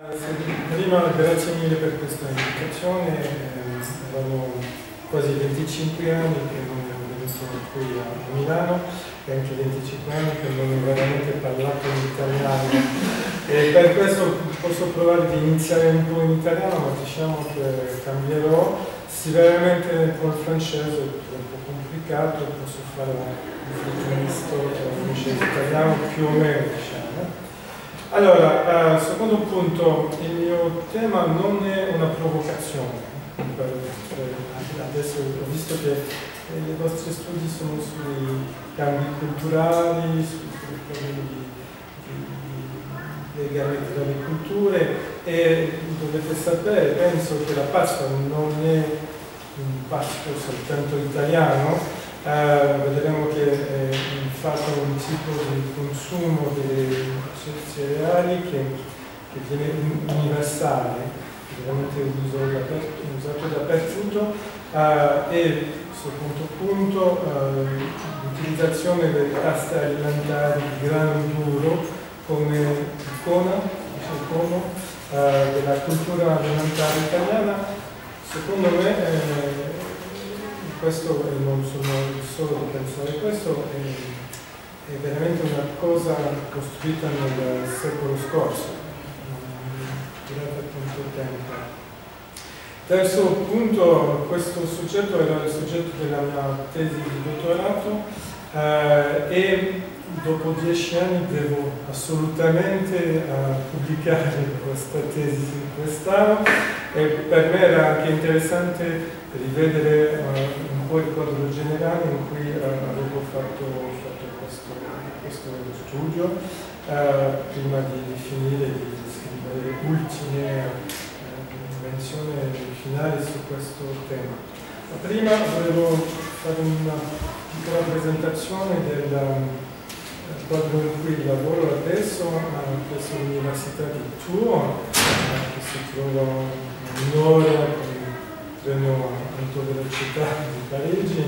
Prima, grazie mille per questa invitazione. Erano quasi 25 anni che non ero venuto qui a Milano e anche 25 anni che non ho veramente parlato in italiano, e per questo posso provare di iniziare un po' in italiano, ma diciamo che cambierò. Se veramente col francese è un po' complicato, posso fare un misto in italiano più o meno, diciamo. Allora, secondo punto, il mio tema non è una provocazione. Adesso ho visto che i vostri studi sono sui cambi culturali, sui problemi legati tra le culture, e dovete sapere, penso che la pasta non è un pasto soltanto italiano. Vedremo che il fatto un tipo di consumo dei cereali che viene universale, veramente usato dappertutto, e secondo punto l'utilizzazione delle paste alimentari di grano duro come icona della cultura alimentare italiana. Secondo me questo, non sono solo di pensare questo, è veramente una cosa costruita nel secolo scorso, durata tanto tempo. Terzo punto, questo soggetto era il soggetto della mia tesi di dottorato, e dopo 10 anni devo assolutamente pubblicare questa tesi quest'anno, e per me era anche interessante rivedere un po' il quadro generale in cui avevo fatto questo studio prima di finire di scrivere le ultime menzioni finali su questo tema. Ma prima volevo fare una piccola presentazione del quadro in cui lavoro adesso presso l'Università di Tours, che si trova un'ora con il treno a alta velocità di Parigi,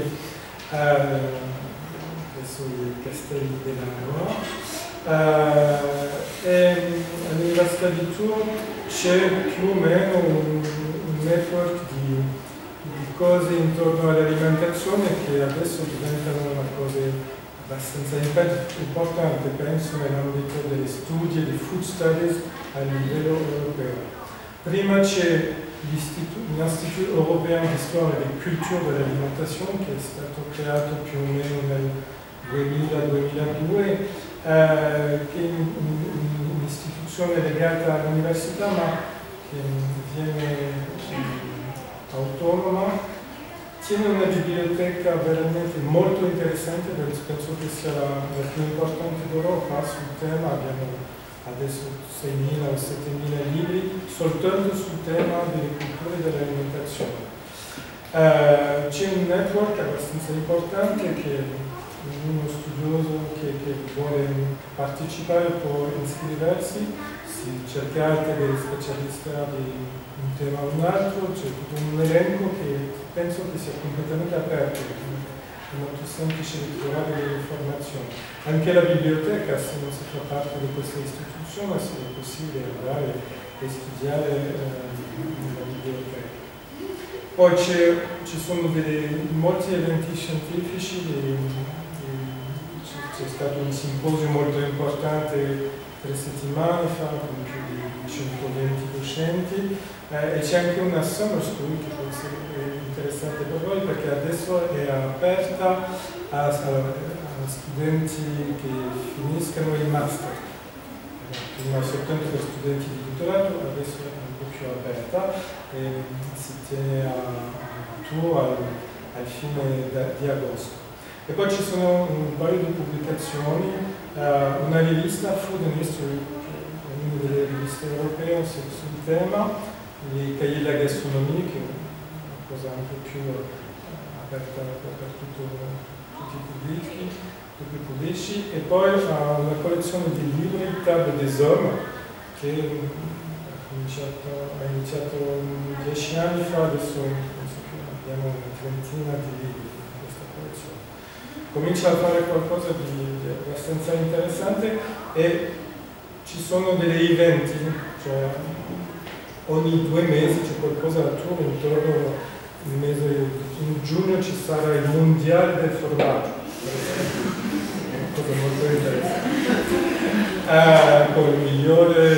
presso i Castelli della Loire. All'Università di Tours c'è più o meno un network di cose intorno all'alimentazione che adesso diventano una cosa abbastanza importante, penso, nell'ambito degli studi e di food studies a livello europeo. Prima c'è l'Istituto Europeo di Storia e di Cultura dell'Alimentazione, che è stato creato più o meno nel 2000-2002, che è un'istituzione legata all'università, ma che viene autonoma. Tiene una biblioteca veramente molto interessante, penso che sia la più importante d'Europa sul tema. Abbiamo adesso 6.000 o 7.000 libri soltanto sul tema delle culture e dell'alimentazione. C'è un network abbastanza importante che uno studioso che vuole partecipare può iscriversi, si cercate dei specialisti di un tema o un altro, c'è tutto un elenco che penso che sia completamente aperto, è molto semplice di trovare delle informazioni. Anche la biblioteca, se non si fa parte di questa istituzione, è possibile andare e studiare nella biblioteca. Poi ci sono molti eventi scientifici, c'è stato un simposio molto importante 3 settimane fa con più di 120 docenti, e c'è anche una summer school che può essere interessante per voi, perché adesso è aperta a studenti che finiscano il master. Prima soltanto per studenti di dottorato, adesso è un po' più aperta e si tiene a Tours al fine di agosto. E poi ci sono un paio di pubblicazioni, una rivista, Food and History, che è una delle riviste europee sul tema, i cahiers de la gastronomie, che è una cosa anche più aperta per tutti i pubblici, e poi una collezione di libri, Table des Hommes, che ha iniziato 10 anni fa, adesso penso che abbiamo una trentina di libri in questa collezione. Comincia a fare qualcosa di abbastanza interessante, e ci sono degli eventi, cioè ogni 2 mesi c'è qualcosa a tour intorno, in giugno ci sarà il mondiale del formaggio, è una cosa molto interessante, con il migliore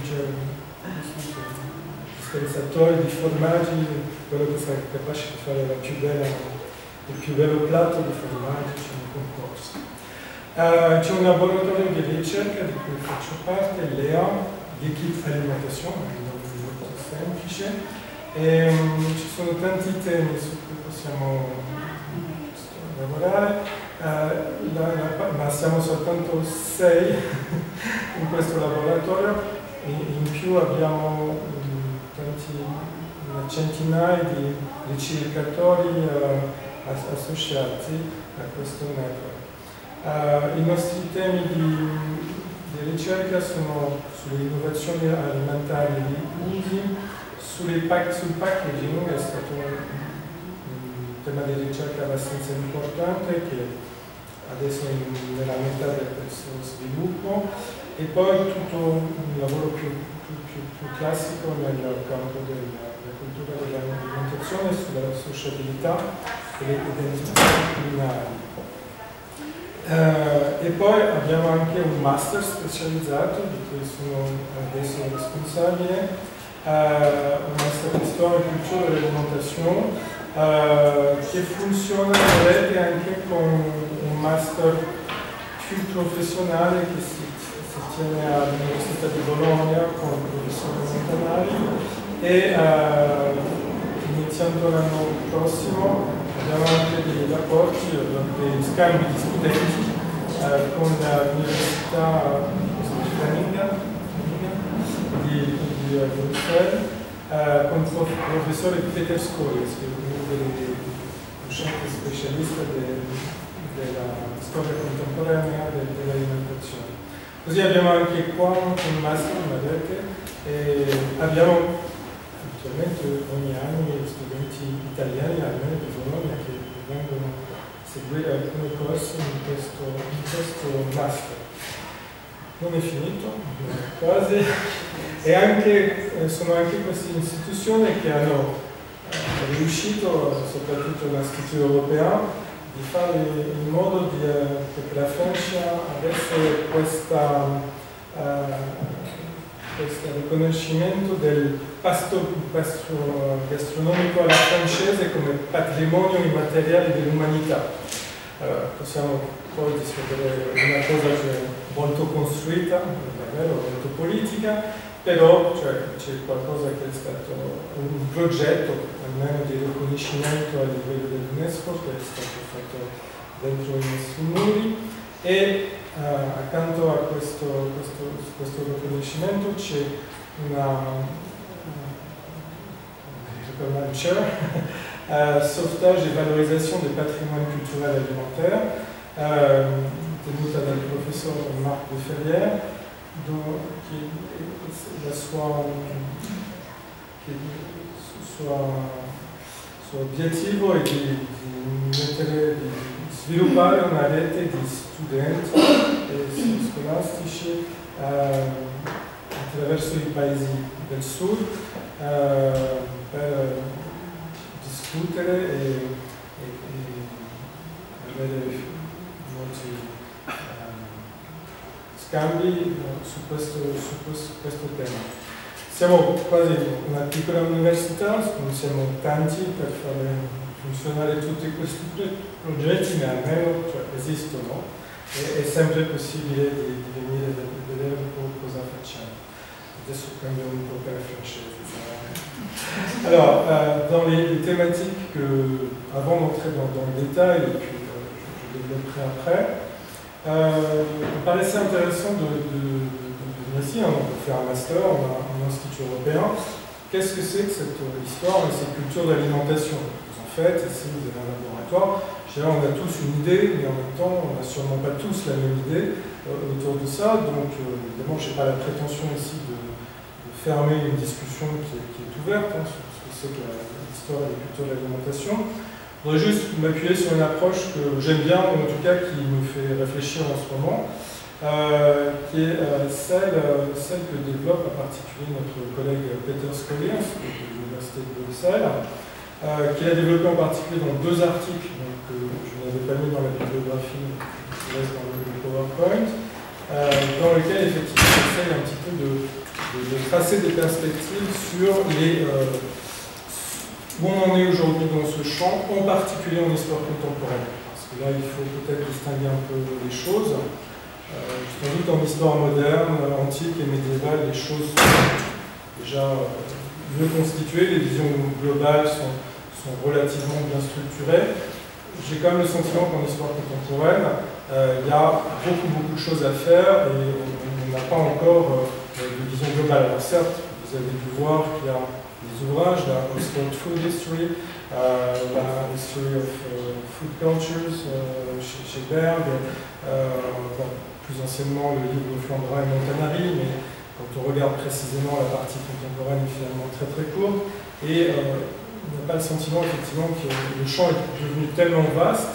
dispensatore di formaggi, quello che sarà capace di fare il più bello piatto di formaggi, c'è un concorso. C'è un laboratorio di ricerca di cui faccio parte, l'EA, l'Équipe Alimentation, un nome molto semplice. Ci sono tanti temi su cui possiamo lavorare, ma siamo soltanto 6 in questo laboratorio, e in più abbiamo una centinaia di ricercatori associati a questo network. I nostri temi di ricerca sono sulle innovazioni alimentari di usi, sul packaging è stato un tema di ricerca abbastanza importante che adesso è nella metà del suo sviluppo, e poi tutto un lavoro più classico nel campo della cultura dell'alimentazione, sulla sociabilità e le identità culinari. E poi abbiamo anche un master specializzato di cui sono adesso responsabile, un master di storia, cultura e alimentazione, che funziona in rete anche con un master più professionale che si tiene all'Università di Bologna con il professor Montanari, e iniziando l'anno prossimo abbiamo anche dei rapporti, dei scambi di studenti con l'Università di Bruxelles, con il professore Peter Skoles, che è uno dei docenti specialisti della storia contemporanea dell'alimentazione. Così abbiamo anche qua un master, una rete, e abbiamo attualmente ogni anno studenti italiani, almeno di Bologna, che vengono a seguire alcuni corsi in questo master. Non è finito, quasi, e sono anche queste istituzioni che hanno riuscito, soprattutto l'Istituto Europeo, di fare in modo che la Francia avesse questo riconoscimento del pasto gastronomico alla francese come patrimonio immateriale dell'umanità. Possiamo poi discutere una cosa che è molto costruita, davvero molto politica, però c'è qualcosa che è stato un progetto, almeno di riconoscimento a livello dell'UNESCO, che è stato fatto dentro i nostri muri, e accanto a questo riconoscimento c'è una sauvetage et valorisation des patrimoines culturels alimentaires, tenuta dal professor Marc de Ferrière, che il suo obiettivo è di sviluppare una rete di studenti scolastici attraverso i paesi del sud per discutere e avere molti scambi su questo tema. Siamo quasi una piccola università, non siamo tanti per fare funzionare tutti questi progetti, ma almeno esistono, e è sempre possibile di venire a vedere un po' cosa facciamo. Adesso cambio un po' per il francese. Alors, dans les thématiques que, avant d'entrer dans le détail, et puis je développerai après, il me paraissait intéressant de venir ici, on peut faire un master, on a un institut européen. Qu'est-ce que c'est que cette histoire et cette culture d'alimentation? En fait, ici vous avez un laboratoire, je dirais on a tous une idée, mais en même temps on n'a sûrement pas tous la même idée autour de ça, donc évidemment je n'ai pas la prétention ici de fermer une discussion qui est ouverte sur ce que c'est que l'histoire et la culture de l'alimentation. Je voudrais juste m'appuyer sur une approche que j'aime bien, ou en tout cas qui me fait réfléchir en ce moment, qui est celle que développe en particulier notre collègue Peter Scholars de l'Université de Bruxelles, qui a développé en particulier dans 2 articles, donc, que je n'avais pas mis dans la bibliographie, je vous laisse dans le PowerPoint, dans lequel effectivement j'essaie un petit peu de tracer des perspectives sur où on en est aujourd'hui dans ce champ, en particulier en histoire contemporaine. Parce que là, il faut peut-être distinguer un peu les choses. Sans doute en histoire moderne, antique et médiévale, les choses sont déjà mieux constituées, les visions globales sont relativement bien structurées. J'ai quand même le sentiment qu'en histoire contemporaine, il y a beaucoup de choses à faire et on n'a pas encore de vision globale. Alors certes, vous avez dû voir qu'il y a des ouvrages, la Oxford Food History, la History of Food Cultures chez Berg, plus anciennement le livre de Flandrin et Montanari, mais quand on regarde précisément la partie contemporaine est finalement très courte, et on n'a pas le sentiment effectivement que le champ est devenu tellement vaste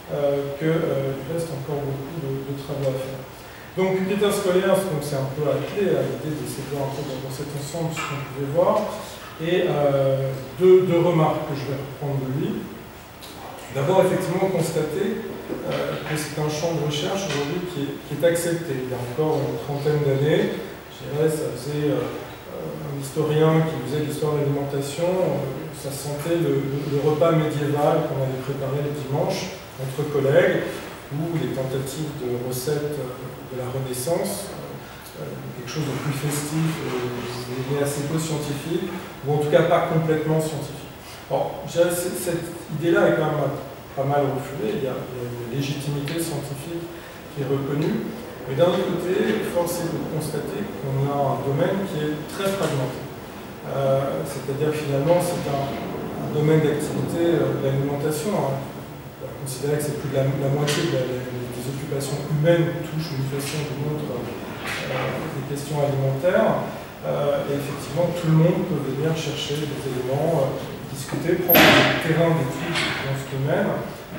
qu'il reste encore beaucoup de travaux à faire. Donc Peter Scholars, c'est un peu la clé à l'idée d'essayer de voir un peu dans cet ensemble ce qu'on pouvait voir, et deux remarques que je vais reprendre de lui. D'abord, effectivement, constater que c'est un champ de recherche aujourd'hui qui est accepté. Il y a encore une trentaine d'années, je dirais, ça faisait un historien qui faisait de l'histoire de l'alimentation, ça sentait le repas médiéval qu'on allait préparer le dimanche entre collègues, ou les tentatives de recettes de la Renaissance, quelque chose de plus festif, mais assez peu scientifique, ou en tout cas pas complètement scientifique. Alors, cette idée-là est quand même pas mal refoulée, il y a une légitimité scientifique qui est reconnue, mais d'un autre côté, force est de constater qu'on a un domaine qui est très fragmenté. C'est-à-dire finalement, c'est un domaine d'activité de l'alimentation. On va considérer que c'est plus de la moitié des occupations humaines touchent d'une façon ou d'une autre des questions alimentaires. Et effectivement, tout le monde peut venir chercher des éléments, discuter, prendre des terrains d'études dans ce domaine.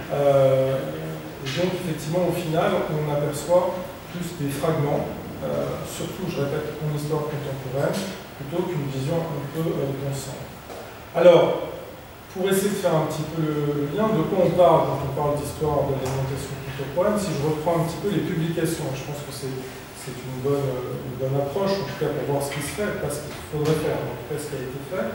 Et donc, effectivement, au final, on aperçoit plus des fragments, surtout, je répète, en histoire contemporaine, plutôt qu'une vision un peu d'ensemble. Alors, pour essayer de faire un petit peu le lien, de quoi on parle quand on parle d'histoire de l'alimentation contemporaine, si je reprends un petit peu les publications, je pense que c'est une bonne approche, en tout cas pour voir ce qui se fait, pas ce qu'il faudrait faire, en tout cas ce qui a été fait.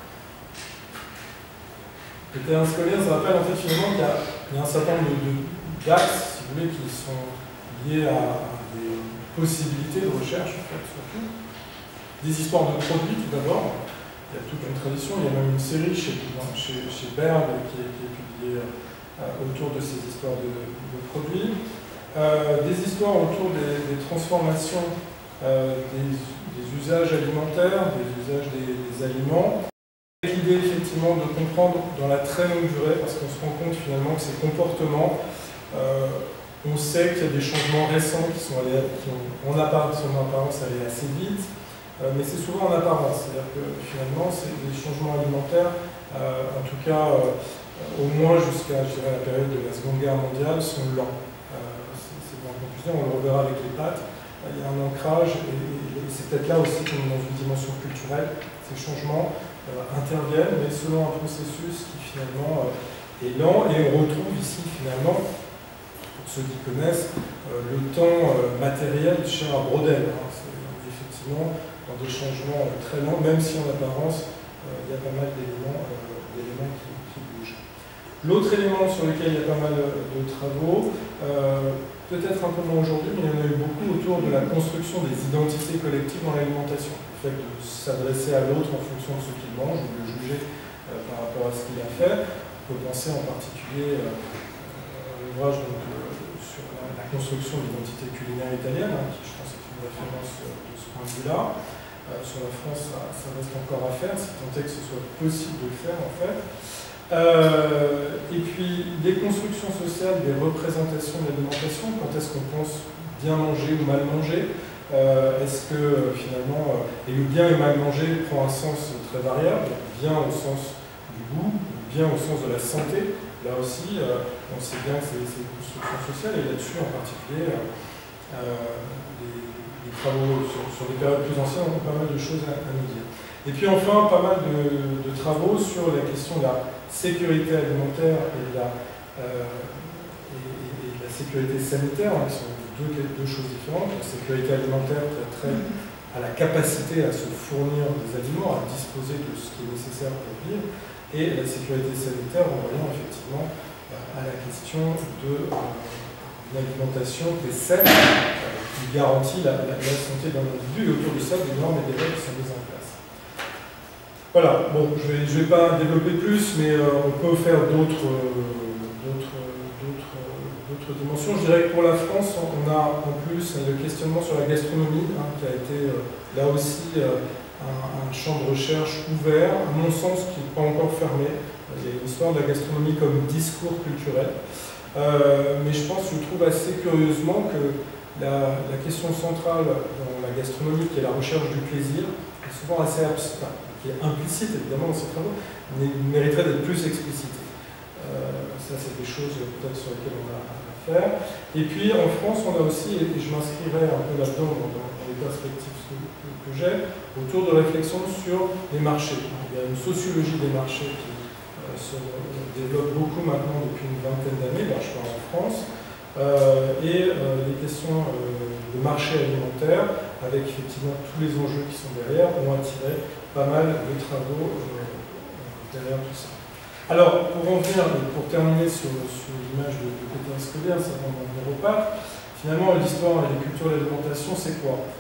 Peter Scholars rappelle en fait finalement qu'il y a un certain nombre d'axes, si vous voulez, qui sont liés à des possibilités de recherche, en fait, surtout. Des histoires de produits, tout d'abord. Il y a toute une tradition, il y a même une série chez Berg qui est publiée autour de ces histoires de produits. Des histoires autour des transformations des usages alimentaires, des usages des aliments. L'idée effectivement de comprendre dans la très longue durée, parce qu'on se rend compte finalement que ces comportements, on sait qu'il y a des changements récents qui ont en apparence allé assez vite, mais c'est souvent en apparence, c'est-à-dire que finalement les changements alimentaires, en tout cas au moins jusqu'à la période de la Seconde Guerre mondiale, sont lents. C'est en conclusion, on le reverra avec les pâtes, il y a un ancrage, et c'est peut-être là aussi comme dans une dimension culturelle, ces changements interviennent, mais selon un processus qui finalement est lent, et on retrouve ici finalement, pour ceux qui connaissent, le temps matériel cher à Brodel. C'est effectivement dans des changements très lents, même si en apparence il y a pas mal d'éléments qui bougent. L'autre élément sur lequel il y a pas mal de travaux, peut-être un peu moins aujourd'hui, mais il y en a eu beaucoup autour de la construction des identités collectives dans l'alimentation. Le fait de s'adresser à l'autre en fonction de ce qu'il mange, ou de le juger par rapport à ce qu'il a fait. On peut penser en particulier à l'ouvrage sur la construction de l'identité culinaire italienne, qui je pense est une référence de ce point de vue-là. Sur la France, ça reste encore à faire, si tant est que ce soit possible de le faire en fait. Et puis, les constructions sociales des représentations de l'alimentation, quand est-ce qu'on pense bien manger ou mal manger, est-ce que finalement, et le bien et mal manger prend un sens très variable, bien au sens du goût, bien au sens de la santé. Là aussi, on sait bien que c'est une construction sociale, et là-dessus en particulier, les travaux sur des périodes plus anciennes ont pas mal de choses à nous dire. Et puis enfin, pas mal de travaux sur la question de la sécurité alimentaire et de la sécurité sanitaire, hein, qui sont deux choses différentes. La sécurité alimentaire qui a trait à la capacité à se fournir des aliments, à disposer de ce qui est nécessaire pour vivre, et la sécurité sanitaire en voyant effectivement à la question d'une alimentation qui est saine, qui garantit la santé d'un individu, et autour de ça, des normes et des règles qui sont mises en place. Voilà, bon, je vais pas développer plus, mais on peut faire d'autres dimensions. Je dirais que pour la France, on a en plus le questionnement sur la gastronomie, hein, qui a été là aussi un champ de recherche ouvert, à mon sens, qui n'est pas encore fermé. Il y a une histoire de la gastronomie comme discours culturel. Mais je trouve assez curieusement que la question centrale dans la gastronomie, qui est la recherche du plaisir, est souvent assez abstraite, qui est implicite évidemment dans ces travaux, mériterait d'être plus explicitée. Ça, c'est des choses peut-être sur lesquelles on a à faire. Et puis en France, on a aussi, et je m'inscrirai un peu là-dedans dans les perspectives que j'ai, autour de réflexion sur les marchés. Il y a une sociologie des marchés qui se développe beaucoup maintenant depuis une vingtaine d'années, là je parle en France, et les questions de marché alimentaire, avec effectivement tous les enjeux qui sont derrière, ont attiré pas mal de travaux derrière tout ça. Alors, pour en venir, pour terminer sur l'image de Peter Skobier, ça va en venir au pape, finalement l'histoire et les cultures de l'alimentation, c'est quoi?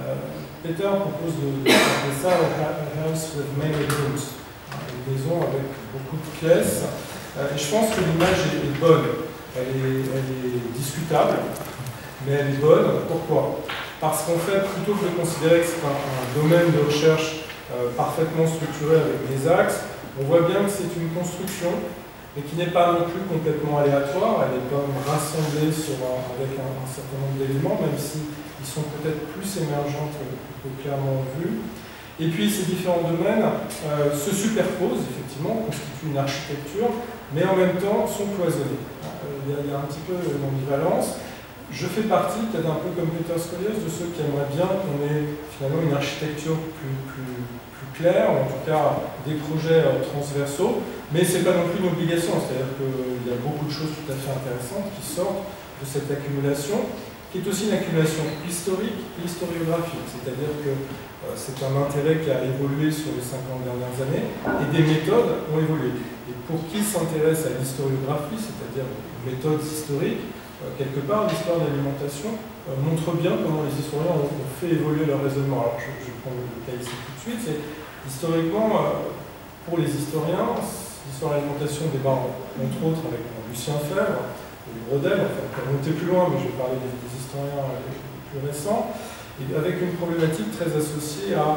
Peter propose de faire ça a house with many rooms, une maison avec beaucoup de pièces, et je pense que l'image est bonne, elle est discutable, mais elle est bonne. Pourquoi? Parce qu'en fait, plutôt que de considérer que c'est un domaine de recherche parfaitement structuré avec des axes, on voit bien que c'est une construction, mais qui n'est pas non plus complètement aléatoire. Elle est quand même rassemblée avec un certain nombre d'éléments, même s'ils sont peut-être plus émergents que clairement vus. Et puis ces différents domaines se superposent, effectivement, constituent une architecture, mais en même temps sont cloisonnés. Il y a un petit peu d'ambivalence. Je fais partie, peut-être un peu comme Peter Skobier, de ceux qui aimeraient bien qu'on ait finalement une architecture plus claire, ou en tout cas des projets transversaux, mais ce n'est pas non plus une obligation, c'est-à-dire qu'il y a beaucoup de choses tout à fait intéressantes qui sortent de cette accumulation, qui est aussi une accumulation historique et historiographique, c'est-à-dire que c'est un intérêt qui a évolué sur les 50 dernières années, et des méthodes ont évolué. Et pour qui s'intéresse à l'historiographie, c'est-à-dire aux méthodes historiques, quelque part, l'histoire de l'alimentation montre bien comment les historiens ont fait évoluer leur raisonnement. Alors, je prends le cas ici tout de suite. Historiquement, pour les historiens, l'histoire de l'alimentation débat entre autres avec Lucien Febvre, Brodel, enfin, on peut monter plus loin, mais je vais parler des historiens les plus récents, et avec une problématique très associée à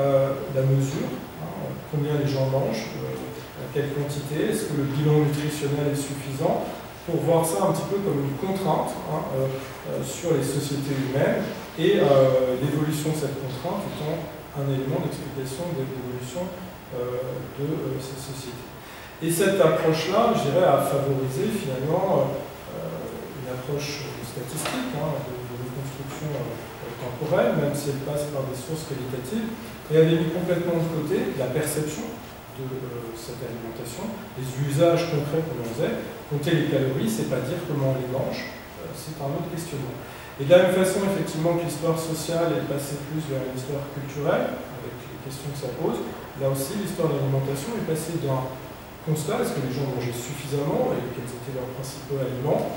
la mesure, hein, combien les gens mangent, à quelle quantité, est-ce que le bilan nutritionnel est suffisant, pour voir ça un petit peu comme une contrainte sur les sociétés humaines, et l'évolution de cette contrainte étant un élément d'explication de l'évolution de ces sociétés. Et cette approche-là, je dirais, a favorisé finalement une approche statistique, de reconstruction temporelle, même si elle passe par des sources qualitatives, et elle a mis complètement de côté la perception de cette alimentation, les usages concrets qu'on en faisait. Compter les calories, c'est pas dire comment on les mange, c'est un autre questionnement. Et de la même façon, effectivement, que l'histoire sociale est passée plus vers l'histoire culturelle, avec les questions que ça pose, là aussi, l'histoire de l'alimentation est passée d'un constat, est-ce que les gens mangeaient suffisamment et quels étaient leurs principaux aliments,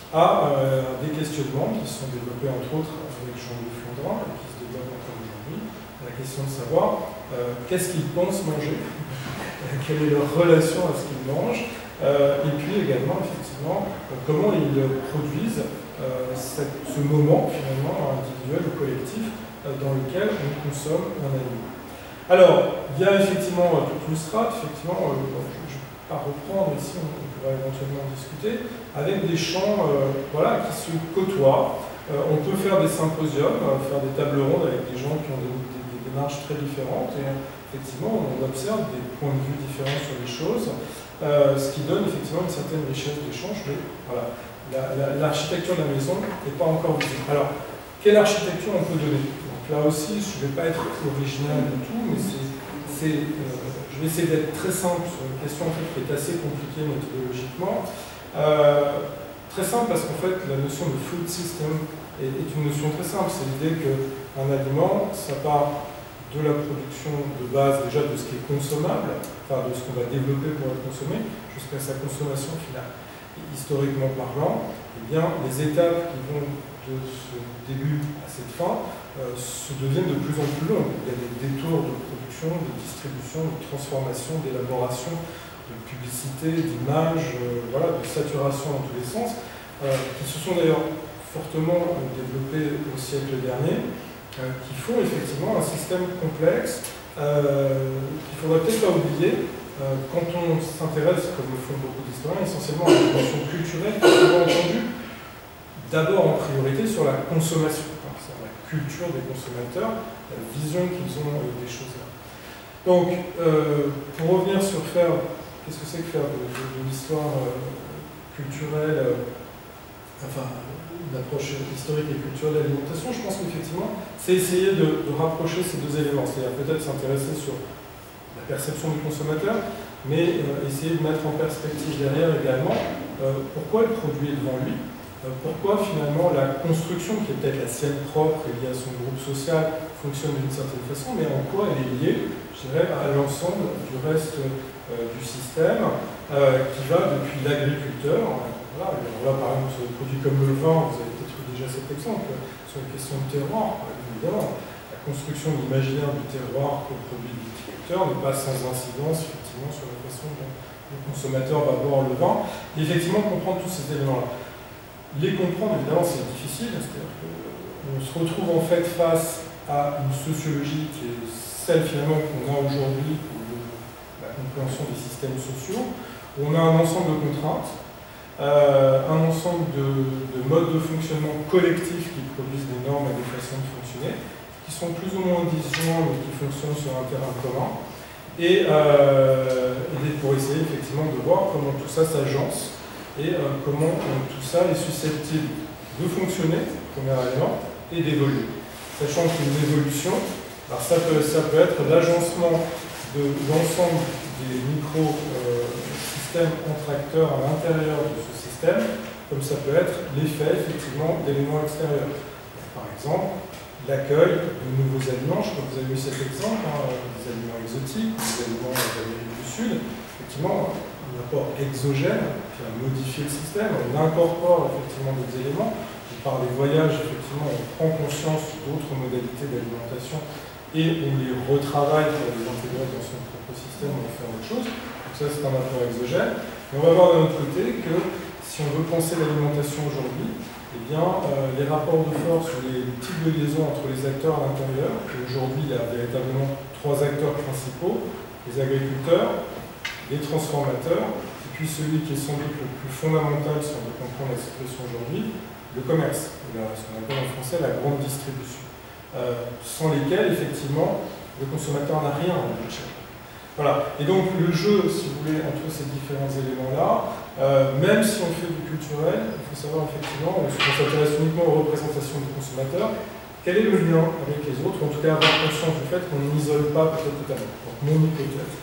à des questionnements qui se sont développés entre autres avec Jean-Louis Flandrin et qui se développent encore aujourd'hui, la question de savoir qu'est-ce qu'ils pensent manger, quelle est leur relation à ce qu'ils mangent, et puis également effectivement comment ils produisent ce moment finalement individuel ou collectif dans lequel on consomme un aliment. Alors, il y a effectivement toute une strate, effectivement, je ne vais pas reprendre ici, on pourra éventuellement en discuter, avec des champs voilà, qui se côtoient. On peut faire des symposiums, faire des tables rondes avec des gens qui ont des démarches très différentes, et effectivement, on observe des points de vue différents sur les choses, ce qui donne effectivement une certaine richesse d'échange, mais voilà, l'architecture de la maison n'est pas encore visible. Alors, quelle architecture on peut donner? Donc là aussi, je ne vais pas être original du tout, mais je vais essayer d'être très simple sur une question en fait, qui est assez compliquée méthodologiquement. Très simple parce qu'en fait, la notion de food system est une notion très simple. C'est l'idée qu'un aliment, ça part de la production de base, déjà de ce qui est consommable, enfin de ce qu'on va développer pour être consommé, jusqu'à sa consommation finale. Et historiquement parlant, eh bien, les étapes qui vont de ce début à cette fin se deviennent de plus en plus longues. Il y a des détours de production, de distribution, de transformation, d'élaboration, de publicité, d'image, voilà, de saturation dans tous les sens, qui se sont d'ailleurs fortement développés au siècle dernier, qui font effectivement un système complexe qu'il ne faudrait peut-être pas oublier quand on s'intéresse, comme le font beaucoup d'historiens, essentiellement à la dimension culturelle, qui est souvent entendue d'abord en priorité sur la consommation, sur la culture des consommateurs, la vision qu'ils ont des choses-là. Donc, pour revenir sur qu'est-ce que c'est que faire de l'histoire culturelle, enfin, d'approche historique et culturelle de l'alimentation, je pense qu'effectivement, c'est essayer de rapprocher ces deux éléments, c'est-à-dire peut-être s'intéresser sur la perception du consommateur, mais essayer de mettre en perspective derrière également pourquoi le produit est devant lui, pourquoi finalement la construction, qui est peut-être la sienne propre et liée à son groupe social, fonctionne d'une certaine façon, mais en quoi elle est liée, je dirais, à l'ensemble du reste du système, qui va depuis l'agriculteur. Voilà, là, par exemple, sur des produits comme le vin, vous avez peut-être eu déjà cet exemple, sur les questions de terroir, évidemment. La construction de l'imaginaire du terroir que produit le viticulteur n'est pas sans incidence, effectivement, sur la façon dont le consommateur va boire le vin. Et effectivement, comprendre tous ces éléments-là. Les comprendre, évidemment, c'est difficile, c'est-à-dire qu'on se retrouve en fait face à une sociologie qui est celle, finalement, qu'on a aujourd'hui pour la compréhension des systèmes sociaux, où on a un ensemble de contraintes, un ensemble de modes de fonctionnement collectifs qui produisent des normes et des façons de fonctionner, qui sont plus ou moins disjoints, mais qui fonctionnent sur un terrain commun, et pour essayer effectivement de voir comment tout ça s'agence, et comment tout ça est susceptible de fonctionner, premier élément, et d'évoluer. Sachant qu'une évolution, alors ça peut être l'agencement de l'ensemble des micro-systèmes entre acteurs à l'intérieur de ce système, comme ça peut être l'effet effectivement d'éléments extérieurs. Par exemple, l'accueil de nouveaux aliments, je crois que vous avez eu cet exemple, des aliments exotiques, des aliments d'Amérique du Sud, effectivement, un apport exogène qui a modifié le système, on incorpore effectivement des éléments, et par les voyages, effectivement, on prend conscience d'autres modalités d'alimentation et on les retravaille pour les intégrer dans son propre système, on va faire autre chose. Donc ça, c'est un apport exogène. Et on va voir d'un autre côté que si on veut penser l'alimentation aujourd'hui, eh bien, les rapports de force ou les types de liaison entre les acteurs à l'intérieur, et aujourd'hui, il y a véritablement trois acteurs principaux, les agriculteurs, les transformateurs, et puis celui qui est sans doute le plus fondamental si on veut comprendre la situation aujourd'hui, le commerce, ce qu'on appelle en français la grande distribution, sans lesquels, effectivement, le consommateur n'a rien à budget. Voilà. Et donc, le jeu, si vous voulez, entre ces différents éléments-là, même si on fait du culturel, il faut savoir, effectivement, si on s'intéresse uniquement aux représentations du consommateur, quel est le lien avec les autres, en tout cas avoir conscience du fait qu'on n'isole pas peut-être totalement. Donc, mon hypothèse.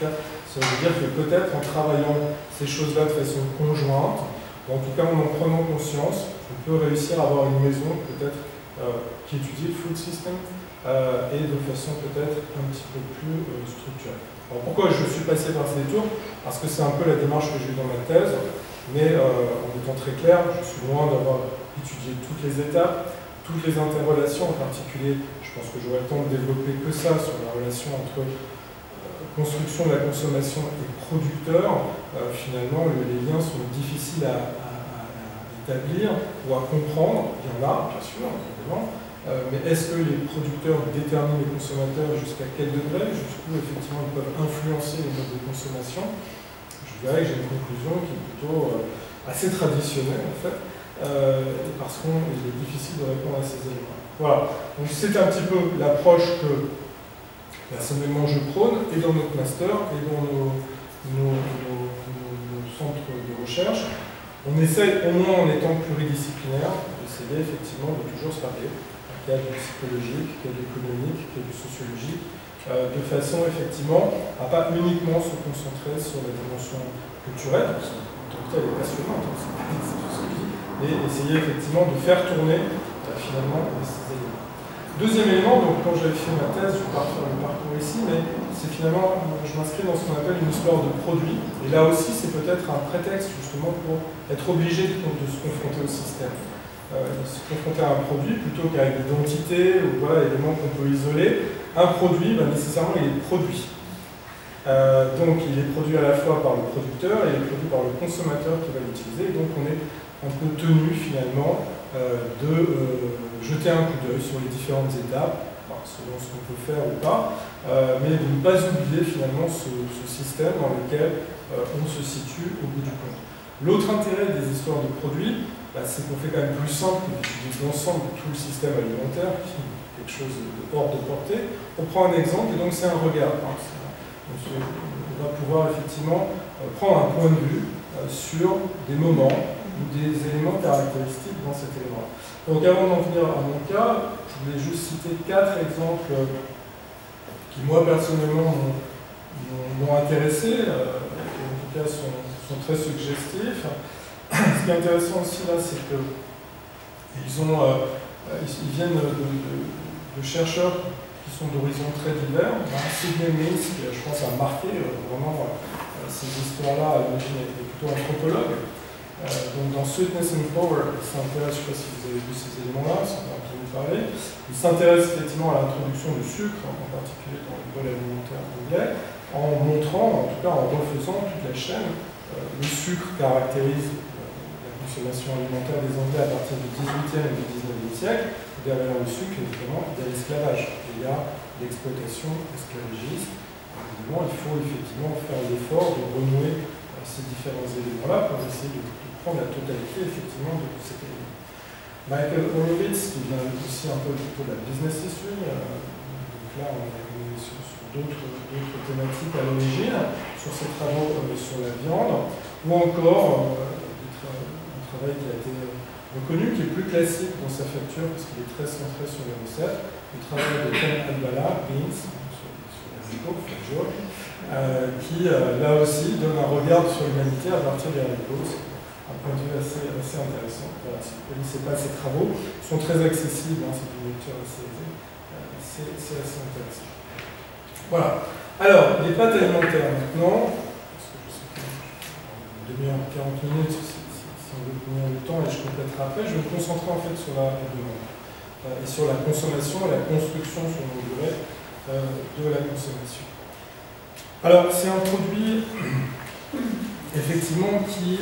Ça veut dire que peut-être en travaillant ces choses-là de façon conjointe, ou en tout cas en prenant conscience, on peut réussir à avoir une maison peut-être qui étudie le food system et de façon peut-être un petit peu plus structurée. Alors pourquoi je suis passé par ces détours? Parce que c'est un peu la démarche que j'ai eue dans ma thèse, mais en étant très clair, je suis loin d'avoir étudié toutes les étapes, toutes les interrelations, en particulier, je pense que j'aurai le temps de développer que ça sur la relation entre construction de la consommation et producteur. Finalement, les liens sont difficiles à établir ou à comprendre. Il y en a, bien sûr, évidemment. Mais est-ce que les producteurs déterminent les consommateurs jusqu'à quel degré? Jusqu'où, effectivement, ils peuvent influencer les modes de consommation? Je dirais que j'ai une conclusion qui est plutôt assez traditionnelle, en fait, parce qu'il est difficile de répondre à ces éléments. Voilà. Donc, c'est un petit peu l'approche que personnellement je prône, et dans notre master, et dans nos centres de recherche. On essaye, au moins en étant pluridisciplinaire, d'essayer effectivement de toujours se rappeler qu'il y a du psychologique, qu'il y a de l'économique, qu'il y a du sociologique, de façon effectivement à pas uniquement se concentrer sur la dimension culturelle, parce qu'en tant que telle est passionnante, c'est tout ce que je dis, mais essayer effectivement de faire tourner finalement ces éléments. Deuxième élément, donc quand j'avais fait ma thèse, je ne vais pas refaire le parcours ici, mais c'est finalement, je m'inscris dans ce qu'on appelle une histoire de produit, et là aussi c'est peut-être un prétexte justement pour être obligé de se confronter au système. Se confronter à un produit plutôt qu'à une identité ou voilà, éléments qu'on peut isoler. Un produit, nécessairement il est produit. Donc il est produit à la fois par le producteur et il est produit par le consommateur qui va l'utiliser, donc on est un peu tenu finalement de jeter un coup d'œil sur les différentes étapes, selon ce qu'on peut faire ou pas, mais de ne pas oublier finalement ce système dans lequel on se situe au bout du compte. L'autre intérêt des histoires de produits, c'est qu'on fait quand même plus simple que d'utiliser l'ensemble de tout le système alimentaire, qui est quelque chose de hors de portée. On prend un exemple, et donc c'est un regard. On va pouvoir effectivement prendre un point de vue sur des moments ou des éléments caractéristiques dans cet élément-là. Donc avant d'en venir à mon cas, je voulais juste citer 4 exemples qui, moi, personnellement, m'ont intéressé, et en tout cas sont très suggestifs. Ce qui est intéressant aussi là, c'est qu'ils viennent de chercheurs qui sont d'horizons très divers. Sidney Mills, qui je pense a marqué vraiment ces histoires-là, à l'origine était plutôt anthropologue. Donc dans Sweetness and Power, il s'intéresse, je ne sais pas si vous avez vu ces éléments-là, si on a entendu parler, il s'intéresse effectivement à l'introduction du sucre, en particulier dans le bol alimentaire anglais, en montrant, en tout cas en refaisant toute la chaîne. Le sucre caractérise la consommation alimentaire des Anglais à partir du 18e et du 19e siècle. Derrière le sucre, évidemment, il y a l'esclavage. Il y a l'exploitation esclavagiste. Évidemment, il faut effectivement faire l'effort de renouer ces différents éléments-là pour essayer de prendre la totalité effectivement de cet élément. Michael Horowitz, qui vient aussi un peu plutôt de la business history, donc là on est sur d'autres thématiques à l'origine, sur ses travaux sur la viande, ou encore un travail qui a été reconnu, qui est plus classique dans sa facture, parce qu'il est très centré sur les recettes, le travail de Ken Albala, Beans, sur les haricots, qui là aussi donne un regard sur l'humanité à partir des haricots. Un point de vue assez intéressant. Voilà, si vous ne connaissez pas ces travaux, ils sont très accessibles, c'est une lecture assez aisée, c'est assez intéressant. Voilà. Alors, les pâtes alimentaires maintenant, parce que je sais que une demi-heure, 40 minutes, si on veut combien de temps, et je compléterai après, je vais me concentrer en fait sur la demande, et sur la consommation et la construction sur longue durée de la consommation. Alors, c'est un produit effectivement qui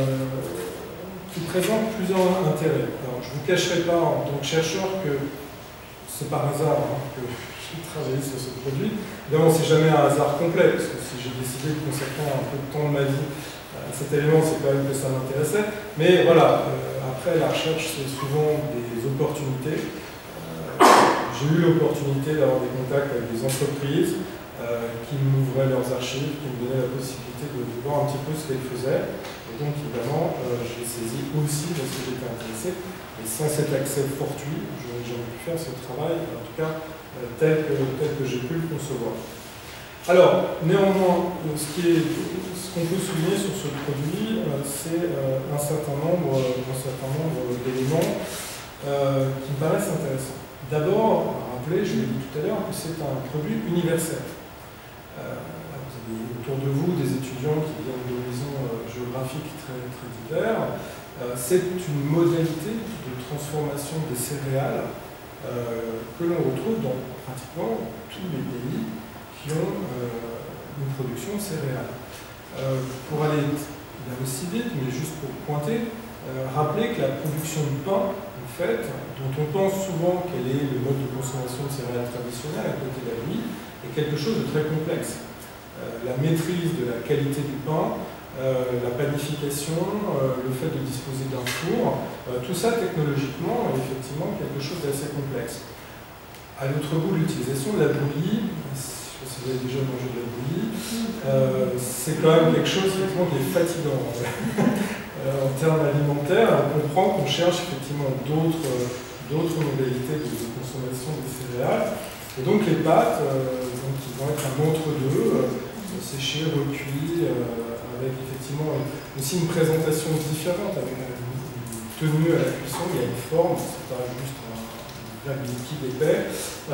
présente plusieurs intérêts. Alors, je ne vous cacherai pas en tant que chercheur que c'est par hasard que j'ai travaillé sur ce produit. Évidemment, c'est jamais un hasard complet, parce que si j'ai décidé de consacrer un peu de temps de ma vie à cet élément, c'est quand même que ça m'intéressait. Mais voilà, après la recherche, c'est souvent des opportunités. J'ai eu l'opportunité d'avoir des contacts avec des entreprises qui m'ouvraient leurs archives, qui me donnaient la possibilité de voir un petit peu ce qu'elles faisaient. Et donc, évidemment, je les saisis aussi parce que j'étais intéressé. Et sans cet accès fortuit, je n'aurais jamais pu faire ce travail, en tout cas tel que j'ai pu le concevoir. Alors, néanmoins, ce qu'on peut souligner sur ce produit, c'est un certain nombre d'éléments qui me paraissent intéressants. D'abord, rappelez, je l'ai dit tout à l'heure, que c'est un produit universel. Vous avez autour de vous des étudiants qui viennent d'horizons géographiques très divers. C'est une modalité de transformation des céréales que l'on retrouve dans pratiquement tous les pays qui ont une production de céréales. Pour aller bien aussi vite, mais juste pour pointer, rappelez que la production du pain, en fait, dont on pense souvent qu'elle est le mode de consommation de céréales traditionnel à côté de la vie, est quelque chose de très complexe. La maîtrise de la qualité du pain, la panification, le fait de disposer d'un four, tout ça technologiquement est effectivement quelque chose d'assez complexe. À l'autre bout, l'utilisation de la bouillie, je ne sais pas si vous avez déjà mangé de la bouillie, c'est quand même quelque chose effectivement qui est fatigant. en termes alimentaires, on comprend qu'on cherche effectivement d'autres modalités de consommation des céréales. Et donc les pâtes, donc, ils vont être un entre-deux, séchées, recuits, avec effectivement aussi une présentation différente, avec une tenue à la cuisson, il y a une forme, c'est pas juste un plat liquide épais,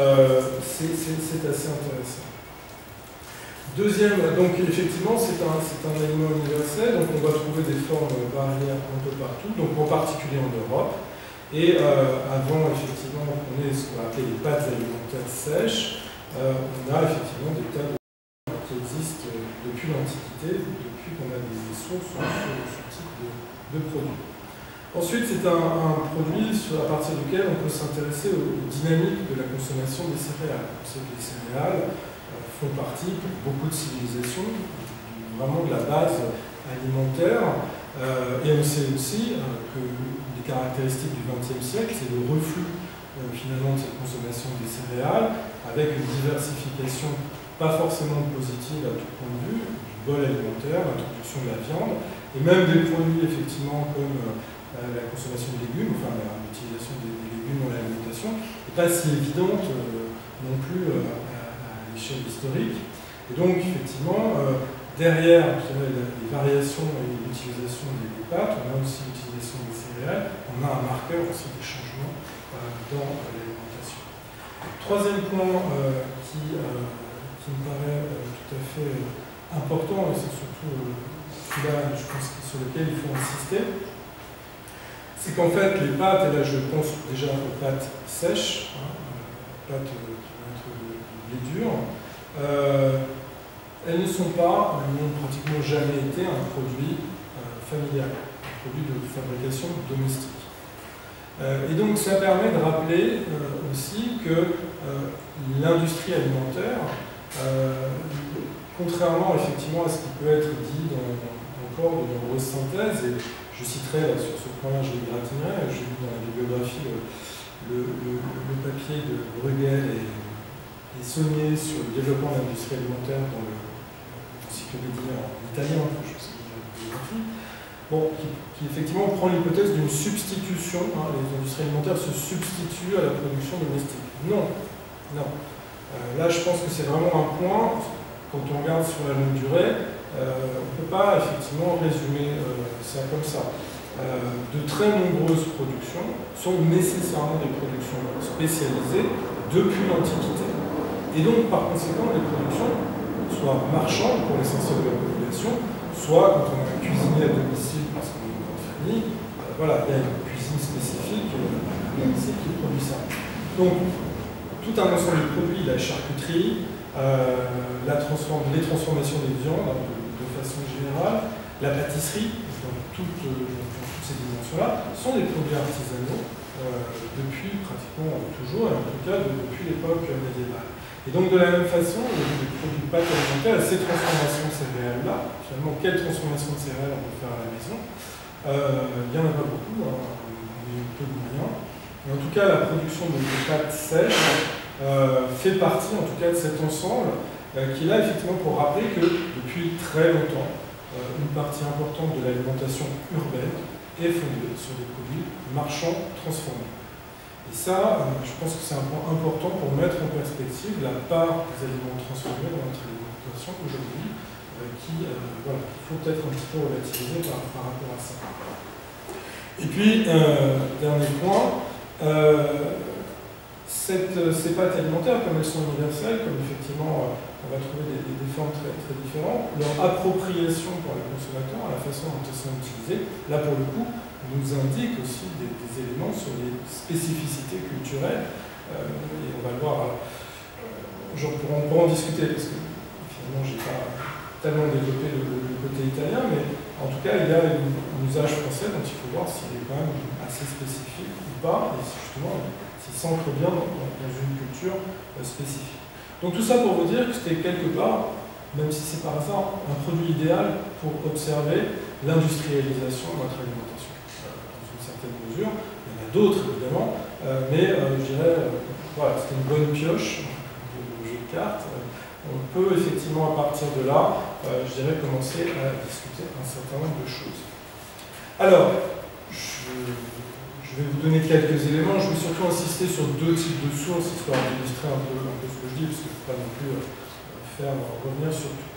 c'est assez intéressant. Deuxième, donc effectivement c'est un aliment universel, donc on va trouver des formes variées un peu partout, donc en particulier en Europe. Et avant effectivement qu'on ait ce qu'on va appeler les pâtes alimentaires sèches, on a effectivement des tas de qui existent depuis l'Antiquité, depuis qu'on a des sources sur ce type de produits. Ensuite, c'est un produit à partir duquel on peut s'intéresser aux dynamiques de la consommation des céréales. On sait que les céréales font partie, pour beaucoup de civilisations, vraiment de la base alimentaire. Et on sait aussi que les caractéristiques du XXe siècle, c'est le reflux finalement de cette consommation des céréales, avec une diversification pas forcément positive à tout point de vue, du bol alimentaire, l'introduction de la viande, et même des produits effectivement comme la consommation de légumes, enfin l'utilisation des légumes dans l'alimentation, n'est pas si évidente non plus à l'échelle historique. Et donc effectivement, derrière les variations et l'utilisation des pâtes, on a aussi l'utilisation des céréales, on a un marqueur aussi des changements dans l'alimentation. Troisième point qui me paraît tout à fait important, et c'est surtout celui-là, je pense, sur lequel il faut insister, c'est qu'en fait, les pâtes, et là je pense déjà aux pâtes sèches, pâtes qui vont être de blé dur, elles n'ont pratiquement jamais été un produit familial, un produit de fabrication domestique. Et donc ça permet de rappeler aussi que l'industrie alimentaire, contrairement effectivement à ce qui peut être dit encore de nombreuses synthèses, et je citerai là, sur ce point-là, je le gratinerai, j'ai lu dans la bibliographie le papier de Bruegel et Saunier sur le développement de l'industrie alimentaire dans l'encyclopédie en italien, je sais pas la biographie, bon, qui effectivement prend l'hypothèse d'une substitution, les industries alimentaires se substituent à la production domestique. Non, non. Là, je pense que c'est vraiment un point, quand on regarde sur la longue durée, on ne peut pas effectivement résumer ça comme ça. De très nombreuses productions sont nécessairement des productions spécialisées depuis l'Antiquité. Et donc, par conséquent, les productions, soit marchandes pour l'essentiel de la population, soit quand on a un cuisinier à domicile parce qu'on est une grande famille, voilà, il y a une cuisine spécifique qui produit ça. Donc, tout un ensemble de produits, la charcuterie, les transformations des viandes de façon générale, la pâtisserie, dans toutes ces dimensions-là, sont des produits artisanaux depuis pratiquement toujours, et en tout cas depuis l'époque médiévale. Et donc de la même façon, les produits pâtes alimentaires, ces transformations céréales-là, finalement, quelle transformation de céréales on peut faire à la maison, il n'y en a pas beaucoup, on a peu de moyens. Mais en tout cas, la production de pâtes sèches fait partie en tout cas de cet ensemble qui est là effectivement pour rappeler que depuis très longtemps, une partie importante de l'alimentation urbaine est fondée sur des produits marchands transformés. Et ça, je pense que c'est un point important pour mettre en perspective la part des aliments transformés dans notre alimentation aujourd'hui, voilà, il faut peut-être un petit peu relativiser par rapport à ça. Et puis, dernier point, ces pâtes alimentaires, comme elles sont universelles, comme effectivement on va trouver des formes très, très différentes, leur appropriation par les consommateurs, la façon dont elles sont utilisées, là pour le coup, nous indique aussi des éléments sur les spécificités culturelles, et on va le voir, on pourra en discuter, parce que finalement je n'ai pas tellement développé le côté italien, mais en tout cas il y a un usage français dont il faut voir s'il est quand même assez spécifique ou pas, et justement s'il s'ancre bien dans une culture spécifique. Donc tout ça pour vous dire que c'était quelque part, même si c'est par hasard, un produit idéal pour observer l'industrialisation de notre alimentation. Dans une certaine mesure, il y en a d'autres évidemment, mais je dirais, voilà, c'était une bonne pioche de jeu de cartes. On peut effectivement à partir de là, je dirais, commencer à discuter un certain nombre de choses. Alors, je vais vous donner quelques éléments. Je vais surtout insister sur deux types de sources, histoire d'illustrer un peu ce que je dis, parce que je ne peux pas non plus revenir sur tout.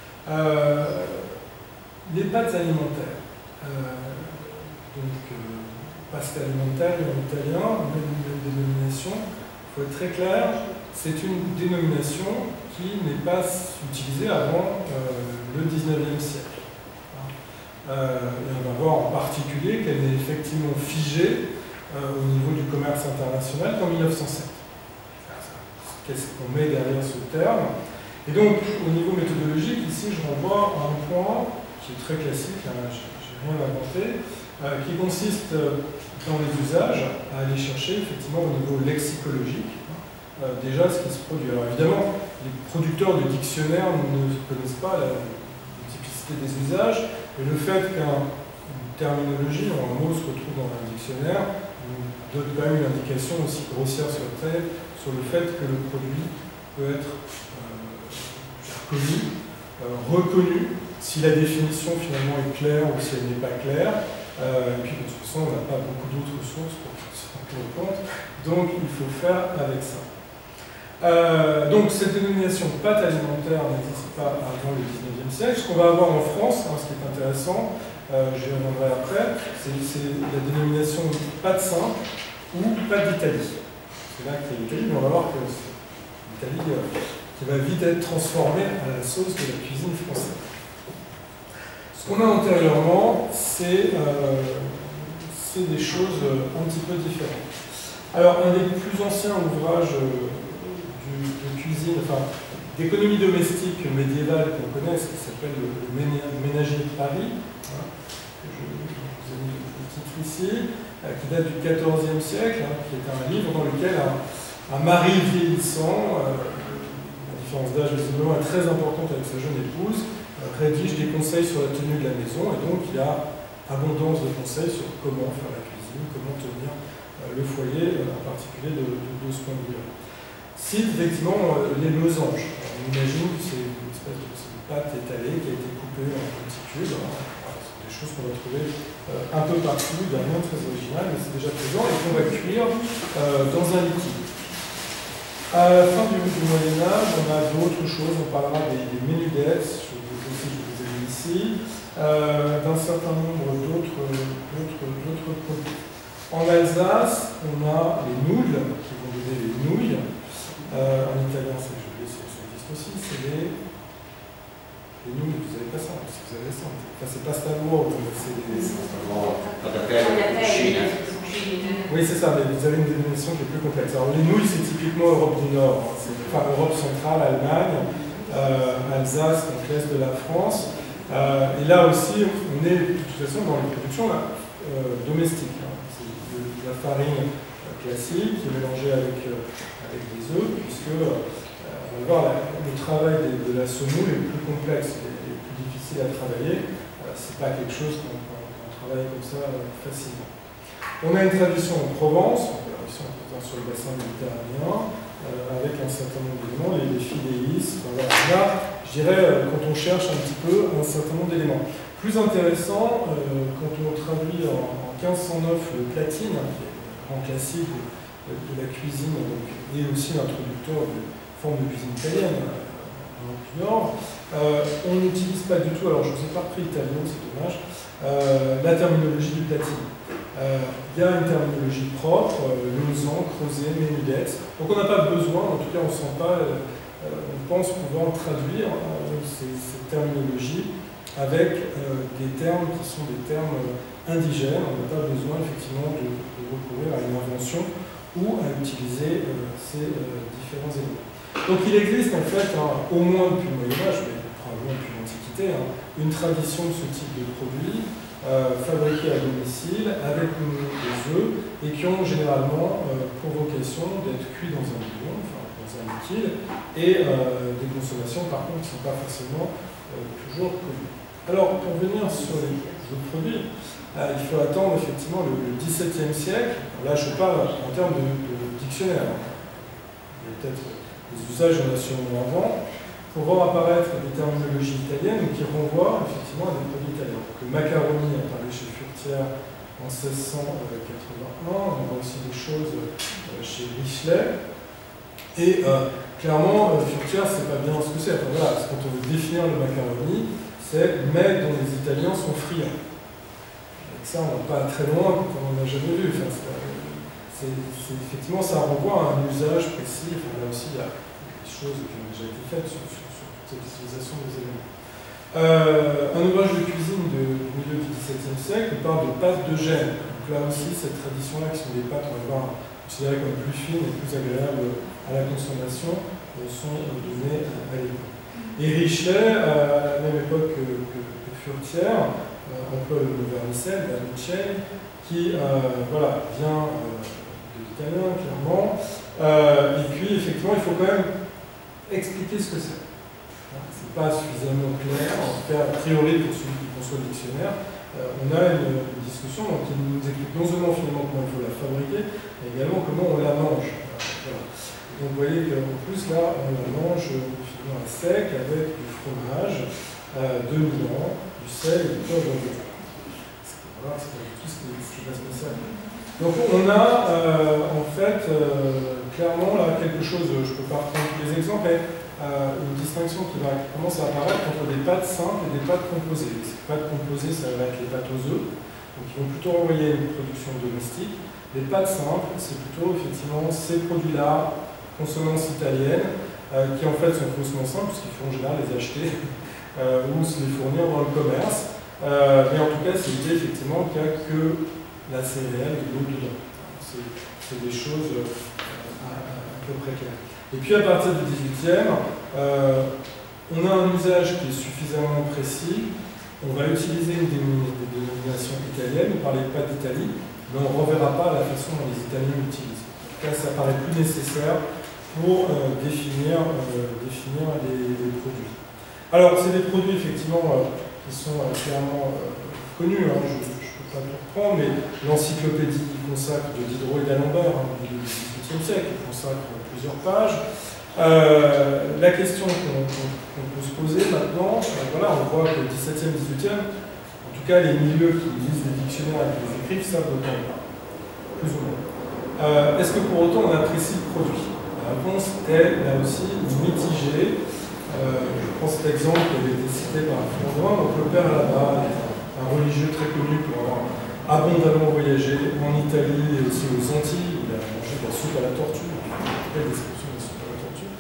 Les pâtes alimentaires. Pasta alimentaire en italien, même dénomination. Il faut être très clair, c'est une dénomination qui n'est pas utilisée avant le 19e siècle. Et on va voir en particulier qu'elle est effectivement figée au niveau du commerce international qu'en 1907. Qu'est-ce qu'on met derrière ce terme? Et donc, au niveau méthodologique, ici, je renvoie à un point qui est très classique, hein, je n'ai rien inventé, qui consiste dans les usages à aller chercher effectivement au niveau lexicologique déjà ce qui se produit. Alors évidemment, les producteurs de dictionnaires ne connaissent pas la multiplicité des usages, et le fait qu'une terminologie ou un mot se retrouve dans un dictionnaire nous donne quand même une indication, aussi grossière soit-elle, sur le fait que le produit peut être connu, reconnu, si la définition finalement est claire ou si elle n'est pas claire. Et puis de toute façon, on n'a pas beaucoup d'autres sources pour se rendre compte, donc il faut faire avec ça. Donc cette dénomination pâte alimentaire n'existe pas avant le 19e siècle. Ce qu'on va avoir en France, hein, ce qui est intéressant, j'y reviendrai après, c'est la dénomination pâte simple ou pâte d'Italie. C'est là qu'il y a l'Italie, mais on va voir que c'est l'Italie qui va vite être transformée à la sauce de la cuisine française. Ce qu'on a antérieurement, c'est des choses un petit peu différentes. Alors, un des plus anciens ouvrages de cuisine, enfin, d'économie domestique médiévale qu'on connaît, qui s'appelle le Ménagier de Paris, hein, que je vous ai mis le titre ici, qui date du XIVe siècle, hein, qui est un livre dans lequel un mari vieillissant, la différence d'âge visiblement est très importante avec sa jeune épouse, rédige des conseils sur la tenue de la maison, et donc il y a abondance de conseils sur comment faire la cuisine, comment tenir le foyer, en particulier de ce point de vue-là. Cite effectivement les losanges. On imagine que c'est une espèce de pâte étalée qui a été coupée en petits cubes. C'est des choses qu'on va trouver un peu partout, d'un nom très original, mais c'est déjà présent, et qu'on va cuire dans un liquide. À la fin du Moyen-Âge, on a d'autres choses, on parlera des menudettes, je vous ai mis ici, d'un certain nombre d'autres produits. En Alsace, on a les nouilles, qui vont donner les nouilles. En italien, ça existe aussi, c'est les nouilles, vous n'avez pas ça, parce que vous avez ça. Enfin, c'est pasta nuovo, c'est les... Oui, c'est ça, mais vous avez une définition qui est plus complexe. Alors, les nouilles, c'est typiquement Europe du Nord, enfin Europe centrale, Allemagne, Alsace, donc l'Est de la France. Et là aussi, on est de toute façon dans les productions domestiques. Hein. C'est de la farine classique qui est mélangée avec des œufs, puisque on va voir le travail de la semoule est plus complexe, est plus difficile à travailler. C'est pas quelque chose qu'on travaille comme ça facilement. On a une tradition en Provence, ici on est sur le bassin méditerranéen, avec un certain nombre d'éléments, les fidéis. Voilà. Là, je dirais, quand on cherche un petit peu un certain nombre d'éléments. Plus intéressant, quand on traduit en 1509 le Platine, qui est un grand classique de la cuisine, donc, et aussi l'introducteur de formes de cuisine italienne du Nord, on n'utilise pas du tout, alors je ne vous ai pas repris l'italien, c'est dommage, la terminologie du Platine. Il y a une terminologie propre, lausanne, creuset, ménudette. Donc on n'a pas besoin, en tout cas on ne sent pas, on pense pouvoir traduire cette terminologie avec des termes qui sont des termes indigènes. On n'a pas besoin effectivement de recourir à une invention ou à utiliser ces différents éléments. Donc il existe en fait, au moins depuis le Moyen-Âge, mais probablement depuis l'Antiquité, une tradition de ce type de produit, fabriqués à domicile avec des œufs et qui ont généralement pour vocation d'être cuits dans un bouillon, enfin dans un liquide, et des consommations par contre qui ne sont pas forcément toujours connues. Alors pour venir sur les autres produits, il faut attendre effectivement le XVIIe siècle. Là je parle en termes de dictionnaire. Il y a peut-être des usages, il y en a sûrement avant. pour voir apparaître des terminologies italiennes qui renvoient effectivement à des produits italiens. Donc, le macaroni apparu chez Furtière en 1681, on voit aussi des choses chez Richelet. Et clairement, Furtière, c'est pas bien ce que c'est. Enfin, voilà, quand on veut définir le macaroni, c'est mais dont les Italiens sont friands. Et ça, on va pas très loin quand on n'a jamais vu. Enfin, effectivement, ça renvoie à un usage précis. Enfin, là aussi, il y a des choses qui ont déjà été faites sur toute cette utilisation des éléments. Un ouvrage de cuisine du milieu du XVIIe siècle parle de pâtes de Gênes. Donc là aussi, cette tradition-là, qui sont des pâtes, on va voir, considérées comme plus fines et plus agréables à la consommation, sont données à l'époque. Et Richelet, à la même époque que Furtière, emploie le vermicelle, la vermicelli, qui voilà, vient de l'italien, clairement. Et puis, effectivement, il faut quand même expliquer ce que c'est. C'est pas suffisamment clair, en tout cas, a priori, pour celui qui conçoit le dictionnaire. On a une discussion qui nous explique non seulement finalement comment il faut la fabriquer, mais également comment on la mange. Voilà. Donc vous voyez qu'en plus là, on la mange finalement à sec avec du fromage de Milan, du sel et du beurre d'orgeat. Voilà, c'est tout ce qui est spécial. Donc on a en fait clairement là quelque chose, je ne peux pas reprendre tous les exemples, mais une distinction qui commence à apparaître entre des pâtes simples et des pâtes composées. Les pâtes composées, ça va être les pâtes aux œufs, donc qui vont plutôt renvoyer une production domestique. Les pâtes simples, c'est plutôt effectivement ces produits-là, consonance italienne, qui en fait sont faussement simples, puisqu'il faut en général les acheter ou se les fournir dans le commerce. Mais en tout cas, c'est l'idée effectivement qu'il n'y a que la céréale et l'eau dedans. C'est des choses à peu près claires. Et puis à partir du XVIIIe, on a un usage qui est suffisamment précis. On va utiliser des dénominations italiennes, on parlait pas d'Italie, mais on ne reverra pas la façon dont les Italiens l'utilisent. En tout cas, ça paraît plus nécessaire pour définir les produits. Alors, c'est des produits effectivement qui sont clairement connus, hein, je ne peux pas tout reprendre, mais l'encyclopédie qui consacre de Diderot et d'Alembert, du XVIIIe siècle, qui consacre plusieurs pages. La question qu'on peut se poser maintenant, voilà, on voit que le XVIIe, XVIIIe, en tout cas les milieux qui lisent des dictionnaires et qui les écrivent savent autant pas, plus ou moins. Est-ce que pour autant on apprécie le produit? La réponse est là aussi mitigée. Je prends cet exemple qui avait été cité par Flandrin. Donc le père là-bas est un religieux très connu pour avoir abondamment voyagé en Italie et aussi aux Antilles. Il a mangé de la soupe à la tortue. Quelle description de la soupe à la tortue.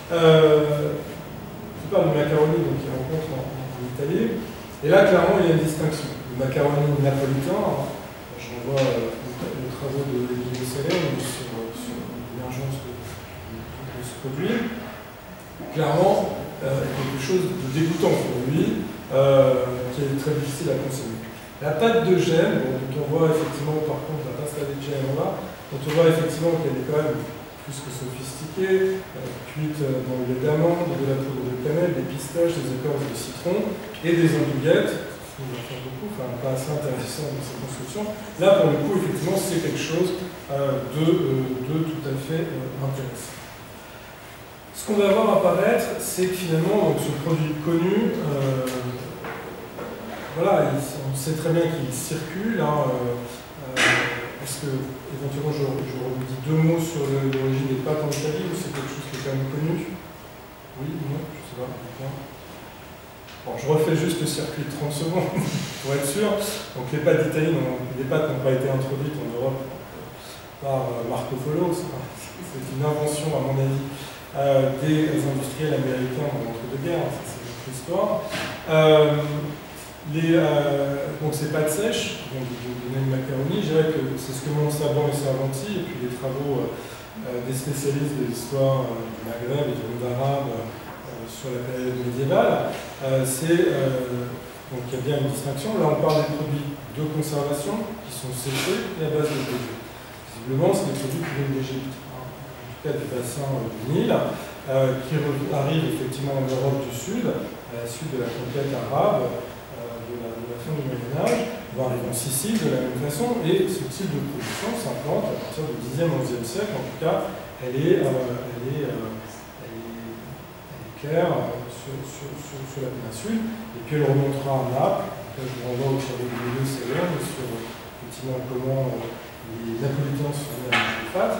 Il parle de macaroni qu'il rencontre en Italie. Et là, clairement, il y a une distinction. Le macaroni napolitain, je renvoie aux travaux de Guillaume Salem sur l'émergence de ce produit. Clairement, quelque chose de dégoûtant pour lui, qui est très difficile à consommer. La pâte de Gênes, dont on voit effectivement, par contre, la pasta de Gênes là, dont on voit effectivement qu'elle est quand même plus que sophistiquée, cuite dans le lait d'amande, de la poudre de cannelle, des pistaches, des écorces de citron et des andouillettes, on va faire beaucoup, enfin pas assez intéressant dans cette construction. Là, pour le coup, effectivement, c'est quelque chose de tout à fait intéressant. Ce qu'on va voir apparaître, c'est que finalement, donc, ce produit connu, voilà, on sait très bien qu'il circule. Hein, est-ce que, éventuellement, je vous dis deux mots sur l'origine des pâtes en Italie, ou c'est quelque chose qui est quand même connu? Oui, non, je ne sais pas. Bon, je refais juste le circuit de 30 secondes pour être sûr. Donc les pâtes d'Italie, les pâtes n'ont pas été introduites en Europe par Marco Polo. C'est une invention, à mon avis, des industriels américains dans l'entre-deux-guerres, c'est notre histoire. Donc ces pâtes sèches, donc de macaroni, je dirais que c'est ce que montrent Saban et Cervanti, et puis les travaux des spécialistes de l'histoire du Maghreb et du monde arabe sur la période médiévale. Donc il y a bien une distinction. Là on parle des produits de conservation qui sont séchés et à base de produits. Visiblement c'est des produits qui viennent d'Égypte, en tout cas du bassin du Nil, qui arrivent effectivement en Europe du Sud, à la suite de la conquête arabe, de la fin du Moyen-Âge, vont arriver en Sicile de la même façon, et ce type de production s'implante à partir du 10e, 11e siècle. En tout cas, elle est clair sur la péninsule. Et puis elle remontera à Naples. Je vous renvoie au travail de Léo Célerne sur effectivement comment les Napolitains sont venus à Montchefat.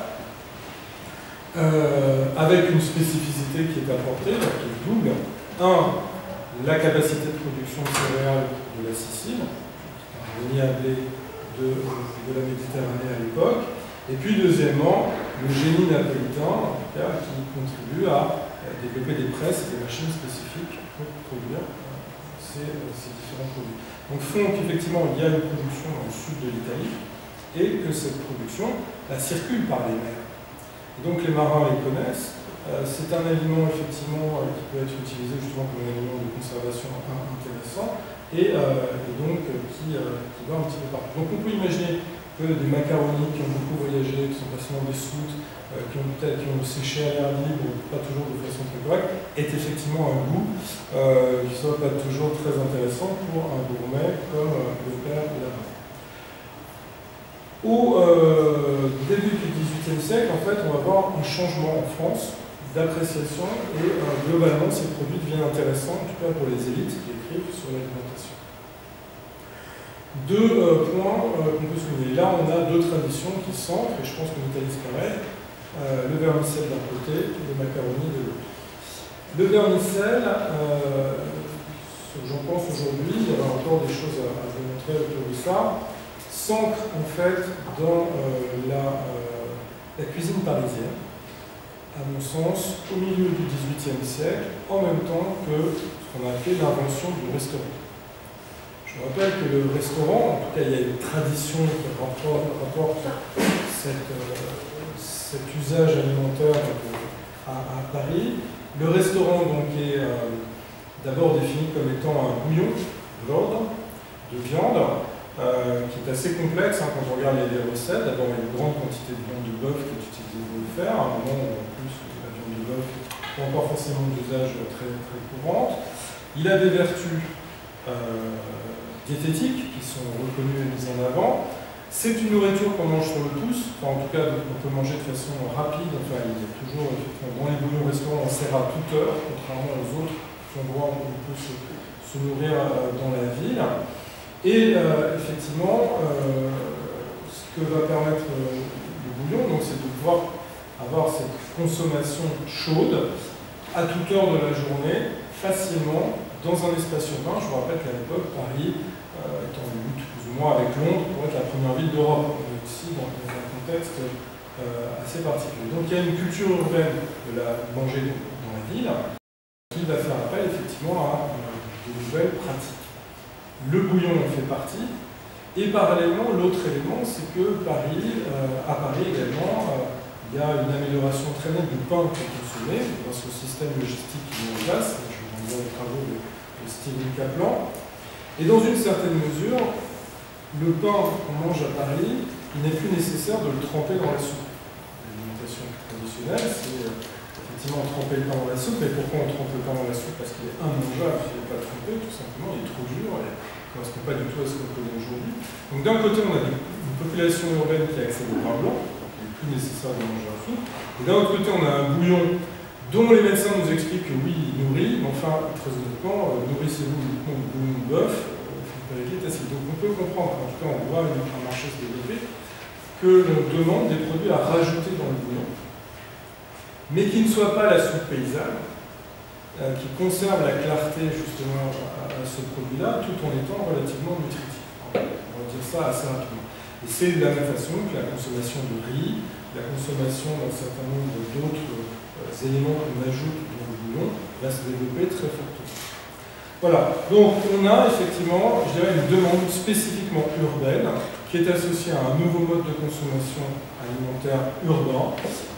Avec une spécificité qui est apportée, qui est double. Un, la capacité de production de céréales de la Sicile, qui est de la Méditerranée à l'époque. Et puis deuxièmement, le génie napolitain, en tout cas, qui contribue à développer des presses et des machines spécifiques pour produire ces différents produits. Donc font qu'effectivement, il y a une production dans le sud de l'Italie et que cette production circule par les mers. Et donc les marins les connaissent. C'est un aliment effectivement qui peut être utilisé justement comme un aliment de conservation intéressant et donc qui va un petit peu partout. Donc on peut imaginer que des macaronis qui ont beaucoup voyagé, qui sont passés dans des soutes, qui ont séché à l'air libre, pas toujours de façon très correcte, est effectivement un goût qui ne soit pas toujours très intéressant pour un gourmet comme le père là-bas. Au début du XVIIIe siècle, en fait, on va voir un changement en France d'appréciation et globalement, ces produits deviennent intéressants, en tout cas pour les élites qui écrivent sur l'alimentation. Deux points qu'on peut souligner. Là, on a deux traditions qui s'ancrent, et je pense qu'en Italie c'est pareil. Le vermicelle d'un côté, les macaronis de l'autre. Le vermicelle, ce que j'en pense aujourd'hui, il y aura encore des choses à vous montrer autour de ça, s'ancre en fait dans la cuisine parisienne, à mon sens, au milieu du XVIIIe siècle, en même temps que ce qu'on a appelé l'invention du restaurant. Je me rappelle que le restaurant, en tout cas il y a une tradition qui rapporte cet usage alimentaire à Paris. Le restaurant donc est d'abord défini comme étant un bouillon de viande, qui est assez complexe quand on regarde les recettes. D'abord, il y a une grande quantité de viande de bœuf qui est utilisée pour le faire, à un moment où en plus la viande de bœuf n'est pas encore forcément d'usage très, très courante. Il a des vertus diététiques qui sont reconnues et mises en avant. C'est une nourriture qu'on mange sur le pouce, enfin, en tout cas on peut manger de façon rapide. Enfin, il y a toujours, dans les bouillons restaurants, on sert à toute heure, contrairement aux autres endroits où on peut se nourrir dans la ville. Et effectivement, ce que va permettre le bouillon, c'est de pouvoir avoir cette consommation chaude à toute heure de la journée, facilement, dans un espace urbain. Je vous rappelle qu'à l'époque, Paris est en lutte plus ou moins avec Londres pour être la première ville d'Europe. On est aussi dans un contexte assez particulier. Donc il y a une culture urbaine de la manger dans la ville qui va faire appel effectivement à de nouvelles pratiques. Le bouillon en fait partie, et parallèlement, l'autre élément, c'est que à Paris également, il y a une amélioration très nette du pain qui est consommé grâce au système logistique qui est mis en place. Je vous renvoie aux travaux de Steven Kaplan. Et dans une certaine mesure, le pain qu'on mange à Paris, il n'est plus nécessaire de le tremper dans la soupe. L'alimentation traditionnelle, c'est effectivement tremper le pain dans la soupe. Mais pourquoi on trempe le pain dans la soupe? Parce qu'il est immangeable s'il n'est pas trempé, tout simplement, il est trop dur, et ne correspond pas du tout à ce qu'on connaît aujourd'hui. Donc d'un côté, on a une population urbaine qui accède au pain blanc, donc il n'est plus nécessaire de manger la soupe. Et d'un autre côté, on a un bouillon dont les médecins nous expliquent que oui, il nourrit, mais enfin, très honnêtement, nourrissez-vous uniquement du bouillon de bœuf, est acide. Donc on peut comprendre, en tout cas on voit un marché se développer, que l'on demande des produits à rajouter dans le bouillon, mais qui ne soient pas la soupe paysanne, qui conserve la clarté justement à ce produit-là, tout en étant relativement nutritif. On va dire ça assez rapidement. Et c'est de la même façon que la consommation de riz, la consommation d'un certain nombre d'autres éléments qu'on ajoute dans le bouillon va se développer très fortement. Voilà, donc on a effectivement, je dirais, une demande spécifiquement urbaine qui est associée à un nouveau mode de consommation alimentaire urbain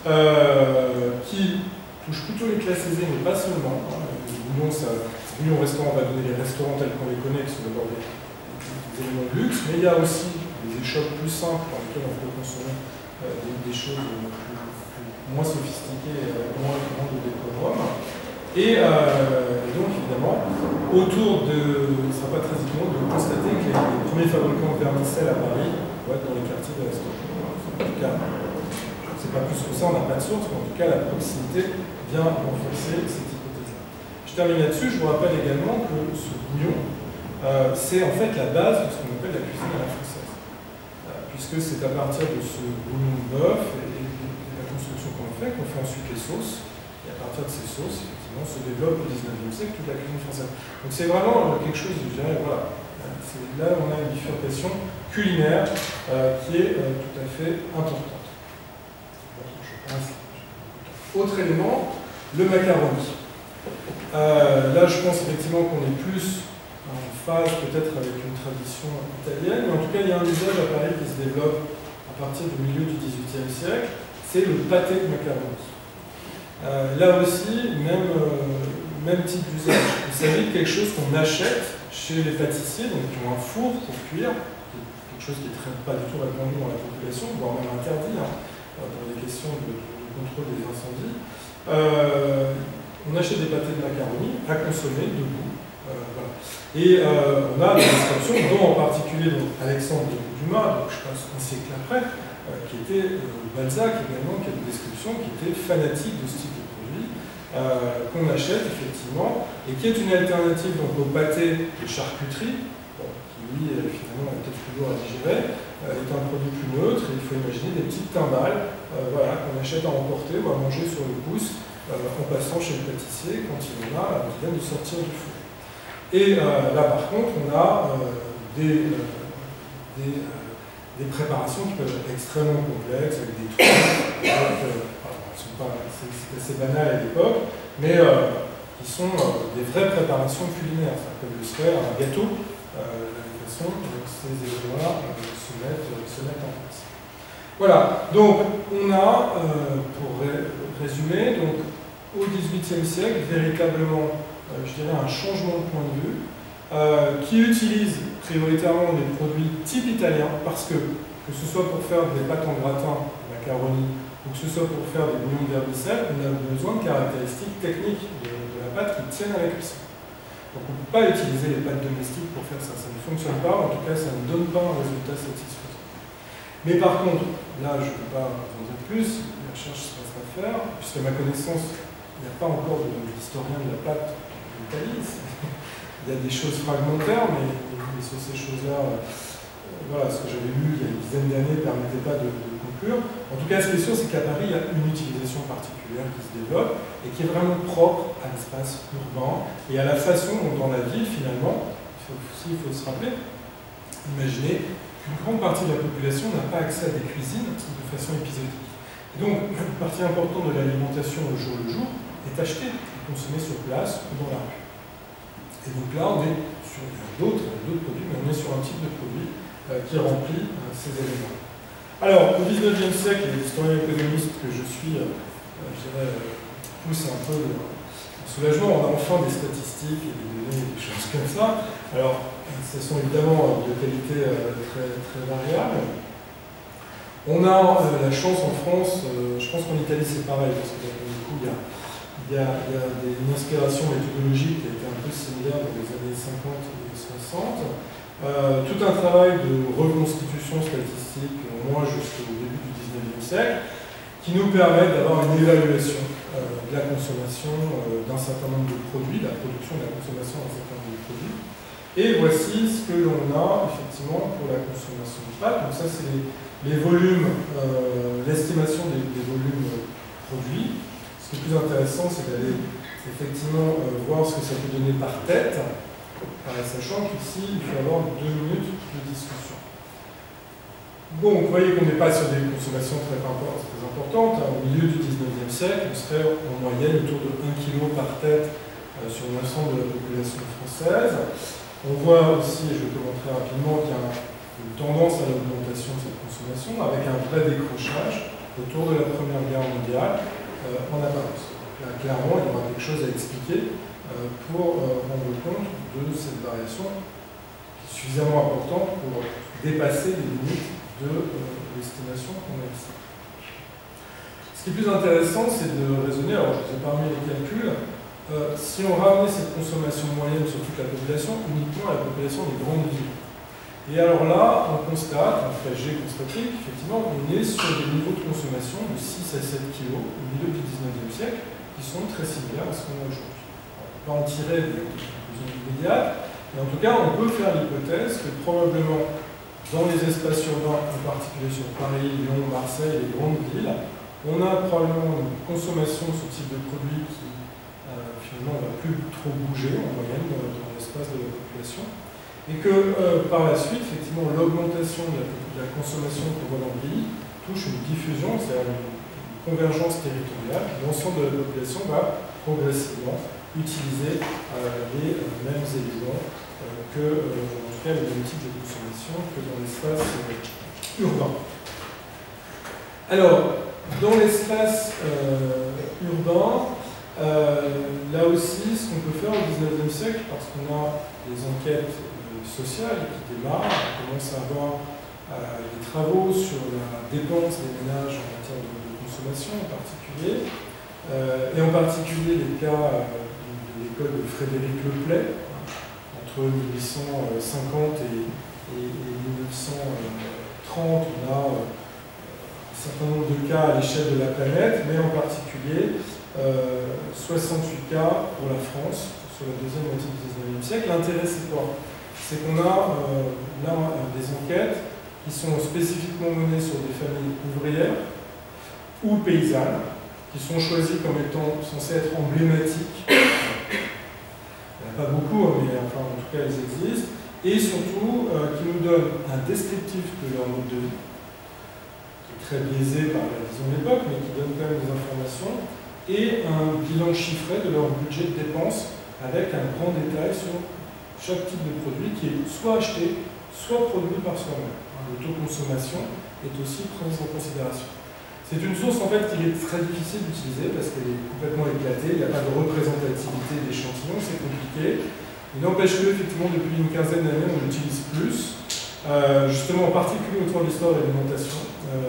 qui touche plutôt les classes aisées, mais pas seulement. Le bouillon restaurant va donner les restaurants tels qu'on les connaît, qui sont d'abord des éléments de luxe, mais il y a aussi des échoppes plus simples dans lesquelles on peut consommer des choses moins sophistiquées, moins grandes de décorum. Et donc, évidemment, autour de, ce ne sera pas très étonnant de constater que les premiers fabricants de vermicelle à Paris vont être dans les quartiers de restauration. En tout cas, je ne sais pas plus que ça, on n'a pas de source, mais en tout cas, la proximité vient renforcer cette hypothèse-là. Je termine là-dessus, je vous rappelle également que ce bouillon, c'est en fait la base de ce qu'on appelle la cuisine à la française. Puisque c'est à partir de ce bouillon de bœuf et de la construction qu'on fait ensuite les sauces. Et à partir de ces sauces, effectivement, se développe au XIXe siècle toute la cuisine française. Donc c'est vraiment quelque chose, je dirais, voilà. Là, on a une bifurcation culinaire qui est tout à fait importante. Autre élément, le macaroni. Là, je pense effectivement qu'on est plus en phase peut-être avec une tradition italienne, mais en tout cas, il y a un usage à Paris qui se développe à partir du milieu du XVIIIe siècle, c'est le pâté de macaroni. Là aussi, même type d'usage. Il s'agit de quelque chose qu'on achète chez les pâtissiers, donc qui ont un four pour cuire, quelque chose qui n'est pas du tout répandu dans la population, voire même interdit pour des questions de contrôle des incendies. On achète des pâtés de macaroni à consommer debout. Voilà. Et on a des descriptions, dont en particulier donc, Alexandre Dumas, donc, je pense un siècle après, qui était Balzac également, qui a des descriptions qui étaient fanatiques de ce type de produit, qu'on achète effectivement, et qui est une alternative donc, au pâté de charcuterie, qui lui finalement est peut-être plus lourd à digérer, est un produit plus neutre, et il faut imaginer des petites timbales voilà, qu'on achète à emporter ou à manger sur le pouce en passant chez le pâtissier quand il en a qui vient de sortir du four. Et là par contre on a des préparations qui peuvent être extrêmement complexes, avec des trucs, c'est assez banal à l'époque, mais qui sont des vraies préparations culinaires, ça comme le serait un gâteau, la façon dont ces éléments-là se mettent en place. Voilà, donc on a, pour résumer, donc, au XVIIIe siècle, véritablement, je dirais, un changement de point de vue, qui utilise prioritairement des produits type italien, parce que ce soit pour faire des pâtes en gratin, macaroni, ou que ce soit pour faire des bouillons de vermicelle, on a besoin de caractéristiques techniques de la pâte qui tiennent à la cuisson. Donc on ne peut pas utiliser les pâtes domestiques pour faire ça, ça ne fonctionne pas, en tout cas ça ne donne pas un résultat satisfaisant. Mais par contre, là je ne peux pas vous en dire plus, la recherche reste à faire, puisqu'à ma connaissance, il n'y a pas encore d'historien de la pâte en Italie. Il y a des choses fragmentaires, mais sur ces choses-là, voilà, ce que j'avais lu il y a une dizaine d'années ne permettait pas de conclure. En tout cas, ce qui est sûr, c'est qu'à Paris, il y a une utilisation particulière qui se développe et qui est vraiment propre à l'espace urbain et à la façon dont dans la ville, finalement, il faut se rappeler, imaginez qu'une grande partie de la population n'a pas accès à des cuisines de façon épisodique. Et donc, une partie importante de l'alimentation au jour le jour est achetée et consommée sur place ou dans la rue. Et donc là, on est sur d'autres produits, mais on est sur un type de produit qui remplit ces éléments. Alors, au XIXe siècle, les historiens économistes que je suis, je dirais, poussent un peu le soulagement. On a enfin des statistiques et des données, des choses comme ça. Alors, ce sont évidemment de qualité très, très variable. On a la chance en France, je pense qu'en Italie c'est pareil, parce que du coup, il y a une inspiration méthodologique qui a été un peu similaire dans les années 50 et 60. Tout un travail de reconstitution statistique, au moins jusqu'au début du XIXe siècle, qui nous permet d'avoir une évaluation de la consommation d'un certain nombre de produits, la production et la consommation d'un certain nombre de produits. Et voici ce que l'on a effectivement pour la consommation de pâtes. Donc ça c'est les volumes, l'estimation des volumes produits. Ce qui est plus intéressant, c'est d'aller effectivement voir ce que ça peut donner par tête, sachant qu'ici, il faut avoir 2 minutes de discussion. Bon, vous voyez qu'on n'est pas sur des consommations très importantes. Au milieu du XIXe siècle, on serait en moyenne autour de 1 kg par tête sur l'ensemble de la population française. On voit aussi, et je vais vous montrer rapidement, qu'il y a une tendance à l'augmentation de cette consommation, avec un vrai décrochage autour de la Première Guerre mondiale en apparence. Là, clairement, il y aura quelque chose à expliquer pour rendre compte de cette variation qui est suffisamment importante pour dépasser les limites de l'estimation qu'on a ici. Ce qui est plus intéressant, c'est de raisonner, alors je vous ai parmi les calculs, si on ramenait cette consommation moyenne sur toute la population, uniquement à la population des grandes villes. Et alors là, on constate, en tout cas j'ai constaté, qu'effectivement, on est sur des niveaux de consommation de 6 à 7 kg au milieu du XIXe siècle, qui sont très similaires à ce qu'on a aujourd'hui. pas en tirer des conclusions immédiates, mais en tout cas, on peut faire l'hypothèse que probablement, dans les espaces urbains, en particulier sur Paris, Lyon, Marseille, les grandes villes, on a probablement une consommation de ce type de produit qui, finalement, ne va plus trop bouger en moyenne dans l'espace de la population. Et que, par la suite, effectivement, l'augmentation de la consommation qu'on voit dans le pays touche une diffusion, c'est-à-dire une convergence territoriale. L'ensemble de la population va progressivement utiliser les mêmes éléments que, en tout cas, le même type de consommation que dans l'espace urbain. Alors, dans l'espace urbain, là aussi, ce qu'on peut faire au XIXe siècle, parce qu'on a des enquêtes sociales qui démarrent, on commence à avoir des travaux sur la dépense des ménages en matière de consommation en particulier, et en particulier les cas de l'école de Frédéric Leplay, entre 1850 et 1930, on a un certain nombre de cas à l'échelle de la planète, mais en particulier 68 cas pour la France sur la deuxième moitié du XIXe siècle. L'intérêt, c'est quoi? C'est qu'on a là des enquêtes qui sont spécifiquement menées sur des familles ouvrières ou paysannes, qui sont choisies comme étant censées être emblématiques. Il n'y en a pas beaucoup, mais enfin, en tout cas, elles existent. Et surtout, qui nous donnent un descriptif de leur mode de vie, qui est très biaisé par la vision de l'époque, mais qui donne quand même des informations, et un bilan chiffré de leur budget de dépenses, avec un grand détail sur chaque type de produit qui est soit acheté, soit produit par soi-même. L'autoconsommation est aussi prise en considération. C'est une source en fait qu'il est très difficile d'utiliser parce qu'elle est complètement éclatée, il n'y a pas de représentativité d'échantillons, c'est compliqué. Il n'empêche que, effectivement, depuis une quinzaine d'années, on l'utilise plus, justement en particulier autour de l'histoire de l'alimentation.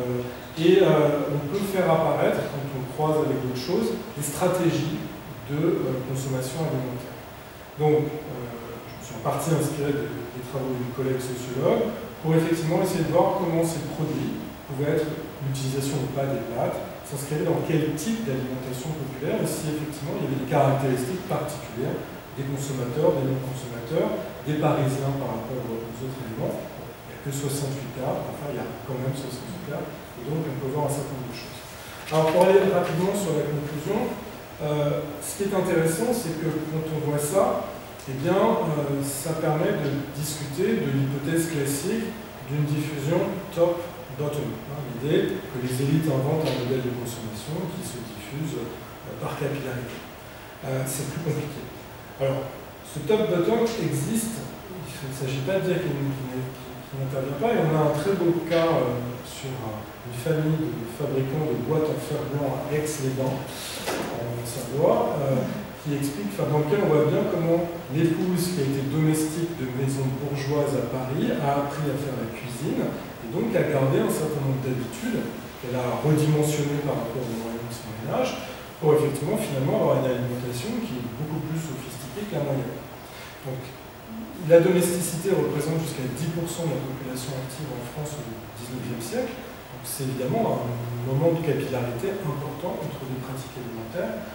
Et on peut faire apparaître, quand on croise avec d'autres choses, des stratégies de consommation alimentaire. Donc, je me suis en partie inspiré des travaux d'une collègue sociologue pour effectivement essayer de voir comment ces produits pouvaient être l'utilisation ou pas des pâtes, s'inscrire dans quel type d'alimentation populaire, et si effectivement il y avait des caractéristiques particulières des consommateurs, des non-consommateurs, des Parisiens par rapport aux autres éléments. Il n'y a que 68 cas, enfin il y a quand même 68 cas, et donc on peut voir un certain nombre de choses. Alors pour aller rapidement sur la conclusion, ce qui est intéressant, c'est que quand on voit ça, eh bien, ça permet de discuter de l'hypothèse classique d'une diffusion top-bottom. L'idée que les élites inventent un modèle de consommation qui se diffuse par capillarité. C'est plus compliqué. Alors, ce top-bottom existe, il ne s'agit pas de dire qu'il n'intervient pas, et on a un très beau cas sur une famille de fabricants de boîtes en fer blanc à Aix-les-Bains, en Savoie, qui explique, dans lequel on voit bien comment l'épouse qui a été domestique de maison bourgeoise à Paris a appris à faire la cuisine, et donc a gardé un certain nombre d'habitudes qu'elle a redimensionnées par rapport aux moyens de son ménage, pour effectivement finalement avoir une alimentation qui est beaucoup plus sophistiquée que la moyenne. Donc, la domesticité représente jusqu'à 10% de la population active en France au XIXe siècle. Donc, c'est évidemment un moment de capillarité important entre les pratiques alimentaires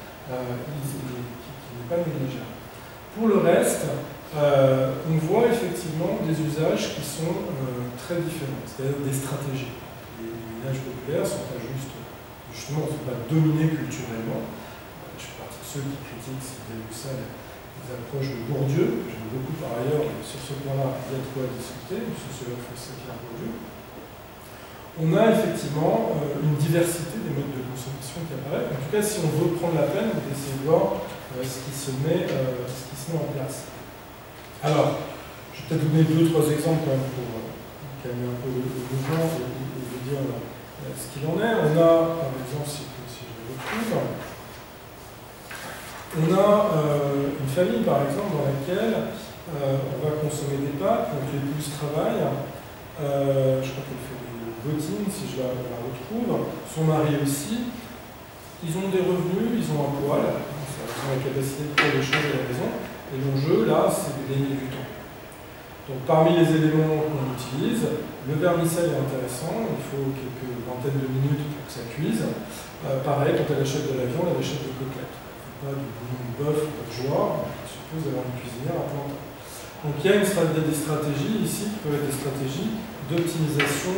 qui n'est pas négligeable. Pour le reste, on voit effectivement des usages qui sont très différents, c'est-à-dire des stratégies. Les ménages populaires sont pas justement, ne sont pas dominés culturellement. Je fais partie de ceux qui critiquent, si vous avez vu ça, les approches de Bourdieu, que j'aime beaucoup par ailleurs, sur ce point-là, il y a de quoi discuter, le sociologue français Pierre Bourdieu. On a effectivement une diversité des modes de consommation qui apparaissent. En tout cas, si on veut prendre la peine d'essayer de voir ce qui se met en place. Alors, je vais peut-être vous donner 2-3 exemples quand même pour calmer un peu le mouvement et vous dire ce qu'il en est. On a, par exemple, si je le retrouve, on a une famille, par exemple, dans laquelle on va consommer des pâtes, donc l'épouse travaille, je crois qu'elle fait des bottines, si je la retrouve, son mari aussi. Ils ont des revenus, ils ont un poêle, ils ont la capacité de faire des choses à la maison, et l'enjeu, là, c'est de gagner du temps. Donc, parmi les éléments qu'on utilise, le vermicelle est intéressant, il faut quelques vingtaines de minutes pour que ça cuise. Pareil, quand elle achète de la viande, elle achète des côtelettes. Il faut pas du bouillon de bœuf bourgeois, je suppose d'avoir une cuisinière à plein temps. Donc il y a des stratégies ici qui peuvent être des stratégies d'optimisation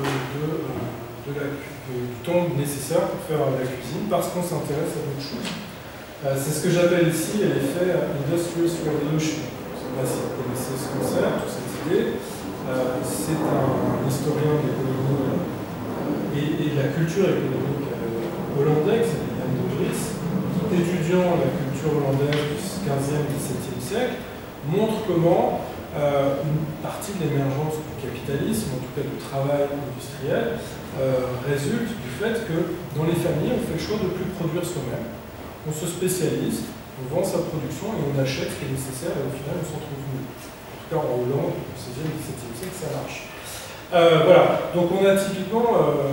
du temps nécessaire pour faire la cuisine parce qu'on s'intéresse à d'autres choses. C'est ce que j'appelle ici l'effet Industrial Revolution. Je ne sais pas si vous connaissez ce concept ou cette idée. C'est un historien d'économie et de la culture économique hollandais qui s'appelle Jan de Vries, qui, étudiant la culture hollandaise du 15e et 17e siècle, montre comment une partie de l'émergence du capitalisme, en tout cas du travail industriel, résulte du fait que dans les familles, on fait le choix de ne plus produire soi-même. On se spécialise, on vend sa production et on achète ce qui est nécessaire et au final on s'en trouve mieux. En tout cas en Hollande, au 16e et 17e siècle, ça marche. Voilà, donc on a typiquement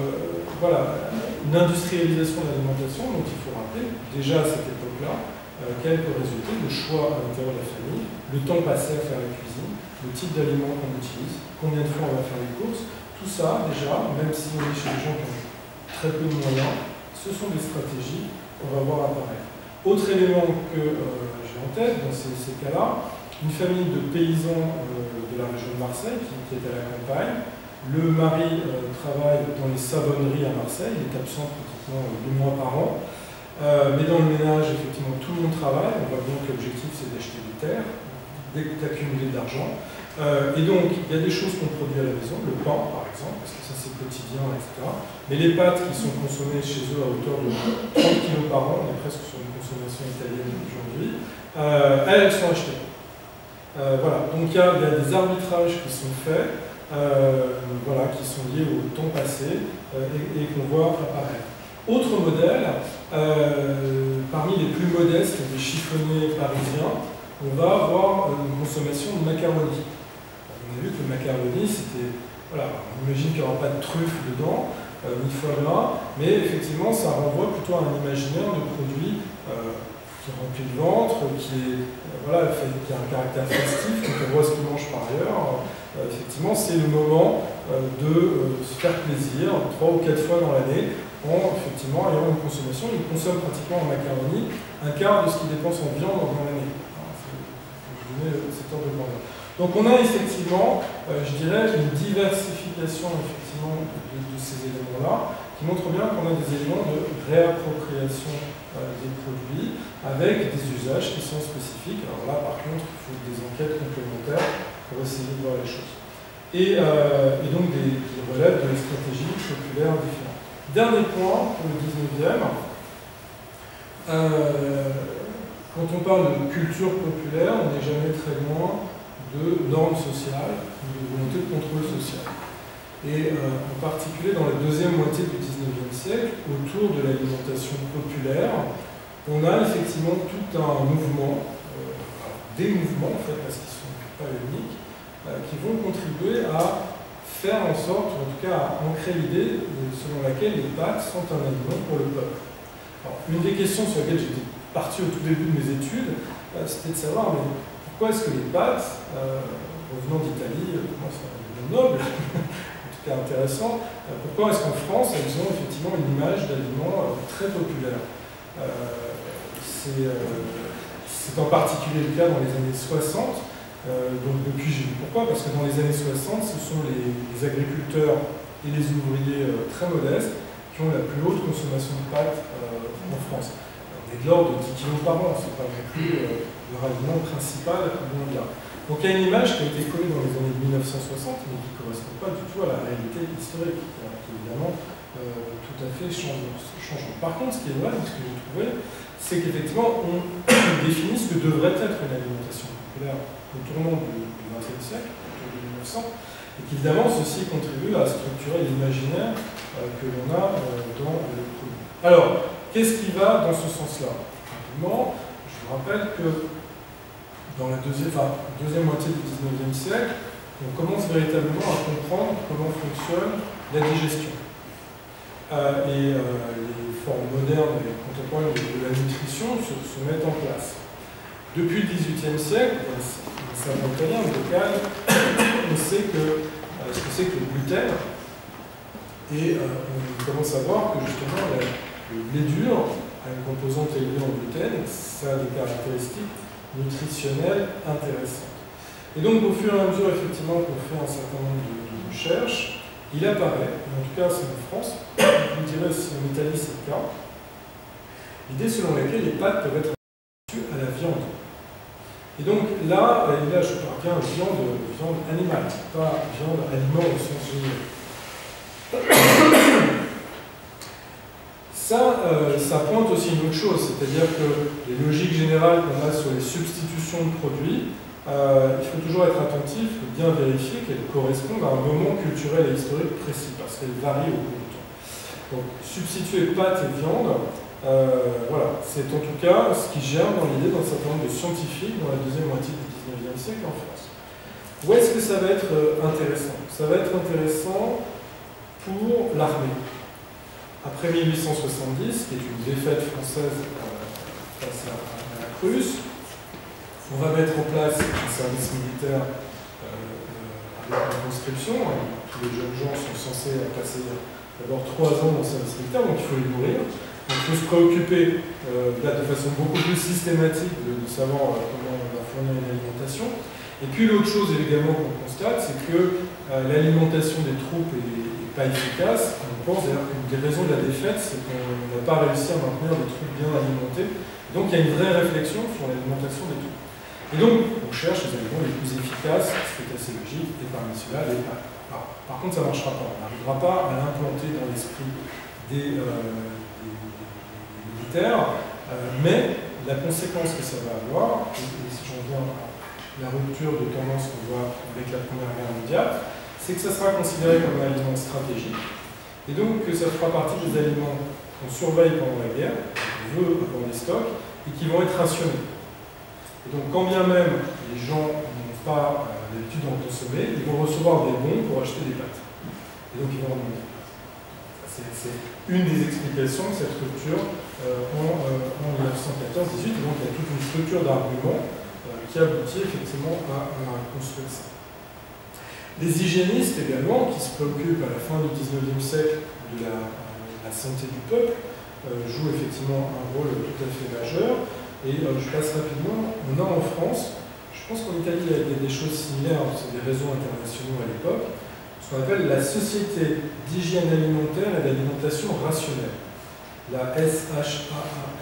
une industrialisation de l'alimentation dont il faut rappeler, déjà à cette époque-là, quel peut résulter de choix à l'intérieur de la famille, le temps passé à faire la cuisine, le type d'aliments qu'on utilise, combien de fois on va faire les courses, tout ça déjà, même si on est chez des gens qui ont très peu de moyens, ce sont des stratégies qu'on va voir apparaître. Autre élément que j'ai en tête dans ces cas-là, une famille de paysans de la région de Marseille qui est à la campagne. Le mari travaille dans les savonneries à Marseille, il est absent pratiquement 2 mois par an. Mais dans le ménage, effectivement, tout le monde travaille. On voit bien que l'objectif, c'est d'acheter des terres, d'accumuler de l'argent. Et donc, il y a des choses qu'on produit à la maison, le pain, par exemple, parce que ça, c'est quotidien, etc. Mais les pâtes qui sont consommées chez eux à hauteur de 30 kg par an, on est presque sur une consommation italienne aujourd'hui, elles sont achetées. Voilà, donc il y a des arbitrages qui sont faits, qui sont liés au temps passé et qu'on voit apparaître. Autre modèle, parmi les plus modestes des chiffonniers parisiens, on va avoir une consommation de macaroni. On a vu que le macaroni, c'était, voilà, on imagine qu'il n'y aura pas de truffe dedans, ni de foie gras, mais effectivement, ça renvoie plutôt à un imaginaire de produits qui remplit le ventre, qui a un caractère festif, quand on voit ce qu'il mange par ailleurs. Effectivement, c'est le moment de se faire plaisir 3 ou 4 fois dans l'année en effectivement ayant une consommation. Il consomme pratiquement en macaroni un quart de ce qu'il dépense en viande dans l'année. Je vous donne cet ordre de grandeur. Donc on a effectivement, je dirais, une diversification effectivement de ces éléments-là, qui montre bien qu'on a des éléments de réappropriation des produits avec des usages qui sont spécifiques. Alors là, par contre, il faut des enquêtes complémentaires pour essayer de voir les choses. Et donc, qui relèvent de stratégies populaires différentes. Dernier point pour le 19e. Quand on parle de culture populaire, on n'est jamais très loin de normes sociales, de volonté de contrôle social. Et en particulier dans la deuxième moitié du 19e siècle, autour de l'alimentation populaire, on a effectivement tout un mouvement, des mouvements en fait, parce qu'ils ne sont pas uniques, qui vont contribuer à faire en sorte, ou en tout cas à ancrer l'idée selon laquelle les pâtes sont un aliment pour le peuple. Alors, une des questions sur lesquelles j'étais parti au tout début de mes études, c'était de savoir mais pourquoi est-ce que les pâtes, revenant d'Italie, c'est un noble, intéressant, pourquoi est-ce qu'en France, elles ont effectivement une image d'aliment très populaire. C'est en particulier le cas dans les années 60, donc depuis j'ai vu pourquoi, parce que dans les années 60, ce sont les agriculteurs et les ouvriers très modestes qui ont la plus haute consommation de pâtes en France. On est de l'ordre de 10 kg par an, c'est pas non plus le ralliement principal mondial. Donc il y a une image qui a été collée dans les années 1960, mais qui ne correspond pas du tout à la réalité historique, qui est évidemment tout à fait changeante. Par contre, ce qui est vrai, ce que j'ai trouvé, c'est qu'effectivement, on définit ce que devrait être une alimentation populaire au tournant du XXe siècle, autour de 1900, et qu'évidemment, ceci contribue à structurer l'imaginaire que l'on a dans les produits. Alors, qu'est-ce qui va dans ce sens-là? Rapidement, je vous rappelle que dans la deuxième moitié du XIXe siècle, on commence véritablement à comprendre comment fonctionne la digestion. Les formes modernes et contemporaines de la nutrition se mettent en place. Depuis le XVIIIe siècle, un savant italien, Boccale, on sait ce que c'est que le gluten, et on commence à voir que justement le blé dur a une composante élevée en gluten et que ça a des caractéristiques nutritionnelles intéressantes. Et donc, au fur et à mesure, effectivement, qu'on fait un certain nombre de recherches, il apparaît, et en tout cas c'est en France, je vous dirais aussi en Italie c'est le cas, l'idée selon laquelle les pâtes peuvent être substituées à la viande. Et donc là je parle bien de viande animale, pas viande aliment au sens général. Ça pointe aussi une autre chose, c'est-à-dire que les logiques générales qu'on a sur les substitutions de produits, il faut toujours être attentif, bien vérifier qu'elles correspondent à un moment culturel et historique précis, parce qu'elles varient au cours du temps. Donc, substituer pâtes et viande, voilà, c'est en tout cas ce qui germe dans l'idée d'un certain nombre de scientifiques dans la deuxième moitié du XIXe siècle en France. Où est-ce que ça va être intéressant? Ça va être intéressant pour l'armée. Après 1870, qui est une défaite française face à la Prusse, on va mettre en place un service militaire avec une conscription. Tous les jeunes gens sont censés passer d'abord 3 ans dans le service militaire, donc il faut les nourrir. Donc il faut se préoccuper là, de façon beaucoup plus systématique de savoir comment on va fournir une alimentation. Et puis l'autre chose également qu'on constate, c'est que l'alimentation des troupes est pas efficace. On pense d'ailleurs qu'une des raisons de la défaite, c'est qu'on n'a pas réussi à maintenir des troupes bien alimentées. Donc il y a une vraie réflexion sur l'alimentation des troupes. Et donc on cherche les aliments les plus efficaces, ce qui est assez logique, et parmi ceux-là, les pâtes. Par contre, ça ne marchera pas. On n'arrivera pas à l'implanter dans l'esprit des militaires, mais la conséquence que ça va avoir, et si j'en viens à la rupture de tendance qu'on voit avec la Première Guerre mondiale, c'est que ça sera considéré comme un aliment stratégique, et donc que ça fera partie des aliments qu'on surveille pendant la guerre, qu'on veut avoir des stocks, et qui vont être rationnés. Et donc quand bien même les gens n'ont pas l'habitude d'en consommer, ils vont recevoir des bons pour acheter des pâtes. Et donc ils vont en demander. C'est une des explications de cette rupture en 1914-18, et donc il y a toute une structure d'arguments qui aboutit effectivement à construire ça. Les hygiénistes également, qui se préoccupent à la fin du XIXe siècle de la santé du peuple, jouent effectivement un rôle tout à fait majeur. Et je passe rapidement, on a en France, je pense qu'en Italie il y a des choses similaires, c'est des réseaux internationaux à l'époque, ce qu'on appelle la Société d'hygiène alimentaire et d'alimentation rationnelle, la SHAAR.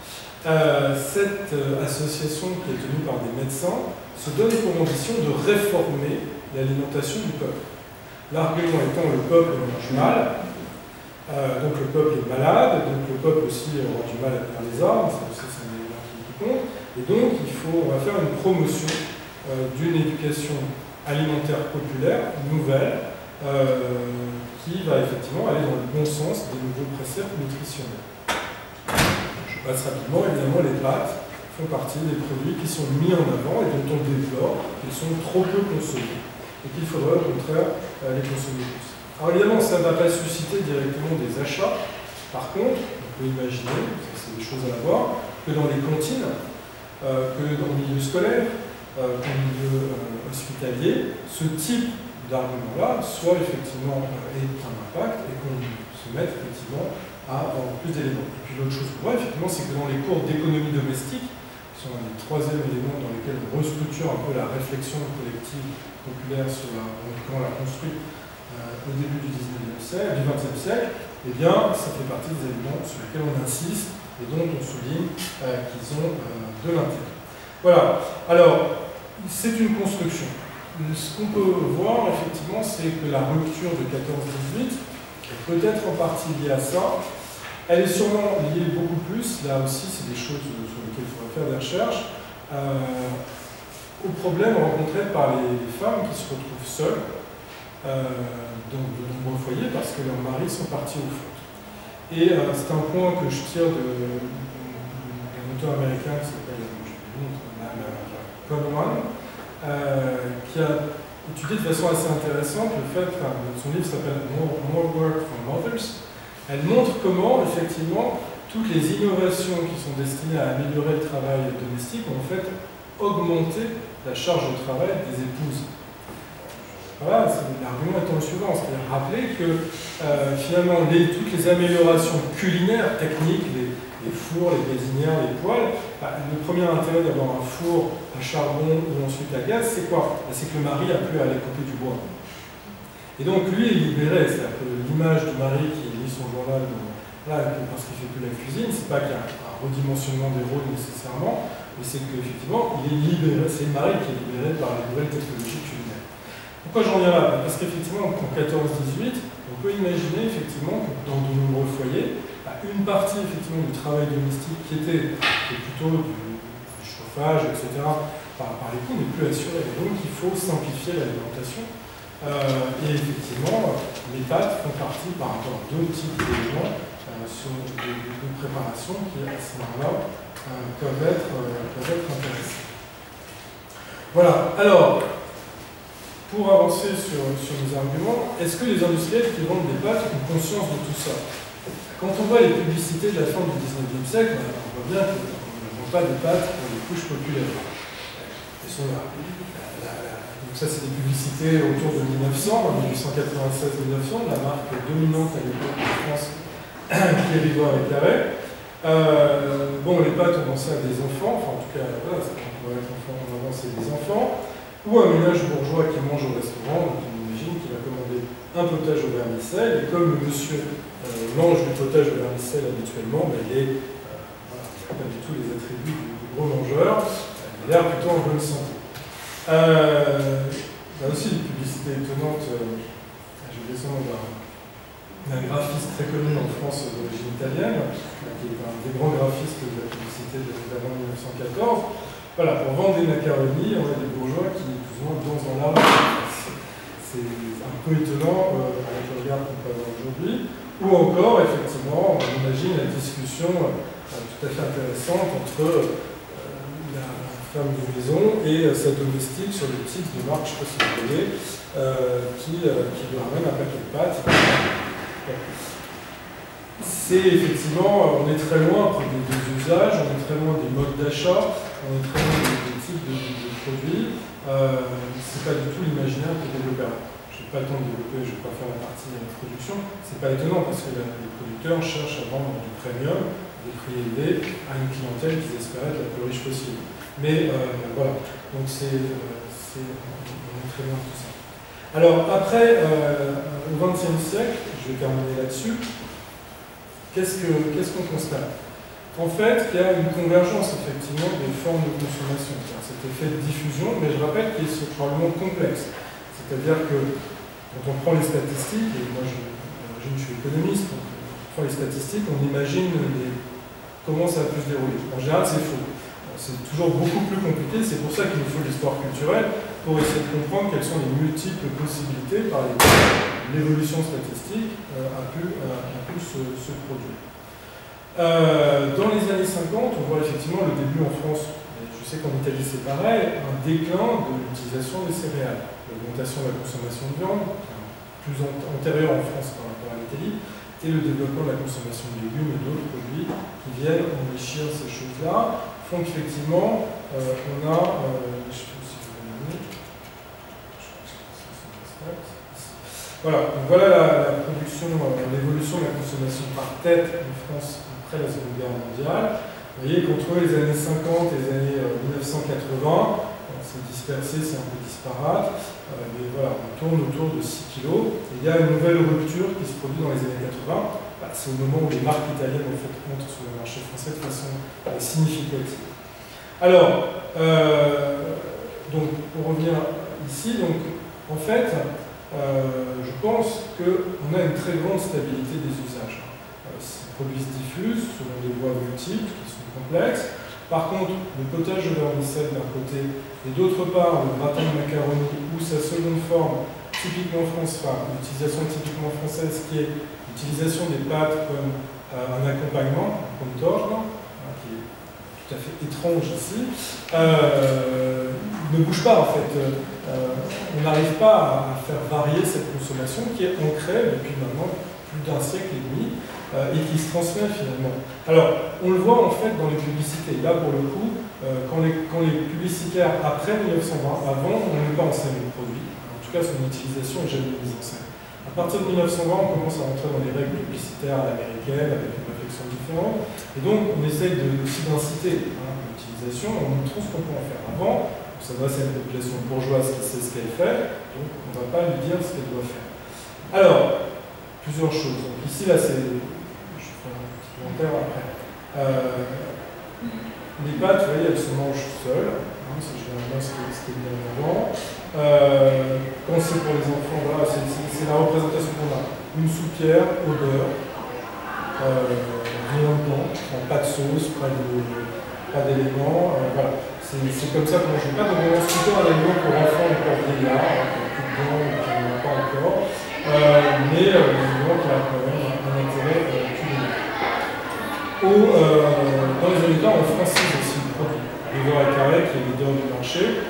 Cette association qui est tenue par des médecins se donne pour ambition de réformer l'alimentation du peuple. L'argument étant le peuple mange mal, donc le peuple est malade, donc le peuple aussi aura du mal à faire les armes, c'est un élément qui compte, et donc on va faire une promotion d'une éducation alimentaire populaire, nouvelle, qui va effectivement aller dans le bon sens des nouveaux préceptes nutritionnels. Je passe rapidement, évidemment les pâtes font partie des produits qui sont mis en avant et dont on déplore qu'ils sont trop peu consommés et qu'il faudrait au contraire les consommer plus. Alors évidemment, ça ne va pas susciter directement des achats. Par contre, on peut imaginer, c'est des choses à voir, que dans les cantines, que dans le milieu scolaire, qu'au milieu hospitalier, ce type d'argument-là soit effectivement ait un impact et qu'on se mette effectivement à avoir plus d'éléments. Et puis l'autre chose qu'on voit effectivement, c'est que dans les cours d'économie domestique, qui sont un des troisièmes éléments dans lesquels on restructure un peu la réflexion collective populaire sur comment on l'a construit au début du XXe siècle, eh bien, ça fait partie des éléments sur lesquels on insiste et dont on souligne qu'ils ont de l'intérêt. Voilà. Alors, c'est une construction. Ce qu'on peut voir, effectivement, c'est que la rupture de 14-18 est peut-être en partie liée à ça. Elle est sûrement liée beaucoup plus, là aussi, c'est des choses sur lesquelles il faudra faire des recherches, aux problèmes rencontrés par les femmes qui se retrouvent seules dans de nombreux foyers parce que leurs maris sont partis au front. Et c'est un point que je tire d'un auteur américain qui s'appelle Conwan, qui a étudié de façon assez intéressante le fait, son livre s'appelle More Work for Mothers. Elle montre comment, effectivement, toutes les innovations qui sont destinées à améliorer le travail domestique ont en fait augmenté la charge de travail des épouses. Voilà, l'argument étant le suivant, c'est-à-dire rappeler que finalement toutes les améliorations culinaires, techniques, les fours, les gazinières, les poêles. Le premier intérêt d'avoir un four à charbon ou ensuite à gaz, c'est quoi? C'est que le mari a pu aller couper du bois. Et donc lui est libéré, c'est-à-dire que l'image du mari qui lit son journal parce qu'il ne fait plus la cuisine, c'est pas qu'il y a un redimensionnement des rôles nécessairement, mais c'est qu'effectivement, il est libéré, c'est le mari qui est libéré par les nouvelles technologies culinaires. Pourquoi j'en viens là? Parce qu'effectivement, en 14-18, on peut imaginer effectivement que dans de nombreux foyers, une partie effectivement du travail domestique qui était plutôt du chauffage, etc., par les coûts, n'est plus assuré. Et donc il faut simplifier l'alimentation. Et effectivement, les pâtes font partie par rapport à d'autres types d'éléments de préparation qui, à ce moment-là, peuvent être intéressants. Voilà. Alors, pour avancer sur les arguments, est-ce que les industriels qui vendent des pâtes ont conscience de tout ça? Quand on voit les publicités de la fin du 19e siècle, on voit bien qu'on ne vend pas des pâtes pour les couches populaires. Elles sont là. Donc ça, c'est des publicités autour de 1900, 1896-1900, la marque dominante à l'époque en France, qui est Rivoire et Carré. Bon, les pâtes, on pensait à des enfants, enfin en tout cas, voilà, on va être enfant, on va penser des enfants, ou un ménage bourgeois qui mange au restaurant, donc on imagine qu'il va commander un potage au vermicelle, et comme le monsieur mange du potage au vermicelle habituellement, ben, il n'a pas du tout les attributs du gros mangeur, il a l'air plutôt en bonne santé. Là aussi, une publicité étonnante, je vais descendre d'un graphiste très connu en France d'origine italienne, qui est un des grands graphistes de la publicité d'avant 1914. Voilà, pour vendre des macaronis, on a des bourgeois qui plus ou moins dansent dans l'arbre. C'est un peu étonnant avec le regard qu'on peut avoir aujourd'hui. Ou encore, effectivement, on imagine la discussion tout à fait intéressante entre la femme de maison et sa domestique sur le type de marque, je ne sais pas si vous voyez, qui lui ramène un paquet de pâtes. C'est effectivement, on est très loin des usages, on est très loin des modes d'achat, on est très loin des types de produits. C'est pas du tout l'imaginaire qui est développé. Je n'ai pas le temps de développer, je ne vais pas faire la partie production. C'est pas étonnant parce que les producteurs cherchent à vendre du premium, des prix élevés, à une clientèle qu'ils espéraient être la plus riche possible. Mais voilà, donc on est très loin de tout ça. Alors après, au XXe siècle, je vais terminer là-dessus, qu'est-ce qu'on constate? En fait, il y a une convergence effectivement des formes de consommation. Cet effet de diffusion, mais je rappelle qu'il est probablement complexe. C'est-à-dire que quand on prend les statistiques, et moi je suis économiste, donc on prend les statistiques, on imagine comment ça va plus se dérouler. En général, c'est faux. C'est toujours beaucoup plus compliqué, c'est pour ça qu'il nous faut l'histoire culturelle, pour essayer de comprendre quelles sont les multiples possibilités par lesquelles l'évolution statistique a pu se produire. Dans les années 50, on voit effectivement le début en France, je sais qu'en Italie c'est pareil, un déclin de l'utilisation des céréales, l'augmentation de la consommation de viande, plus antérieure en France par rapport à l'Italie, et le développement de la consommation de légumes et d'autres produits qui viennent enrichir ces choses-là, font qu'effectivement, on a, voilà la production, l'évolution de la consommation par tête en France après la Seconde Guerre mondiale. Vous voyez qu'entre les années 50 et les années 1980, c'est dispersé, c'est un peu disparate, mais voilà, on tourne autour de 6 kg. Et il y a une nouvelle rupture qui se produit dans les années 80. C'est au moment où les marques italiennes en fait entrent sur le marché français de façon significative. Alors, donc, pour revenir ici, donc, en fait, je pense qu'on a une très grande stabilité des usages. Ces produits se diffusent selon des voies multiples qui sont complexes. Par contre, le potage de vermicelle d'un côté, et d'autre part, le gratin de macaroni ou sa seconde forme, typiquement française, enfin, l'utilisation typiquement française, qui est l'utilisation des pâtes comme un accompagnement, comme torche, qui est tout à fait étrange ici, ne bouge pas en fait. On n'arrive pas à faire varier cette consommation qui est ancrée depuis maintenant plus d'un siècle et demi et qui se transmet finalement. Alors, on le voit en fait dans les publicités. Là, pour le coup, quand les publicitaires après 1920, avant, on ne met pas en scène le produit. En tout cas, son utilisation n'est jamais mise en scène. À partir de 1920, on commence à rentrer dans les règles publicitaires américaines avec une réflexion sont différentes. Et donc, on essaye aussi d'inciter l'utilisation en montrant ce qu'on peut en faire. Avant, on s'adresse à une population bourgeoise qui sait ce qu'elle fait, donc on ne va pas lui dire ce qu'elle doit faire. Alors, plusieurs choses. Donc, ici, là, c'est... Je ferai un petit commentaire après. Les pâtes, vous voyez, elles se mangent seules. C'est généralement ce qui est bien avant. Quand c'est pour les enfants, voilà, c'est la représentation qu'on a. Une soupière au beurre, rien dedans, pas de sauce, pas d'éléments. Voilà. C'est comme ça qu'on mange pas. Donc on mange plutôt un aliment pour enfants ou pour vieillards, plus de dents ou qui n'en a pas encore. Mais un aliment qui a quand même un intérêt culinaire. Dans les années 20, on francise aussi le produit. Le beurre et carré, qui est leader du marché,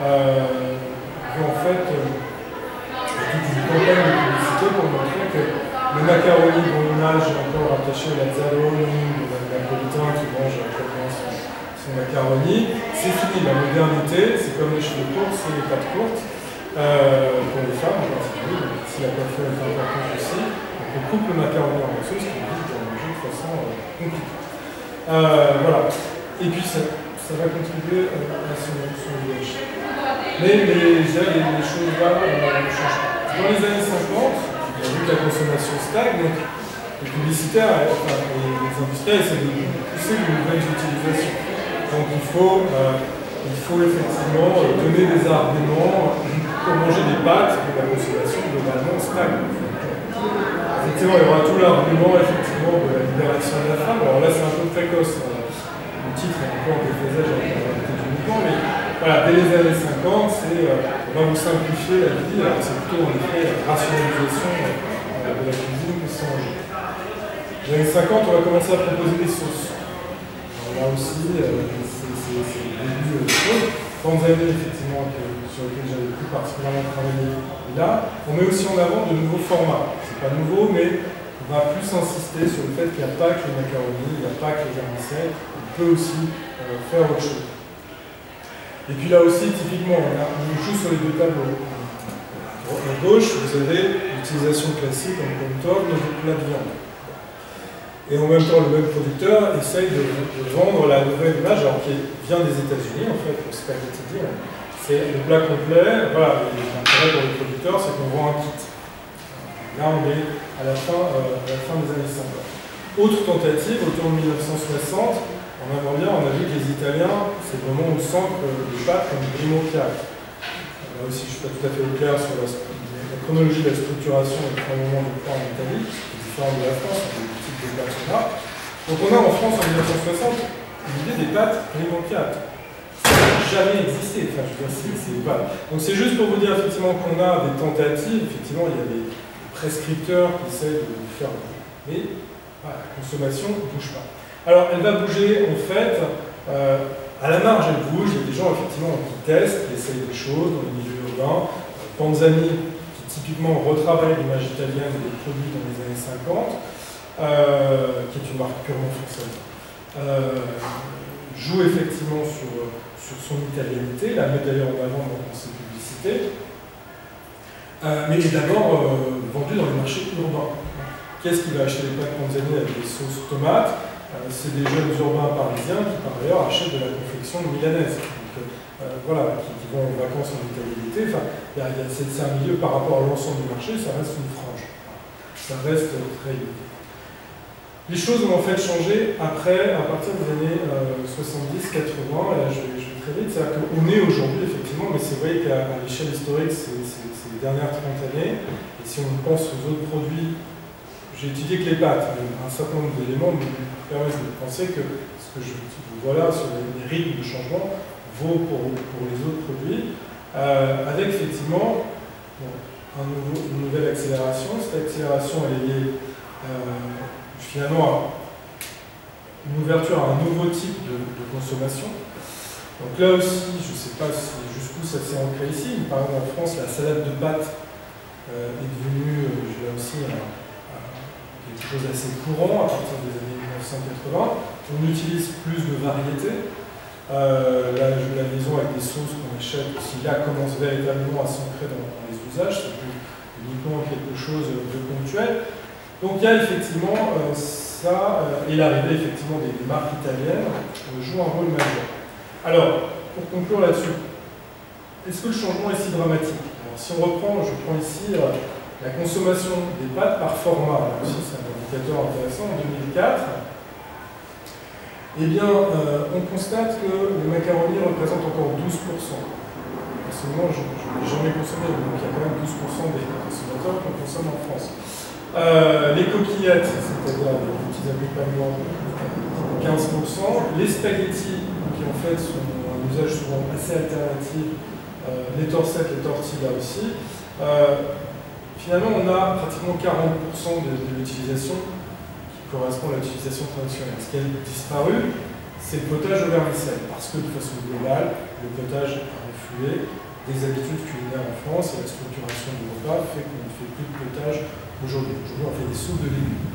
en fait, toute une campagne de publicité pour montrer que le macaroni dont l'image est encore attachée à la Zalone, le napolitain qui mange complètement son macaroni, c'est fini. La modernité, c'est comme les cheveux courts, c'est les pâtes courtes, pour les femmes en particulier, donc si la coiffure est importante aussi, donc on coupe le macaroni en morceaux, ce qui évite de manger de façon compliquée. Voilà. Et puis ça va contribuer à son village. Mais les choses là ne changent pas. Dans les années 50, on a vu que la consommation stagne, donc les publicitaires, les industriels essaient de pousser de nouvelles utilisations. Donc il faut effectivement donner des arguments pour manger des pâtes, mais la consommation globalement stagne. Effectivement, il y aura tout l'argument effectivement de la libération de la femme. Alors là, c'est un peu précoce. Le titre est un peu en déphasage avec la réalité du mouvement, mais voilà, dès les années 50, c'est on va vous simplifier la vie. Alors c'est plutôt en effet la rationalisation de la cuisine que c'est en jeu. Dans les années 50, on va commencer à proposer des sauces. Alors là aussi, c'est le début des choses. Grandes années, effectivement, sur lesquelles j'avais plus particulièrement travaillé. Et là, on met aussi en avant de nouveaux formats. C'est pas nouveau, mais on va plus insister sur le fait qu'il n'y a pas que les macaronis, il n'y a pas que les vermicelles, on peut aussi faire autre chose. Et puis là aussi, typiquement, on joue sur les deux tableaux. À gauche, vous avez l'utilisation classique en compteur de votre plat de viande. Et en même temps, le même producteur essaye de vendre la nouvelle image, alors qui vient des États-Unis, en fait, le spaghetti deal. C'est le plat complet. Voilà, l'intérêt pour les producteurs, c'est qu'on vend un kit. Là, on est à la fin des années 50. Autre tentative, autour de 1960, en avant-hier, on a vu que les Italiens, c'est le moment où s'ancrent des pâtes comme Primo Piatto. Là aussi, je ne suis pas tout à fait au clair sur la chronologie de la structuration des trois moments de plats en Italie, qui est différente de la France, des types de plats qu'on a. Donc on a en France, en 1960, l'idée des pâtes Primo Piatto. Ça n'a jamais existé. Enfin, je veux dire, c'est pas. Donc c'est juste pour vous dire effectivement qu'on a des tentatives. Effectivement, il y a des prescripteurs qui essaient de faire. Mais voilà, la consommation ne bouge pas. Alors, elle va bouger, en fait, à la marge, elle bouge. Il y a des gens, effectivement, qui testent, qui essayent des choses dans les milieux urbains. Panzani, qui typiquement retravaille l'image italienne des produits dans les années 50, qui est une marque purement française, joue effectivement sur son italianité, la met d'ailleurs en avant dans ses publicités, mais est d'abord vendu dans les marchés urbains. Qu'est-ce qui va acheter les pâtes Panzani avec des sauces tomates? C'est des jeunes urbains parisiens qui, par ailleurs, achètent de la confection milanaise. Donc, voilà, qui vont en vacances en italianité. Enfin, c'est un milieu par rapport à l'ensemble du marché, ça reste une frange. Ça reste très limité. Les choses ont en fait changé après, à partir des années 70-80, et là je vais très vite, c'est-à-dire qu'on est aujourd'hui, effectivement, mais c'est vrai qu'à l'échelle historique, c'est les dernières 30 années, et si on pense aux autres produits, j'ai étudié que les pâtes, un certain nombre d'éléments me permettent de penser que ce que je vois là sur les rythmes de changement vaut pour les autres produits, avec effectivement une nouvelle accélération. Cette accélération elle est liée finalement à une ouverture à un nouveau type de consommation. Donc là aussi, je ne sais pas jusqu'où ça s'est ancré ici, par exemple en France, la salade de pâtes est devenue, là aussi, quelque chose d'assez courant à partir des années 1980. On utilise plus de variétés. La maison avec des sauces qu'on achète aussi, là, commence véritablement à s'ancrer dans les usages. C'est plus uniquement quelque chose de ponctuel. Donc il y a effectivement ça, et l'arrivée effectivement des marques italiennes joue un rôle majeur. Alors, pour conclure là-dessus, est-ce que le changement est si dramatique? Alors, si on reprend, je prends ici la consommation des pâtes par format, là aussi c'est un indicateur intéressant, en 2004, eh bien, on constate que le macaroni représente encore 12%. Personnellement, je n'ai jamais consommé, donc il y a quand même 12% des consommateurs qu'on consomme en France. Les coquillettes, c'est-à-dire les petits accompagnements, 15%. Les spaghettis, qui en fait sont un usage souvent assez alternatif, les torsettes, les tortillas là aussi. Finalement, on a pratiquement 40% de l'utilisation qui correspond à l'utilisation traditionnelle. Ce qui a disparu, c'est le potage au vermicelle, parce que de façon globale, le potage a reflué des habitudes culinaires en France et la structuration du repas fait qu'on ne fait plus de potage aujourd'hui. Aujourd'hui, on fait des soupes de légumes.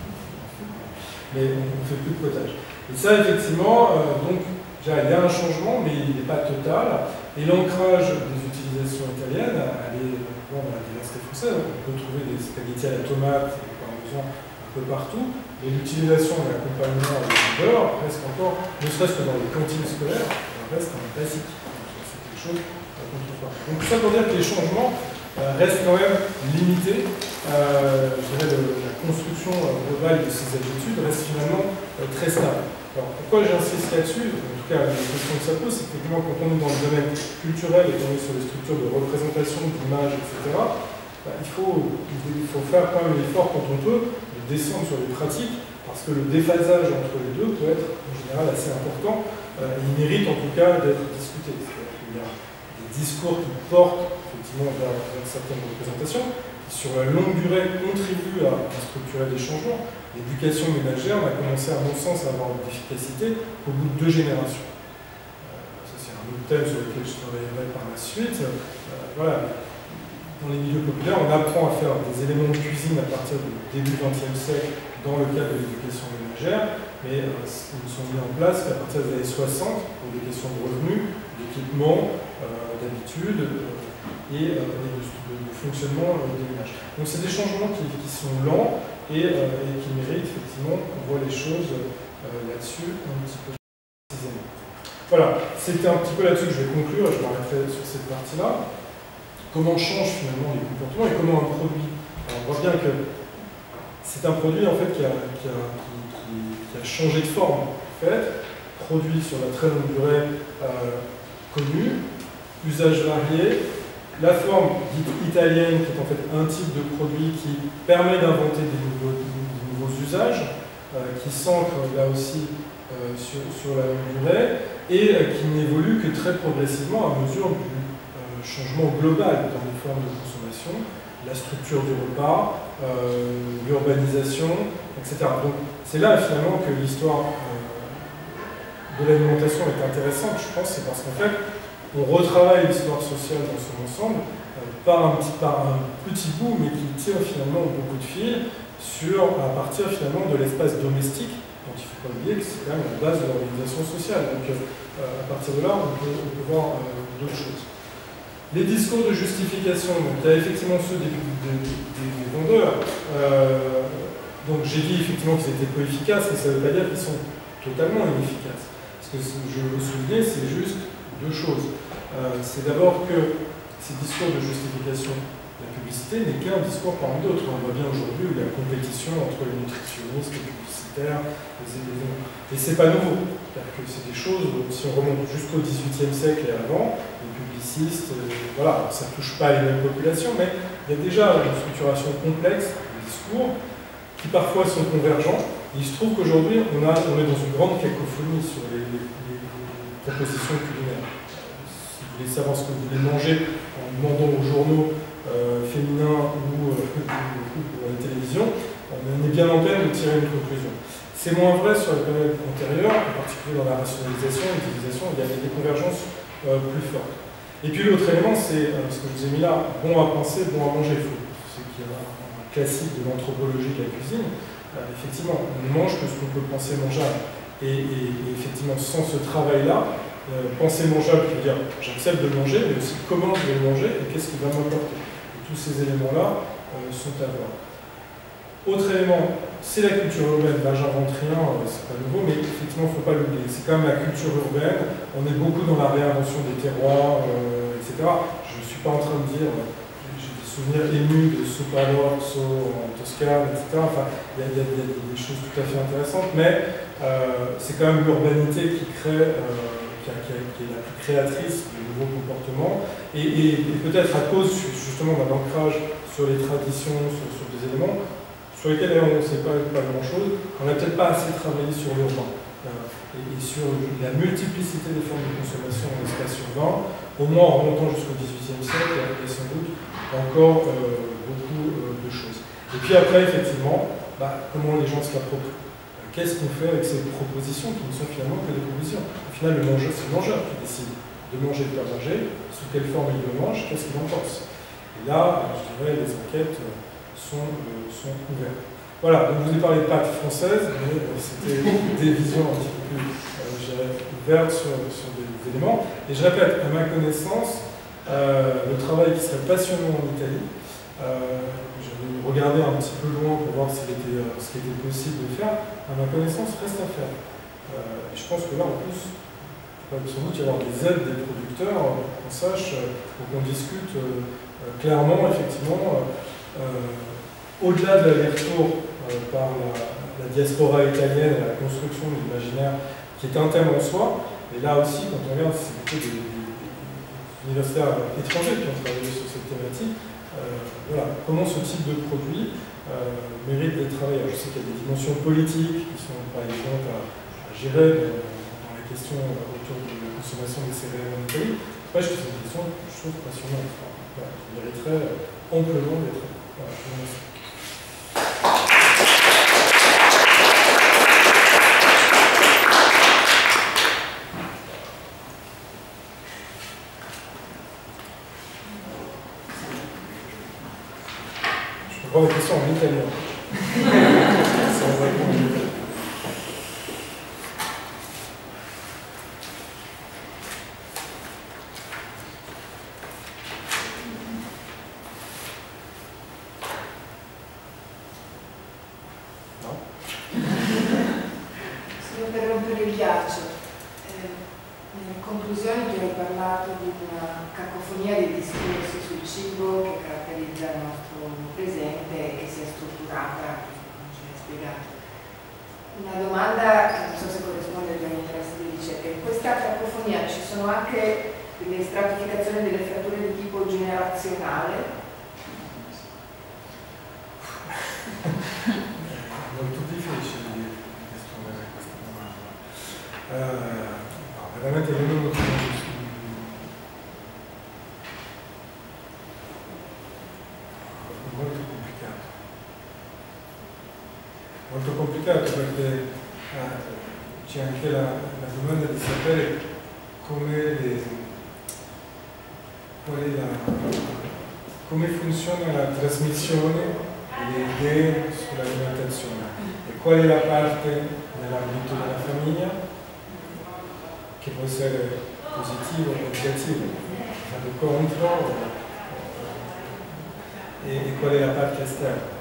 Mais on ne fait plus de potage. Et ça, effectivement, donc, il y a un changement, mais il n'est pas total. Et l'ancrage des utilisations italiennes, elle est dans la diversité française. On peut trouver des spaghettis à la tomate, des parmesans un peu partout. Et l'utilisation et l'accompagnement avec du beurre reste encore, ne serait-ce que dans les cantines scolaires, reste un classique. C'est quelque chose qu'on trouve pas. Donc tout ça pour dire que les changements restent quand même limités. Je dirais la construction globale de ces habitudes reste finalement très stable. Alors pourquoi j'insiste là-dessus? En tout cas, la question que ça pose, c'est qu'effectivement, quand on est dans le domaine culturel et qu'on est sur les structures de représentation, d'image, etc., il faut faire quand même l'effort quand on peut de descendre sur les pratiques, parce que le déphasage entre les deux peut être en général assez important. Il mérite en tout cas d'être discuté. C'est-à-dire qu'il y a des discours qui portent effectivement vers certaines représentations, qui sur la longue durée contribuent à structurer des changements. L'éducation ménagère a commencé, à mon sens, à avoir d'efficacité au bout de 2 générations. Ça, c'est un autre thème sur lequel je travaillerai par la suite. Voilà. Dans les milieux populaires, on apprend à faire des éléments de cuisine à partir du début du XXe siècle dans le cadre de l'éducation ménagère, mais ils ne sont mis en place qu'à partir des années 60 pour des questions de revenus, d'équipement, d'habitude et de fonctionnement des ménages. Donc c'est des changements qui sont lents et qui méritent effectivement qu'on voit les choses là-dessus un petit peu précisément. Voilà, c'était un petit peu là-dessus que je vais conclure et je m'arrêterai sur cette partie-là. Comment changent finalement les comportements et comment un produit. Alors on voit bien que c'est un produit en fait qui a changé de forme, en fait, produit sur la très longue durée connu, usage varié, la forme dite italienne qui est en fait un type de produit qui permet d'inventer des nouveaux usages, qui s'ancre là aussi sur la longue durée et qui n'évolue que très progressivement à mesure du changement global dans les formes de consommation, la structure du repas, l'urbanisation, etc. Donc c'est là finalement que l'histoire de l'alimentation est intéressante, je pense, c'est parce qu'en fait, on retravaille l'histoire sociale dans son ensemble par un petit bout, mais qui tire finalement beaucoup de fil à partir finalement de l'espace domestique, dont il ne faut pas oublier que c'est quand même la base de l'organisation sociale. Donc à partir de là, on peut voir d'autres choses. Les discours de justification, donc il y a effectivement ceux des vendeurs. Donc j'ai dit effectivement qu'ils étaient peu efficaces, mais ça ne veut pas dire qu'ils sont totalement inefficaces. Ce que je veux souligner, c'est juste 2 choses. C'est d'abord que ces discours de justification de la publicité n'est qu'un discours parmi d'autres. On voit bien aujourd'hui la compétition entre les nutritionnistes, les publicitaires, les éléments. Et c'est pas nouveau. C'est-à-dire que c'est des choses, si on remonte jusqu'au XVIIIe siècle et avant, les publicistes, voilà, ça ne touche pas les mêmes populations, mais il y a déjà une structuration complexe des discours qui parfois sont convergents. Et il se trouve qu'aujourd'hui, on est dans une grande cacophonie sur les propositions culinaires. Si vous voulez savoir ce que vous voulez manger en demandant aux journaux féminins ou à la télévision, on est bien en peine de tirer une conclusion. C'est moins vrai sur les périodes antérieures, en particulier dans la rationalisation et l'utilisation, il y a des convergences plus fortes. Et puis l'autre élément, c'est ce que je vous ai mis là, bon à penser, bon à manger. C'est qui est un classique de l'anthropologie de la cuisine. Effectivement, on ne mange que ce qu'on peut penser mangeable. Et effectivement, sans ce travail-là, penser mangeable, je veux dire, j'accepte de le manger, mais aussi comment je vais le manger et qu'est-ce qui va m'apporter. Tous ces éléments-là sont à voir. Autre élément, c'est la culture urbaine. Là, j'invente rien, c'est pas nouveau, mais effectivement, il ne faut pas l'oublier. C'est quand même la culture urbaine. On est beaucoup dans la réinvention des terroirs, etc. Je ne suis pas en train de dire, j'ai des souvenirs émus de Supalorzo en Toscane, etc. Enfin, il y a des choses tout à fait intéressantes, mais c'est quand même l'urbanité qui crée, qui est la plus créatrice de nouveaux comportements. Et peut-être à cause justement d'un ancrage sur les traditions, sur des éléments, sur lesquels on ne sait pas grand-chose, on n'a peut-être pas assez travaillé sur l'urbain et sur la multiplicité des formes de consommation en espace urbain. Au moins en remontant jusqu'au XVIIIe siècle, il y a sans doute encore beaucoup de choses. Et puis après, effectivement, comment les gens se l'approprient. Qu'est-ce qu'on fait avec ces propositions qui ne sont finalement que des propositions? Au final, le mangeur, c'est le mangeur qui décide de manger, de pas manger, sous quelle forme il le mange, qu'est-ce qu'il en pense. Et là, je dirais, les enquêtes sont ouvertes. Voilà, donc je vous ai parlé de pâtes françaises, mais c'était des visions un petit peu plus ouvertes sur des éléments. Et je répète, à ma connaissance, le travail qui serait passionnant en Italie, j'avais regardé un petit peu loin pour voir ce qui était possible de faire, à ma connaissance, reste à faire. Et je pense que là, en plus, il va sans doute y avoir des aides des producteurs, qu'on sache, pour qu'on discute clairement, effectivement, au-delà de l'aller-retour par la diaspora italienne et la construction de l'imaginaire, qui est un thème en soi, et là aussi, quand on regarde, c'est plutôt des universitaires étrangers qui ont travaillé sur cette thématique, voilà, comment ce type de produit mérite d'être travaillé. Je sais qu'il y a des dimensions politiques qui sont pas évidentes à gérer dans la question autour de la consommation des céréales en Italie. Après, c'est une question que je trouve passionnante. Voilà, qui mériterait amplement d'être. Voilà, je prends la question en italien. Sans répondre. Una domanda che non so se corrisponde ai miei interessi di ricerca. In questa cacofonia ci sono anche delle stratificazioni delle fratture di tipo generazionale? Molto difficile rispondere a questa domanda. No, veramente io non lo conosco. Molto complicato perché c'è anche la domanda di sapere come funziona la trasmissione delle idee sull'alimentazione e qual è la parte nell'ambito della famiglia che può essere positivo o negativo, vado contro e qual è la parte esterna.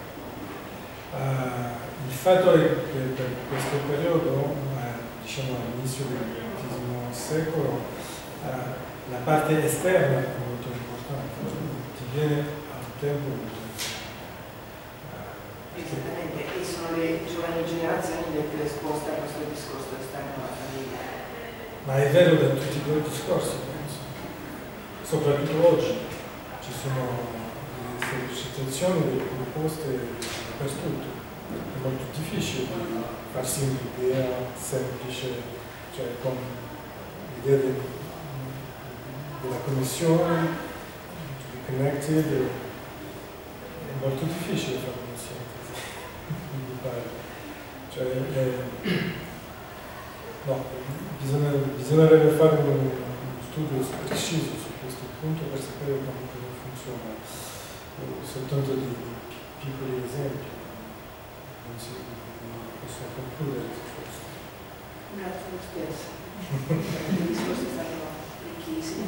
Il fatto è che per questo periodo, diciamo all'inizio del XX secolo, la parte esterna è molto importante, ti viene al tempo molto esattamente, e sono le giovani generazioni le più esposte a questo discorso esterno alla famiglia. Ma è vero da tutti i due discorsi, penso. Soprattutto oggi ci sono delle situazioni, delle proposte dappertutto. È molto difficile farsi un'idea semplice, cioè con l'idea della connessione, connected, è molto difficile fare una sintesi. Cioè, no, bisognerebbe fare uno studio preciso su questo punto per sapere come funziona. Soltanto di piccoli esempi. Non posso concludere su questo. Grazie lo stesso. I discorsi stanno ricchissimi.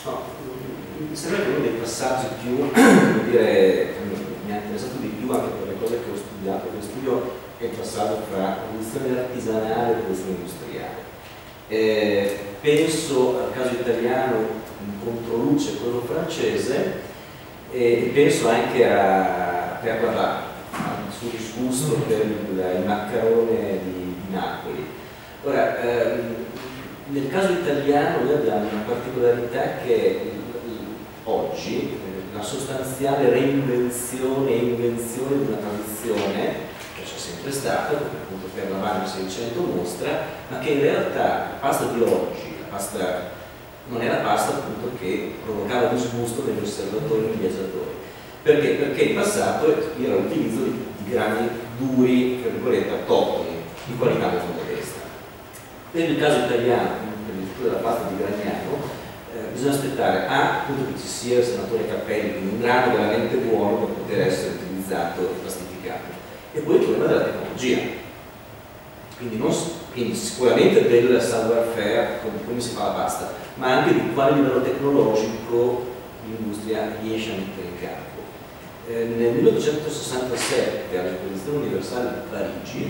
No, mi sembra che uno dei passaggi più, come dire, mi ha interessato di più anche per le cose che ho studiato, che studio, è il passaggio tra produzione artigianale e produzione industriale. Penso al caso italiano in controluce quello francese, e penso anche a Perla, al suo disgusto per il maccherone di Napoli. Ora, nel caso italiano noi abbiamo una particolarità che oggi la sostanziale reinvenzione e invenzione di una tradizione che c'è sempre stata, come appunto per la Magna 600 mostra, ma che in realtà la pasta di oggi, la pasta non è la pasta appunto che provocava disgusto negli osservatori e negli viaggiatori. Perché? Perché in passato era l'utilizzo di grani duri, tra virgolette, autoctoni, di qualità molto modesta. Per il caso italiano, per l'esempio della pasta di Gragnano, bisogna aspettare appunto che ci sia il senatore Cappelli, quindi un grano veramente buono per poter essere utilizzato e plastificato. E poi il problema della tecnologia. Quindi sicuramente del savoir-faire, come si fa la pasta, ma anche di quale livello tecnologico l'industria riesce a mettere in campo. Nel 1867 all'Esposizione Universale di Parigi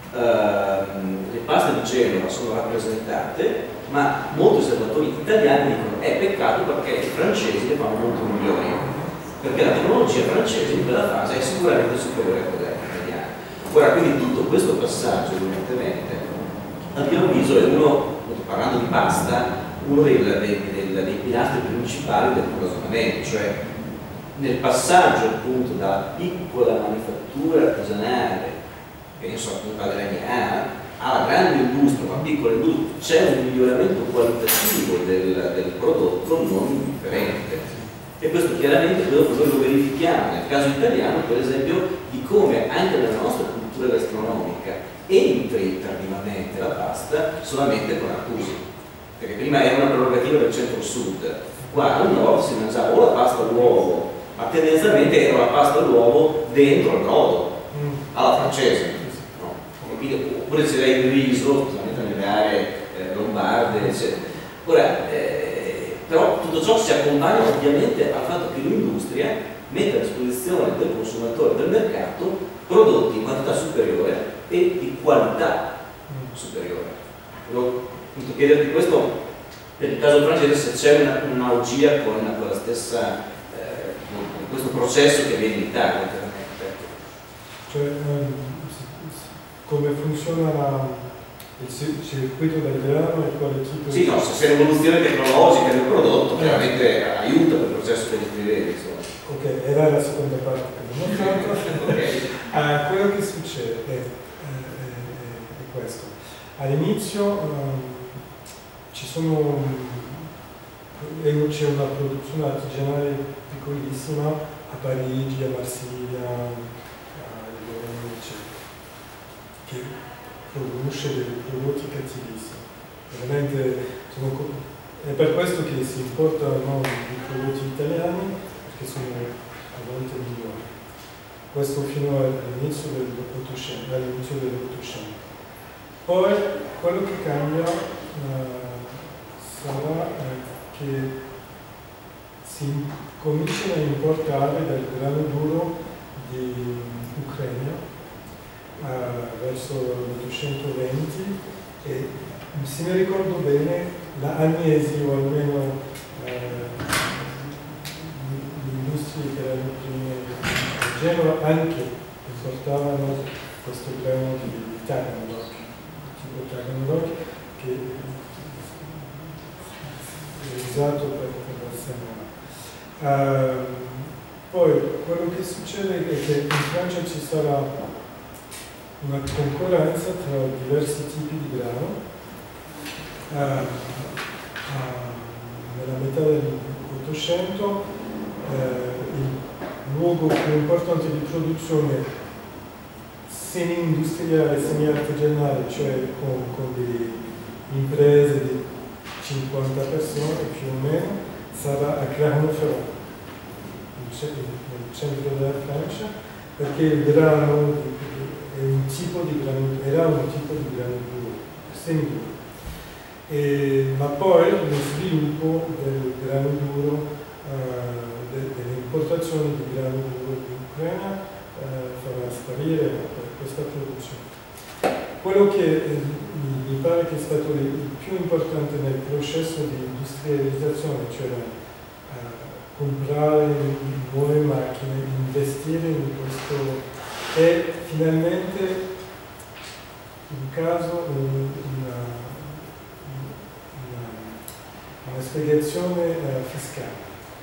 le paste di Genova sono rappresentate, ma molti osservatori italiani dicono è peccato perché i francesi le fanno molto migliori, perché la tecnologia francese in quella fase è sicuramente superiore a quella italiana. Ora, quindi tutto questo passaggio evidentemente a mio avviso è uno, parlando di pasta, uno dei pilastri principali del ragionamento, cioè nel passaggio appunto dalla piccola manifattura artigianale, penso appunto alla Gragnana, alla grande industria, ma piccola industria, c'è un miglioramento qualitativo del prodotto non indifferente. E questo chiaramente noi lo verifichiamo nel caso italiano, per esempio, di come anche nella nostra cultura gastronomica entri tardivamente la pasta solamente con Artusi, perché prima era una prerogativa del centro-sud, qua al nord si mangiava o la pasta all'uovo, ma tendenzialmente era la pasta all'uovo dentro al brodo, alla francese, no? Oppure c'era il riso, specialmente nelle aree lombarde, eccetera. Ora, però tutto ciò si accompagna ovviamente al fatto che l'industria mette a disposizione del consumatore del mercato prodotti in quantità superiore e di qualità superiore. Volevo chiederti questo per il caso francese, se c'è un'analogia con la stessa, con questo processo che avviene in Italia. Cioè, come funziona il circuito del grano e quale tipo Sì, no, se c'è un'evoluzione tecnologica del prodotto, chiaramente aiuta per il processo che descrivevi. Ok, era la seconda parte che non ho fatto. Quello che succede è questo. All'inizio c'è una produzione artigianale piccolissima a Parigi, a Marsiglia, a Lione, eccetera, che produce dei prodotti cattivissimi. Veramente è per questo che si importano i prodotti italiani, perché sono a volte migliori. Questo fino all'inizio dell'Ottocento. Poi quello che cambia sarà che si cominciano a importare del grano duro di Ucraina verso l'820 e se mi ricordo bene la Agnesi o almeno le industrie che erano prima a Genova anche importavano questo grano di Taganrog, tipo Taganrog, che è usato per la semina. Poi quello che succede è che in Francia ci sarà una concorrenza tra diversi tipi di grano. Nella metà dell'Ottocento il luogo più importante di produzione semi-industriale, semi-artigianale, cioè con delle imprese di 50 persone più o meno, sarà a Clermont-Ferrand, nel centro della Francia, perché il grano era un tipo di grano duro, semiduro. ma poi lo sviluppo del grano duro, delle importazioni di grano duro in Ucraina farà sparire questa produzione. Quello che mi pare che è stato il più importante nel processo di industrializzazione, cioè comprare nuove macchine, investire in questo, è finalmente un caso, una spiegazione fiscale.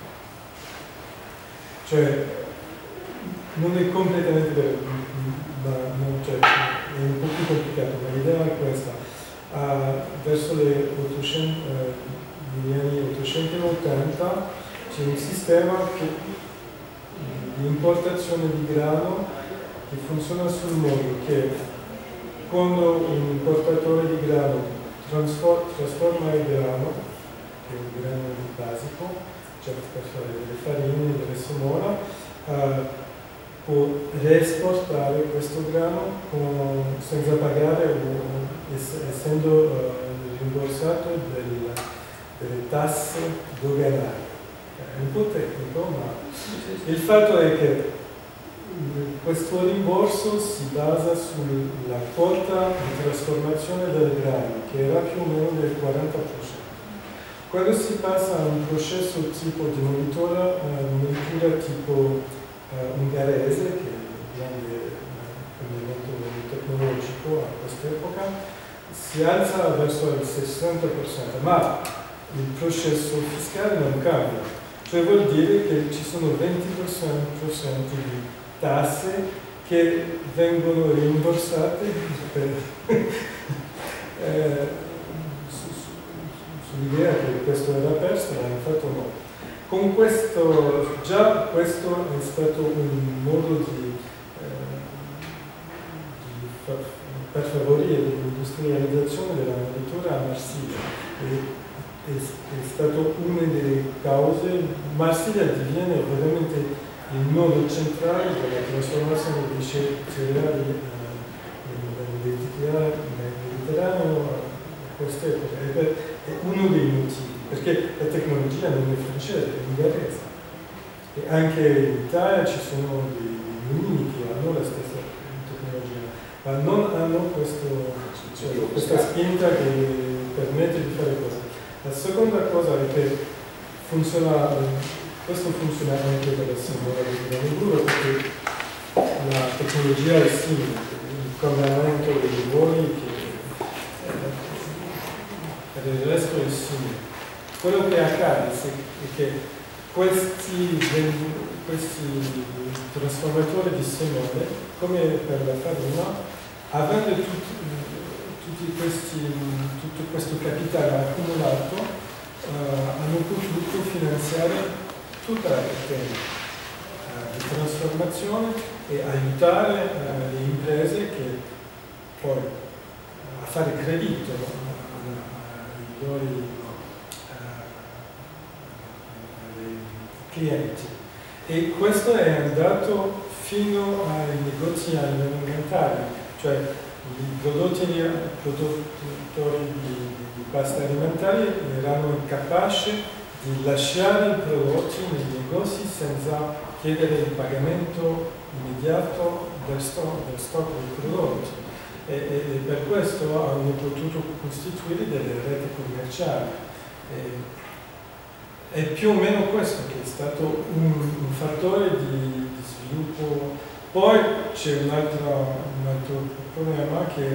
Cioè, non è completamente vero, cioè, è un po' più complicato, ma l'idea è questa. Verso gli anni 880 c'è un sistema di importazione di grano che funziona sul modo che quando un importatore di grano trasforma il grano, che è un grano basico, cioè per fare delle farine, delle semola, può reesportare questo grano senza pagare essendo rimborsato delle tasse doganali. È un po' tecnico, ma il fatto è che questo rimborso si basa sulla quota di trasformazione del grano, che era più o meno del 40%. Quando si passa a un processo tipo di molitura tipo ungherese, che è un grande cambiamento tecnologico a quest'epoca, si alza verso il 60%, ma il processo fiscale non cambia. Cioè vuol dire che ci sono 20% di tasse che vengono rimborsate sull'idea che questo era perso, ma in fatto no. Con questo, già questo è stato un modo per favorire l'industrializzazione della molitura a Marsiglia. È stato una delle cause. Marsiglia diviene veramente il nodo centrale della trasformazione dei cereali nel Mediterraneo a quest'epoca. È uno dei motivi, perché la tecnologia non è francese, è ungherese. E anche in Italia ci sono dei mulini che hanno la stessa tecnologia, ma non hanno questa spinta che permette di fare cose. La seconda cosa è che questo funziona anche per la semola di grano duro, perché la tecnologia è simile, il collegamento dei voli per il resto è simile. Quello che accade è che questi trasformatori di semole, come per la farina, avendo tutto questo capitale accumulato, hanno potuto finanziare tutta la catena di trasformazione e aiutare le imprese che poi a fare credito ai loro clienti. E questo è andato fino ai negozi alimentari, cioè i produttori di pasta alimentari erano capaci di lasciare i prodotti nei negozi senza chiedere il pagamento immediato del stock dei prodotti e per questo hanno potuto costituire delle reti commerciali. È più o meno questo che è stato un fattore di sviluppo. Poi c'è un altro problema che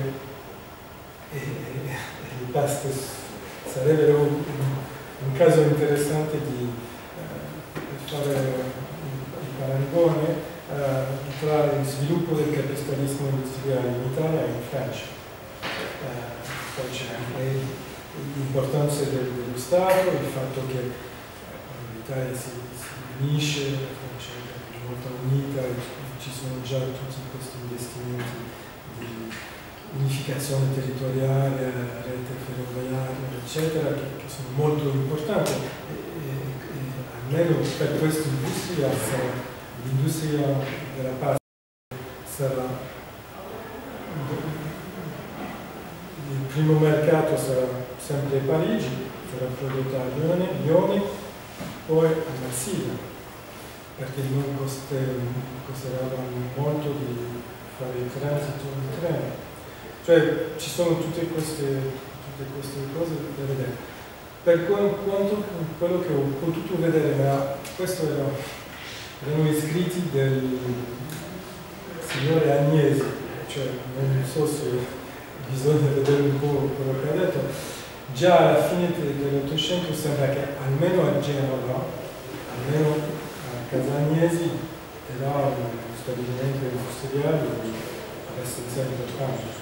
le paste sarebbero un caso interessante di fare il paragone tra il sviluppo del capitalismo industriale in Italia e in Francia. Poi c'è anche l'importanza dello Stato, il fatto che l'Italia si unisce, la Francia è molto unita, ci sono già tutti questi investimenti di unificazione territoriale, rete ferroviaria, eccetera, che sono molto importanti e almeno per questa industria l'industria della pasta sarà il primo mercato sarà sempre Parigi, sarà prodotta a Lione, poi a Marsiglia, perché non costerà molto di fare il transito in treno. Cioè ci sono tutte queste cose da vedere. Per quanto quello che ho potuto vedere, ma questo erano i scritti del signore Agnesi, cioè non so se bisogna vedere un po' quello che ha detto. Già alla fine dell'Ottocento sembra che almeno a Genova, almeno a Casa Agnesi, era uno stabilimento industriale abbastanza importante.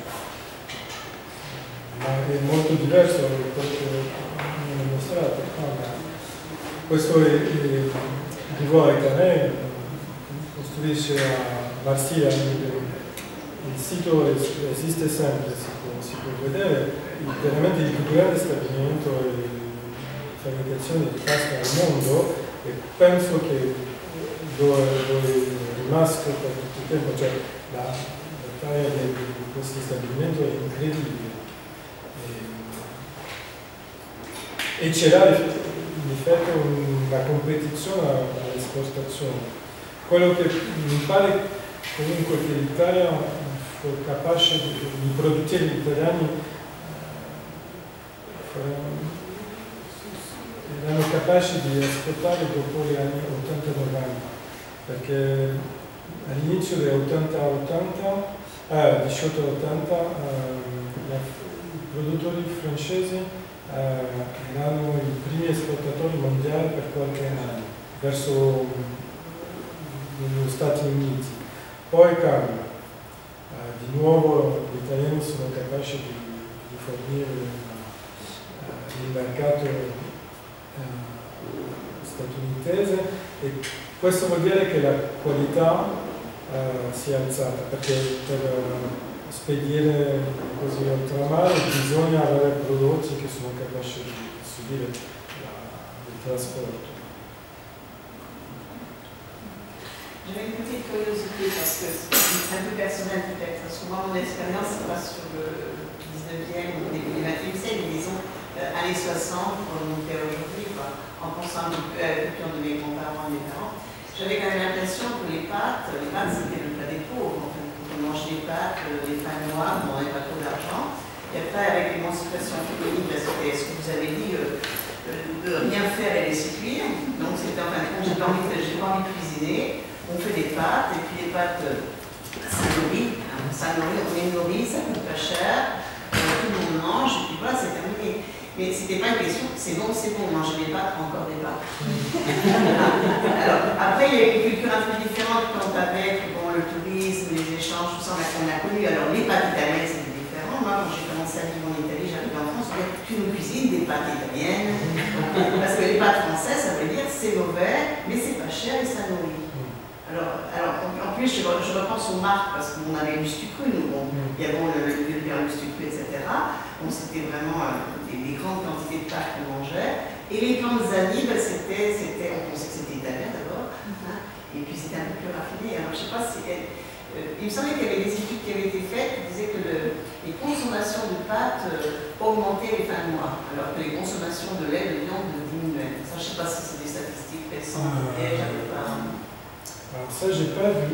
Ma è molto diverso da quello che mi hanno mostrato. Questo è Dubois Carré, costruisce a Marsiglia, il sito esiste sempre, si può vedere, veramente il più grande stabilimento di fabbricazione di pasta al mondo, e penso che lo è rimasto per tutto il tempo, cioè la taglia di questo stabilimento è incredibile. E c'era in effetti una competizione all'esportazione. Quello che mi pare comunque che l'Italia fu capace, i produttori italiani erano capaci di esportare dopo gli anni 80-90, perché all'inizio degli 1880 i produttori francesi erano i primi esportatori mondiali per qualche anno verso gli Stati Uniti. Poi cambia. Di nuovo gli italiani sono capaci di fornire il mercato statunitense, e questo vuol dire che la qualità si è alzata, perché per spedire così oltramare bisogna avere prodotti che sono capaci di subire il trasporto. J'avais une petite curiosité parce que c'est un peu personnel peut-être, parce que moi mon expérience c'est pas sur le 19e ou le début du 20e siècle, mais disons années 60 pour monter aujourd'hui, en pensant à l'culture de mes grands-parents et mes parents. J'avais quand même l'impression que les pâtes c'était le plat des pauvres. En fait. On mangeait les pâtes, les pains noirs, on n'avait pas trop d'argent. Et après, avec l'émancipation féminine, c'était ce que vous avez dit, de rien faire et laisser cuire. Donc c'était en fin de compte, j'ai pas envie de cuisiner. On fait des pâtes, et puis les pâtes, ça nourrit, on les nourrit, ça coûte pas cher, tout le monde mange, et puis voilà, c'est terminé. Mais c'était pas une question, c'est bon, manger des pâtes, encore des pâtes. Alors, après, il y a une culture un peu différente quand avec bon, le tourisme, les échanges, tout ça, on a connu. Alors, les pâtes italiennes, c'était différent. Moi, quand j'ai commencé à vivre en Italie, j'arrivais en France, on disait, tu nous cuisines des pâtes italiennes. Parce que les pâtes françaises, ça veut dire c'est mauvais, mais c'est pas cher et ça nourrit. Alors, en plus, je repense aux marques, parce qu'on avait le Stucru, nous, bon, il y avait le vieux père du Stucru, etc. Bon, c'était vraiment des grandes quantités de pâtes qu'on mangeait. Et les panzani, ben, on pensait que c'était italien d'abord, et puis c'était un peu plus raffiné. Alors, je ne sais pas si. Il me semblait qu'il y avait des études qui avaient été faites qui disaient que les consommations de pâtes augmentaient les fins de mois, alors que les consommations de lait, de viande diminuaient. Ça, je ne sais pas si c'est des statistiques récentes, j'avais pas. Alors ça, j'ai pas vu,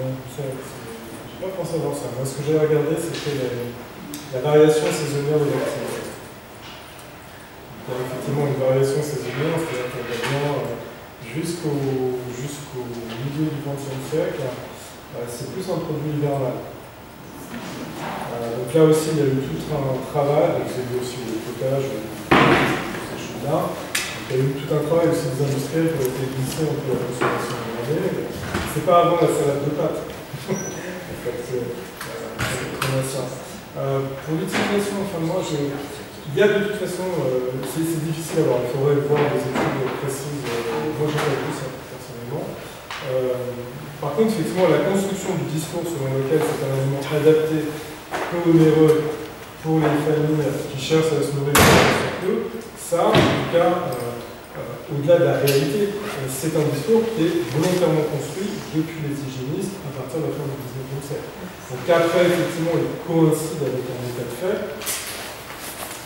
j'ai pas pensé à voir ça. Moi, ce que j'ai regardé, c'était la variation saisonnière de l'activité. Il y a effectivement une variation saisonnière, c'est-à-dire que jusqu'au milieu du XXe siècle, c'est plus un produit hivernal. Donc là aussi, il y a eu tout un travail, donc c'est aussi le potage, ces choses-là. Il y a eu tout un travail aussi des industriels qui ont été glissés entre la consommation de l'année. C'est pas avant la salade de pâtes. En fait, c'est ça. Pour l'utilisation, enfin moi, il y a de toute façon, c'est difficile à voir, il faudrait voir des études précises. Moi, j'ai pas vu ça personnellement. Par contre, effectivement, la construction du discours selon lequel c'est un aliment adapté, peu onéreux pour les familles qui cherchent à se nourrir peu, ça, en tout cas, au-delà de la réalité, c'est un discours qui est volontairement construit depuis les hygiénistes à partir de la fin du XIXe siècle. Donc après, effectivement, il coïncide avec un état de fait.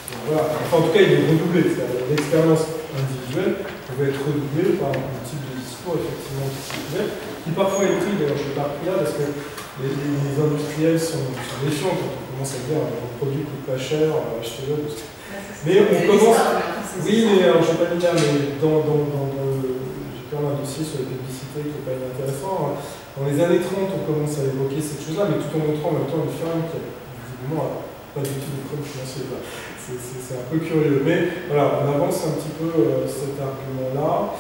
Voilà. Enfin, en tout cas, il est redoublé. L'expérience individuelle pouvait être redoublée par un type de discours effectivement qui parfois est pris, d'ailleurs je ne vais pas rire parce que les industriels sont méfiants quand on commence à dire un produit coûte pas cher, achetez-le. Mais on commence. Oui, mais alors je ne vais pas le dire, mais j'ai quand même un dossier sur les publicités qui n'est pas inintéressant. Dans les années 30, on commence à évoquer cette chose-là, mais tout en montrant en même temps une firme qui visiblement pas du tout de problème financier. C'est un peu curieux. Mais voilà, on avance un petit peu cet argument-là.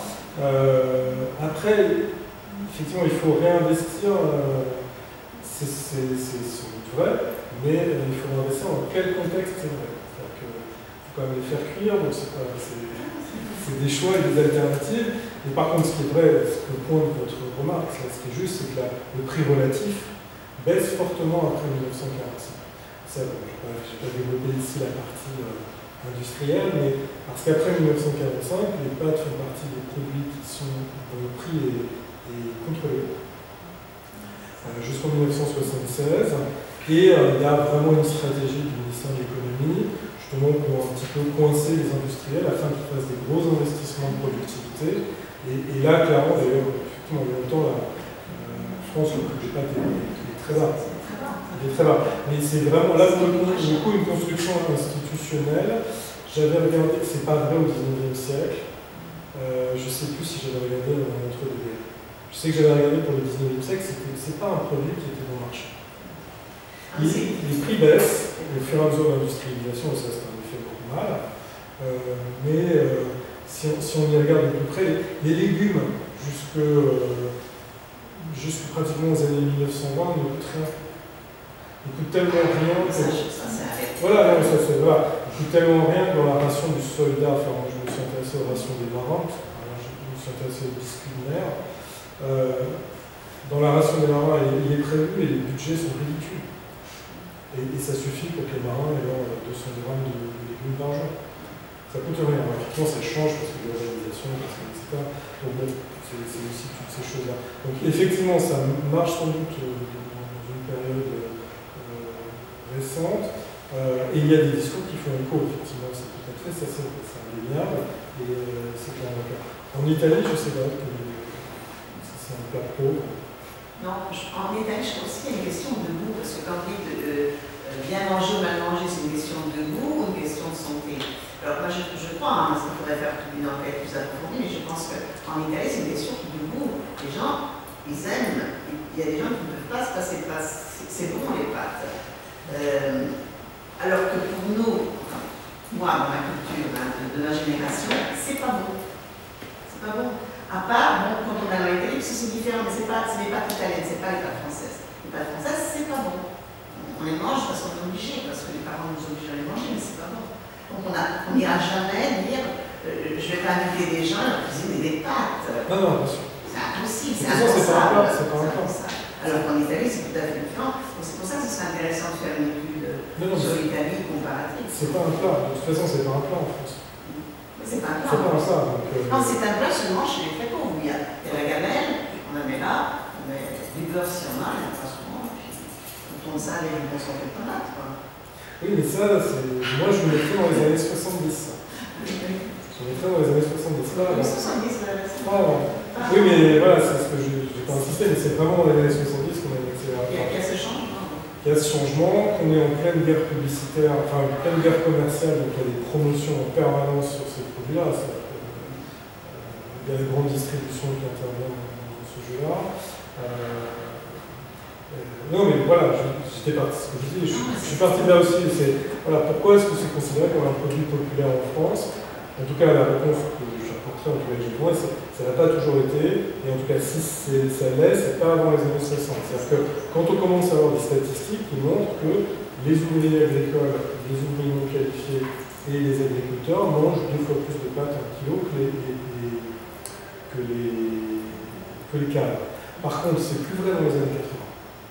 Après, effectivement, il faut réinvestir, c'est vrai, mais il faut investir dans quel contexte c'est vrai. C'est-à-dire qu'il faut quand même les faire cuire, donc c'est des choix et des alternatives. Et par contre, ce qui est vrai, ce que pointe votre remarque, ce qui est juste, c'est que le prix relatif baisse fortement après 1945. Ça, bon, je ne vais pas développer ici la partie industrielle, mais parce qu'après 1945, les pâtes font partie des produits dont le prix est contrôlé. Jusqu'en 1976. Et il y a vraiment une stratégie du ministère de l'économie, justement pour un petit peu coincer les industriels afin qu'ils fassent des gros investissements de productivité. Et là, clairement, d'ailleurs, effectivement, il y a longtemps, en France, le prix des pâtes est très bas. Il est très bas. Mais c'est vraiment là, pour le coup, une construction institutionnelle. J'avais regardé, c'est pas vrai au 19e siècle. Je ne sais plus si j'avais regardé entre deux guerres. Je sais que j'avais regardé pour le 19e siècle, c'est pas un produit qui était bon marché. Les prix baissent au fur et à mesure de l'industrialisation, et ça c'est un effet normal. Mais si on y regarde de plus près, les légumes, jusque pratiquement aux années 1920, ne coûtent rien. Ils coûtent tellement rien que... Voilà, non, ça c'est vrai. Ils coûtent tellement rien que dans la ration du soldat, enfin, je me suis intéressé aux rations des marins, je me suis intéressé aux biscuits de mer. Dans la ration des marins, il est prévu et les budgets sont ridicules. Et ça suffit pour que les marins aient 200 grammes de légumes par jour. Ça coûte rien. Alors, effectivement, ça change parce que l'organisation, etc. Donc bon, c'est aussi toutes ces choses-là. Donc effectivement, ça marche sans doute dans une période récente. Et il y a des discours qui font écho, effectivement, c'est tout à fait, ça c'est indéniable. Et c'est clair. En Italie, je sais pas, c'est un plat pauvre. Non, en Italie, je trouve aussi qu'il y a une question de goût, parce que quand on dit bien manger ou mal manger, c'est une question de goût ou une question de santé. Alors moi, je crois, parce qu'il faudrait faire une enquête plus approfondie, mais je pense qu'en Italie, c'est une question de goût. Les gens, ils aiment, il y a des gens qui ne peuvent pas se passer de pâtes, c'est bon les pâtes. Alors que pour nous, moi, dans ma culture de ma génération, c'est pas bon. C'est pas bon. À part, bon, quand on a dans l'Italie, parce que c'est différent, mais c'est les pâtes italiennes, c'est pas les pâtes françaises. Les pâtes françaises, c'est pas bon. On les mange parce qu'on est obligé, parce que les parents nous obligent à les manger, mais c'est pas bon. Donc on n'ira jamais dire, je vais pas inviter des gens à cuisiner des pâtes. Non, bien sûr. C'est impossible, c'est impensable. Alors qu'en Italie, c'est tout à fait différent. Donc c'est pour ça que ce serait intéressant de faire une étude sur l'Italie comparative. C'est pas un plat, de toute façon, c'est pas un plat en France. C'est pas un plat. C'est pas ça. Non, c'est un plat seulement chez les très pauvres. Il y a la gamelle, on la met là, on met du beurre si on a, il n'y a pas souvent, puis on tourne ça avec une consommée de tomates. Oui, mais ça, moi je me mettrais dans les années 70. Je me mettrais dans les années 70. Là, 70, oui, mais voilà, c'est ce que je n'ai pas insisté, mais c'est vraiment dans les années 70 qu'on a une accélération. Il y a ce changement. Il y a ce changement, qu'on est en pleine guerre publicitaire, enfin en pleine guerre commerciale, donc il y a des promotions en permanence sur ces produits-là. Il y a les grandes distributions qui interviennent dans ce jeu-là. Non, mais voilà, j'étais parti, ce que je dis, je suis parti de là aussi. Voilà, pourquoi est-ce que c'est considéré comme un produit populaire en France? En tout cas, la réponse que j'apporterai, en tout cas, que j'ai trouvée, ça n'a pas toujours été, et en tout cas, si ça l'est, c'est pas avant les années 60. C'est-à-dire que quand on commence à avoir des statistiques qui montrent que les ouvriers agricoles, les ouvriers non qualifiés et les agriculteurs mangent 2 fois plus de pâtes en kilo que les cadres. Par contre, c'est plus vrai dans les années 80.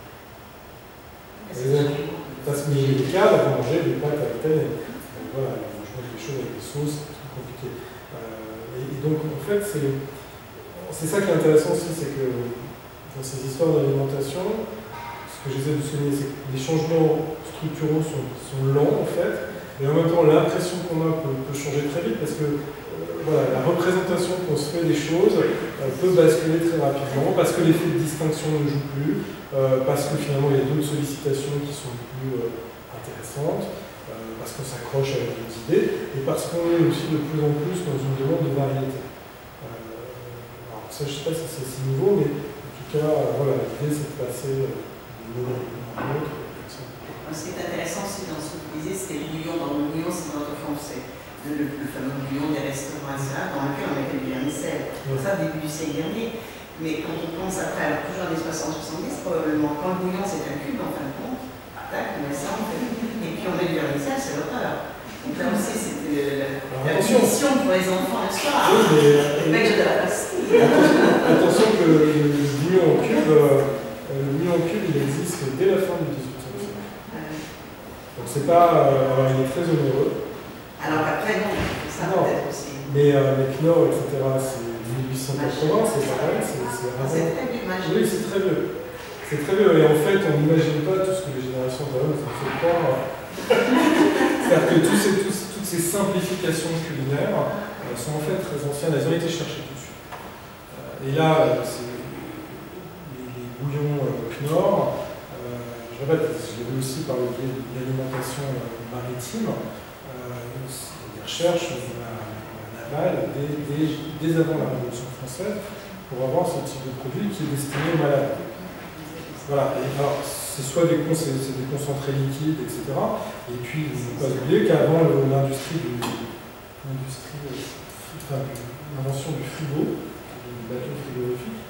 Parce que les cadres vont manger des pâtes à l'italienne. Voilà, ils mangent des choses avec des sauces, c'est très compliqué. Et donc, en fait, c'est ça qui est intéressant aussi, c'est que dans ces histoires d'alimentation, ce que j'essaie de souligner, c'est que les changements structuraux sont lents, en fait, Et en même temps, l'impression qu'on a peut changer très vite parce que voilà, la représentation qu'on se fait des choses peut basculer très rapidement parce que l'effet de distinction ne joue plus, parce que finalement il y a d'autres sollicitations qui sont plus intéressantes, parce qu'on s'accroche à d'autres idées et parce qu'on est aussi de plus en plus dans une demande de variété. Alors ça, je ne sais pas si c'est si nouveau, mais en tout cas, voilà, l'idée c'est de passer d'une modalité à une autre. Ce qui est intéressant aussi dans ce que vous disiez, c'était le bouillon. Dans le bouillon, c'est notre français. Le fameux bouillon des restaurants, etc., dans lequel on mettait du vermicelle. Ça, début du siècle dernier. Mais quand on pense après, alors toujours dans les 60-70, probablement, quand le bouillon c'est un cube, en fin de compte, tac, on met ça, on fait. Et puis on met du vermicelle, c'est l'horreur. Donc là aussi, c'était la punition pour les enfants le soir. Le mec de la pastille. Attention que le bouillon en cube, il existe dès la fin du 18e siècle. Donc c'est pas, il est très onéreux. Alors qu'après, non, ça peut-être aussi. Mais Knorr, etc., c'est 1880, c'est pareil, c'est très vieux, magique. Oui, c'est très vieux. C'est très vieux, et en fait, on n'imagine pas tout ce que les générations d'avant nous ont fait croire. C'est-à-dire que toutes ces simplifications culinaires sont en fait très anciennes, elles ont été cherchées tout de suite. Et là, c'est les bouillons Knorr, je répète, je l'ai vu aussi par le biais de l'alimentation maritime, des recherches en aval dès avant la Révolution française pour avoir ce type de produit qui est destiné aux malades. Voilà, et alors c'est soit des concentrés liquides, etc. Et puis, il ne faut pas oublier qu'avant l'invention du frigo, du bateau frigorifique,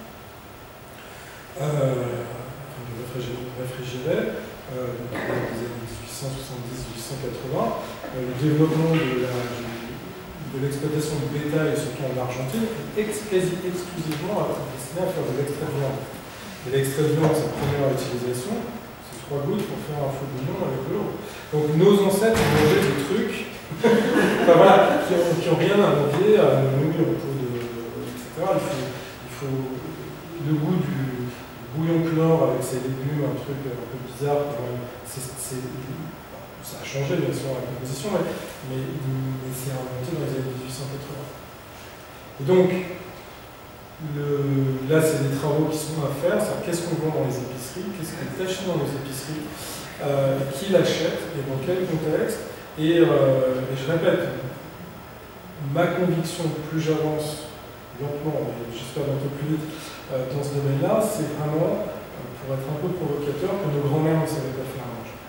du réfrigéré, dans les années 1870-1880, le développement de l'exploitation de bétail, surtout en Argentine, est quasi exclusivement destiné à faire de l'extrait de viande. Et l'extrait de viande, sa première utilisation, c'est 3 gouttes pour faire un faux bouillon avec de l'eau. Donc nos ancêtres ont mangé des trucs enfin, voilà, qui n'ont rien inventé à nous, etc. Il faut le goût du bouillon Knorr avec ses légumes, un truc un peu bizarre quand même. Ça a changé bien sûr la composition, mais c'est inventé dans les années 1880. Et donc, là c'est des travaux qui sont à faire, c'est qu'est-ce qu'on vend dans les épiceries, qu'est-ce qu'on achète dans les épiceries, qui l'achète et dans quel contexte. Et je répète, ma conviction, plus j'avance lentement, et j'espère un peu plus vite dans ce domaine-là, c'est vraiment, pour être un peu provocateur, que nos grands-mères ne savaient pas faire à manger.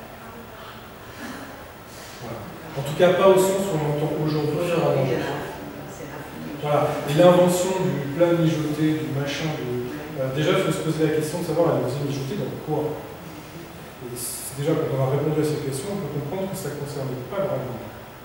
Voilà. En tout cas, pas au sens où on entend aujourd'hui faire à manger. Voilà. Et l'invention du plat mijoté, du machin, déjà il faut se poser la question de savoir elle faisait mijoter dans quoi. Et déjà, quand on a répondu à cette question, on peut comprendre que ça ne concernait pas grand monde.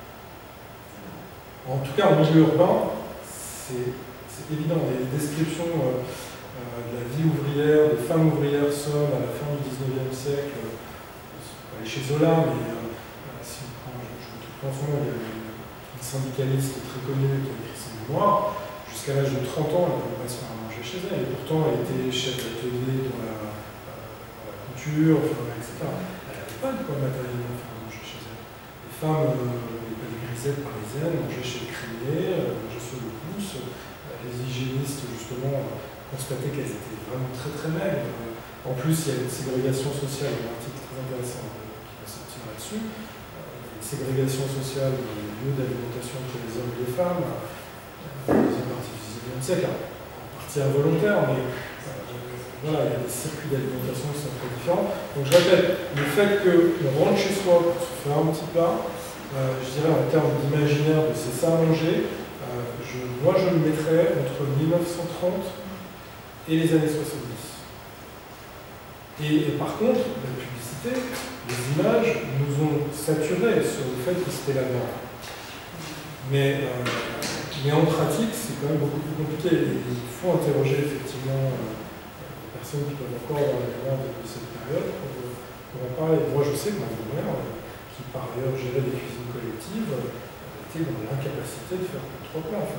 En tout cas, en milieu urbain, c'est évident. Il y a des descriptions de la vie ouvrière, des femmes ouvrières seules à la fin du 19e siècle. On aller chez Zola, mais si on prend, je pense il y a une syndicaliste très connue qui a écrit ses mémoires. Jusqu'à l'âge de 30 ans, elle ne pouvait pas se faire à manger chez elle. Et pourtant, elle était chef d'atelier dans la couture, etc. Elle n'avait pas de quoi matériellement faire à manger chez elle. Les femmes, les grisettes parisiennes, mangeaient chez le crinier, mangeaient sur le pouce. Les hygiénistes, justement, constataient qu'elles étaient vraiment très très maigres. En plus, il y a une ségrégation sociale, il y a un article très intéressant qui va sortir là-dessus. Il y a une ségrégation sociale des lieux d'alimentation entre les hommes et les femmes, dans la deuxième partie du XIXe siècle, en partie involontaire, mais voilà, il y a des circuits d'alimentation qui sont très différents. Donc je répète, le fait qu'on rentre chez soi pour se faire un petit plat, je dirais en termes d'imaginaire de c'est ça à manger, moi je le mettrais entre 1930 et les années 70. Et par contre, la publicité, les images nous ont saturés sur le fait que c'était la merde. Mais en pratique, c'est quand même beaucoup plus compliqué. Il faut interroger effectivement les personnes qui peuvent encore avoir la mémoire de cette période pour en parler. Moi, je sais que ma grand-mère, qui par ailleurs gérait des cuisines collectives, était dans l'incapacité de faire trop plats. Enfin.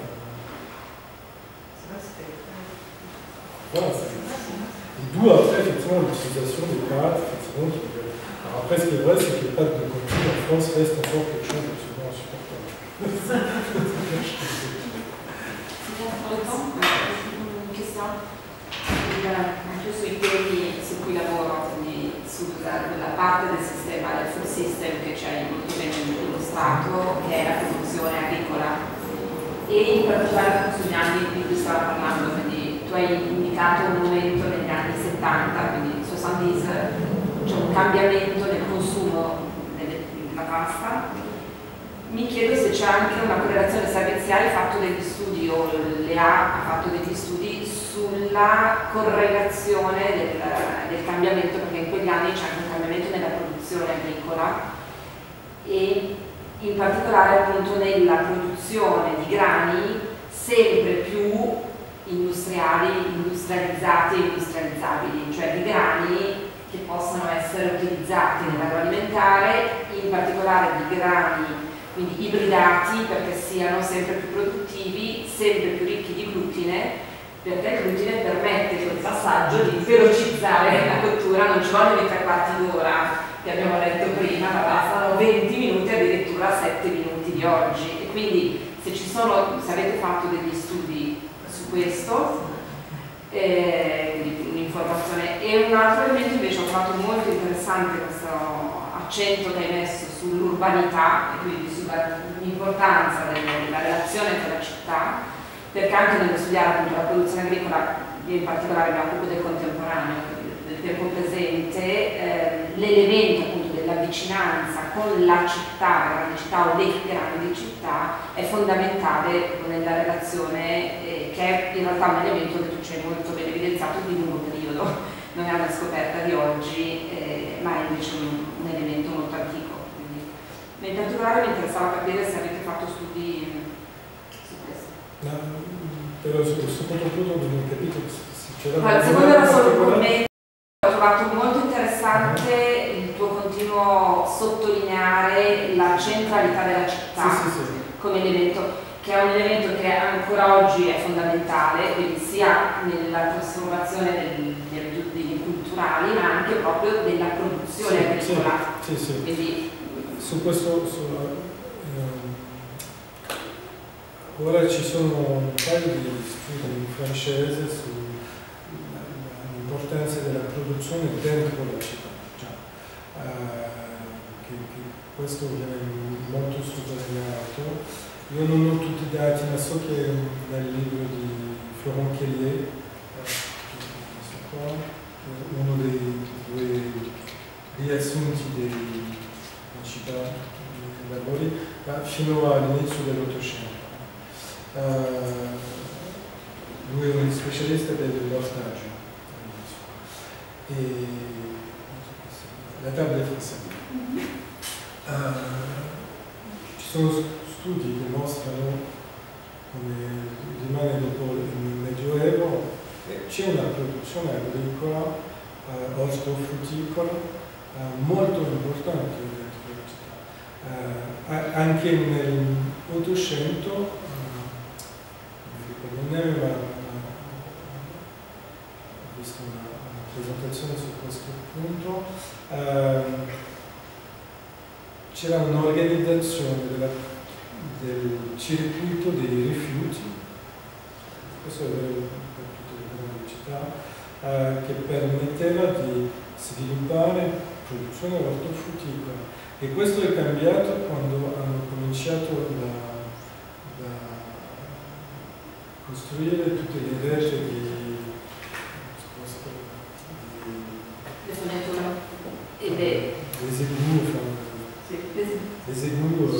Voilà, et d'où après, effectivement, l'utilisation des pâtes, effectivement, qui peuvent Après, ce qui est vrai, c'est qu'il n'y a pas de continu. En France, reste encore quelque chose d'absolument insupportable. Una questione? Anche sui temi su cui lavoro, quindi sulla parte del sistema, del food system che ci hai molto bene illustrato, che è la produzione agricola, e in particolare sugli anni di cui stavo parlando, quindi tu hai indicato un momento negli anni 70, quindi 70, c'è un cambiamento nel consumo della pasta. Mi chiedo se c'è anche una correlazione, se Veziale ha fatto degli studi o l'EA ha fatto degli studi sulla correlazione del cambiamento, perché in quegli anni c'è anche un cambiamento nella produzione agricola e in particolare appunto nella produzione di grani sempre più industrializzati e industrializzabili, cioè di grani che possono essere utilizzati nell'agroalimentare, in particolare di grani quindi ibridati perché siano sempre più produttivi, sempre più ricchi di glutine, perché il glutine permette quel passaggio di velocizzare la cottura, non ci vogliono i 3/4 d'ora che abbiamo detto prima, ma bastano 20 minuti, addirittura 7 minuti di oggi. E quindi se avete fatto degli studi su questo, quindi un'informazione. E un altro elemento invece ho trovato molto interessante questo accento che hai messo sull'urbanità e quindi sull'importanza della relazione con la città, perché anche nello studiare appunto la produzione agricola, io in particolare mi occupo del contemporaneo, del tempo presente, l'elemento appunto della vicinanza con la città, la grande città o le grandi città è fondamentale nella relazione, che è in realtà un elemento che tu ci hai molto ben evidenziato di lungo periodo. Non è una scoperta di oggi, ma è invece un elemento molto antico. Quindi, in particolare mi interessava capire se avete fatto studi su questo. No, però su questo punto non ho capito se c'era... Il secondo era solo un commento, ho trovato molto interessante il tuo continuo sottolineare la centralità della città come elemento, che è un elemento che ancora oggi è fondamentale, quindi sia nella trasformazione degli abitudini culturali, ma anche proprio della produzione agricola. Quindi, su questo, ora ci sono un paio di studi francesi sull'importanza della produzione dentro la città. Questo viene molto sottolineato. Io non ho tutti i dati, ma so che nel libro di Florent Kellier, uno dei due riassunti dei principali lavori, fino all'inizio dell'Ottocento. Lui è un specialista dell'ortaggio. E la table française. Ci sono studi che mostrano come rimane dopo il Medioevo c'è una produzione agricola, ortofrutticola, molto importante dentro la città. Anche nell'Ottocento, non ho visto una presentazione su questo punto, c'era un'organizzazione del circuito dei rifiuti, questo è vero per tutte le grandi città, che permetteva di sviluppare produzione ortofrutticola. E questo è cambiato quando hanno cominciato da costruire tutte le reti di les égouts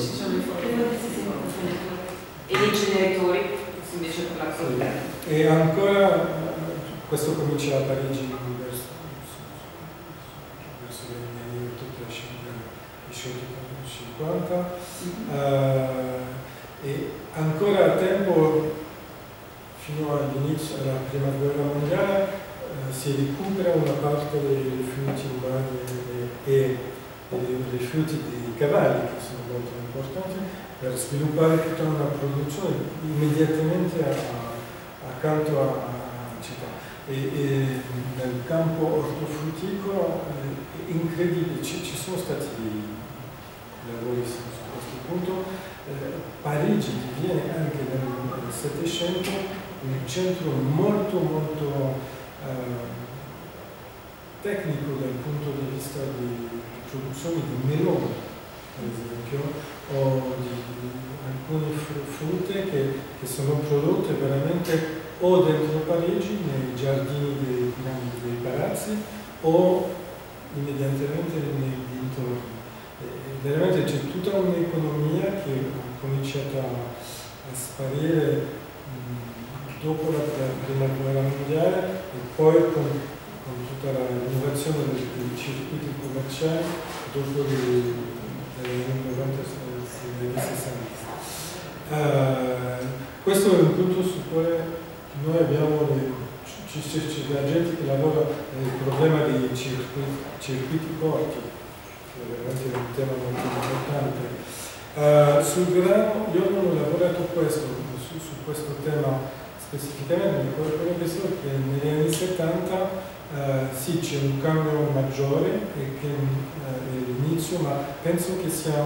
e gli inceneritori invece per la qualità. E ancora questo comincia a Parigi verso gli anni 50 e ancora a tempo fino all'inizio della prima guerra mondiale si recupera una parte dei rifiuti umani e dei rifiuti dei cavalli, che sono molto importanti, per sviluppare tutta una produzione immediatamente accanto a città. E nel campo ortofrutticolo è incredibile, ci sono stati lavori su questo punto. Parigi diviene anche nel Settecento un centro molto tecnico dal punto di vista di produzione di meloni, per esempio, o di alcune frutte che sono prodotte veramente o dentro Parigi, nei giardini dei palazzi, o immediatamente nei dintorni. Veramente c'è tutta un'economia che ha cominciato a sparire dopo la prima guerra mondiale e poi con tutta l'innovazione dei circuiti commerciali dopo gli anni 90 e gli anni 60. Questo è un punto su cui noi abbiamo la gente che lavora nel problema dei circuiti corti, che è veramente un tema molto importante. Sul grano io non ho lavorato su questo tema specificamente, ma quello che so è che negli anni 70 sì, c'è un cambio maggiore che è l'inizio, ma penso che sia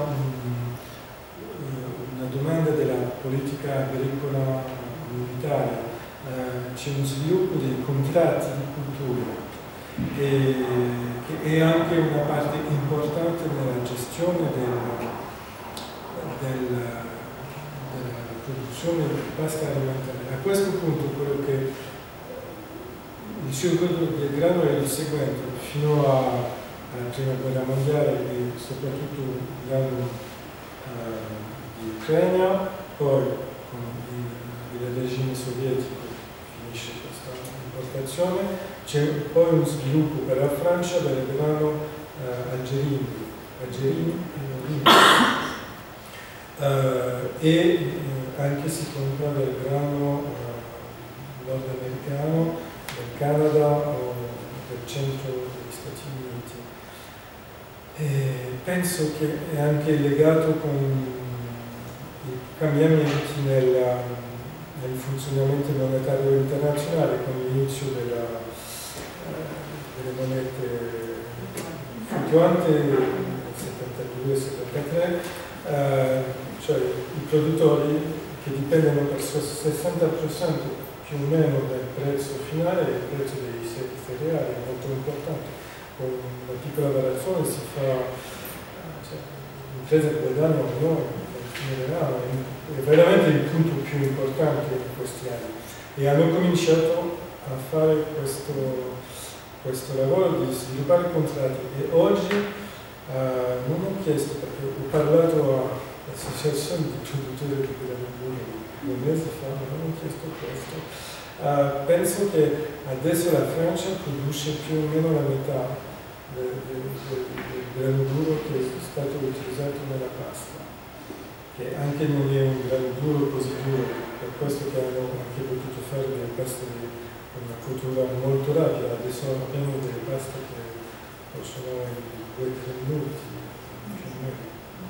una domanda della politica agricola militare. C'è un sviluppo dei contratti di cultura che è anche una parte importante nella gestione della produzione di pasta alimentare. A questo punto quello che il circuito del grano è il seguente: fino alla prima guerra mondiale e soprattutto l'anno di Ucraina, poi con il regime sovietico finisce questa importazione, c'è poi un sviluppo per la Francia del grano algerino e anche si compra del grano nordamericano, del Canada o del centro degli Stati Uniti. E penso che è anche legato con i cambiamenti nel funzionamento monetario internazionale, con l'inizio delle monete fluttuanti nel 72-73, cioè i produttori che dipendono per il 60% più o meno del prezzo finale, il prezzo dei cereali è molto importante. Con una piccola variazione si fa, l'impresa che guadagna o no, è veramente il punto più importante in questi anni. E hanno cominciato a fare questo lavoro di sviluppare contratti. E oggi non ho chiesto, perché ho parlato all'associazione di produttori di grano 2 mesi fa, ma non ho chiesto questo. Penso che adesso la Francia produce più o meno la metà del grano duro che è stato utilizzato nella pasta, che anche non è un grano duro così duro, per questo che hanno anche potuto fare delle paste con una cottura molto rapida. Adesso abbiamo delle paste che possono in 2-3 minuti più o meno.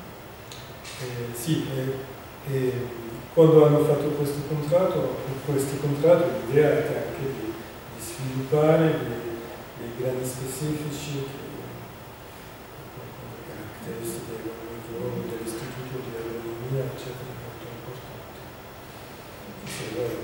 Sì, quando hanno fatto questo contratto, l'idea era anche di sviluppare dei grani specifici con le caratteristiche dell'istituto di agronomia, eccetera, molto importanti. Sì, è vero.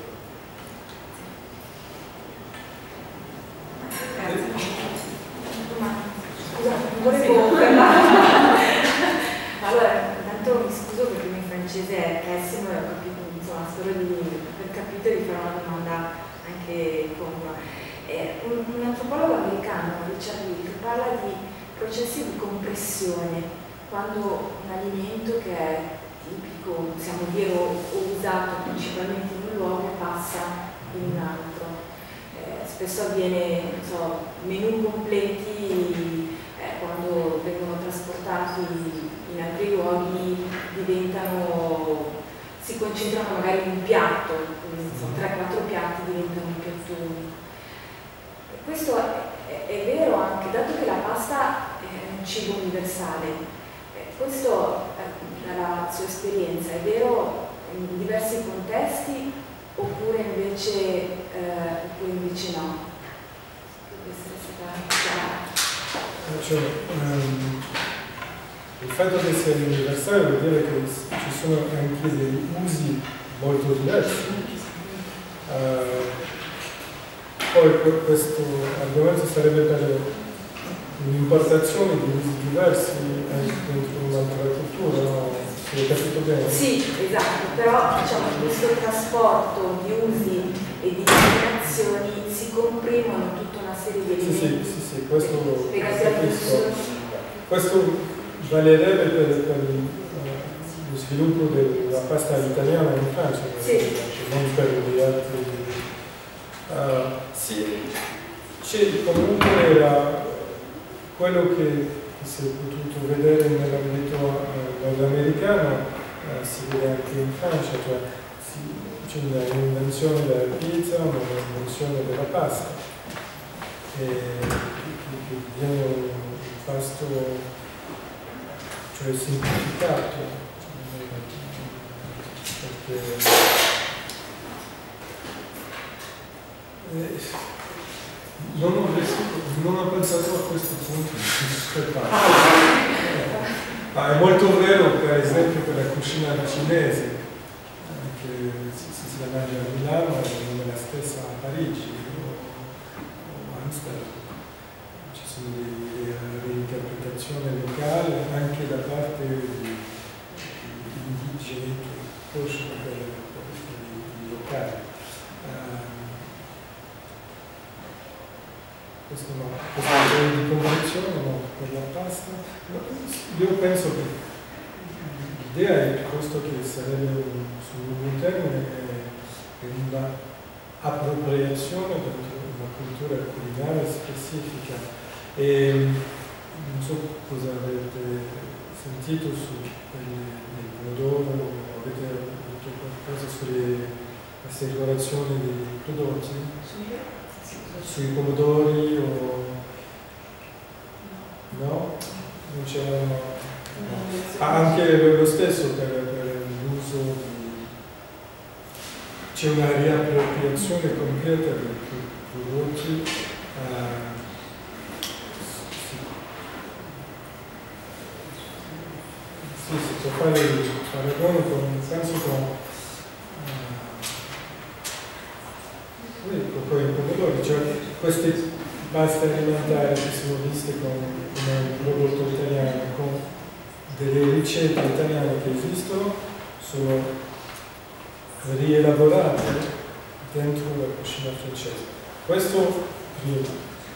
Scusate, volevo parlare. Allora, intanto mi scuso perché il mio francese è pessimo e ho capito, insomma, spero per capito di fare una domanda anche congrua. Un antropologo americano, Richard Leake, parla di processi di compressione, quando un alimento che è tipico, possiamo dire, o usato principalmente in un luogo passa in un altro. Spesso avviene, non so, menù completi quando vengono trasportati in altri luoghi si concentrano magari in un piatto, quindi sono 3-4 piatti diventano un piatto unico. Questo è vero anche, dato che la pasta è un cibo universale. Questo, dalla sua esperienza, è vero in diversi contesti oppure invece no? essere stata chiara. Cioè, il fatto che sia universale vuol dire che ci sono anche dei usi molto diversi. Poi questo argomento sarebbe per un'importazione di usi diversi anche dentro un'altra cultura, no? Se ho capito bene? Sì, esatto, però diciamo questo trasporto di usi e di denominazioni si comprimono in tutta una serie di elementi. Sì, questo capisco. Questo valerebbe per lo sviluppo della pasta italiana in Francia, non per gli altri. Sì, c'è comunque quello che si è potuto vedere nell'ambito nordamericano, si vede anche in Francia, cioè c'è un'invenzione della pizza, un'invenzione della pasta, che viene un pasto, cioè semplificato, perché non ho pensato a questo punto. È molto vero, per esempio, per la cucina cinese, che si la mangia a Milano non è la stessa a Parigi o Amsterdam. Ci sono delle reinterpretazioni locali anche da parte degli indigeni che cuociono i locali. Questo no, questo di conversione no, per la pasta. Io penso che l'idea è piuttosto che sarebbe sul lungo termine una appropriazione dentro una cultura culinaria specifica. E non so cosa avete sentito su il prodotto, avete detto qualcosa sulle assicurazioni dei prodotti? Sui pomodori o no? Non c'erano. Anche lo stesso per l'uso di. C'è una riappropriazione concreta dei prodotti. Sì, si può fare il paragone con senso con. Poi i pomodori, cioè queste paste alimentari che sono viste come un prodotto italiano, con delle ricette italiane che esistono, sono rielaborate dentro la cucina francese. Questo prima.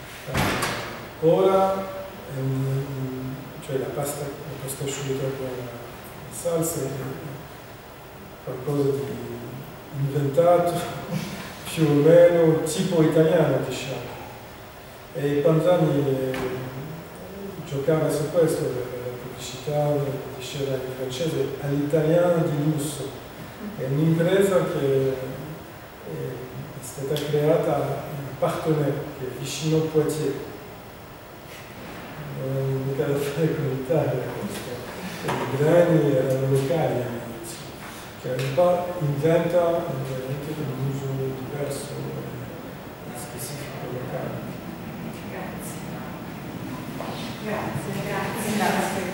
Ora, cioè la pasta asciutta con salsa è qualcosa di inventato, più o meno tipo italiano, diciamo. E Panzani giocava su questo, la pubblicità diceva in francese all'italiano di lusso. È un'impresa che è stata creata in Partenay, che è vicino a Poitiers. Non è mica da fare con l'Italia questo. I grani erano locali all'inizio, che un po' inventa veramente un uso diverso specifico locale. Grazie.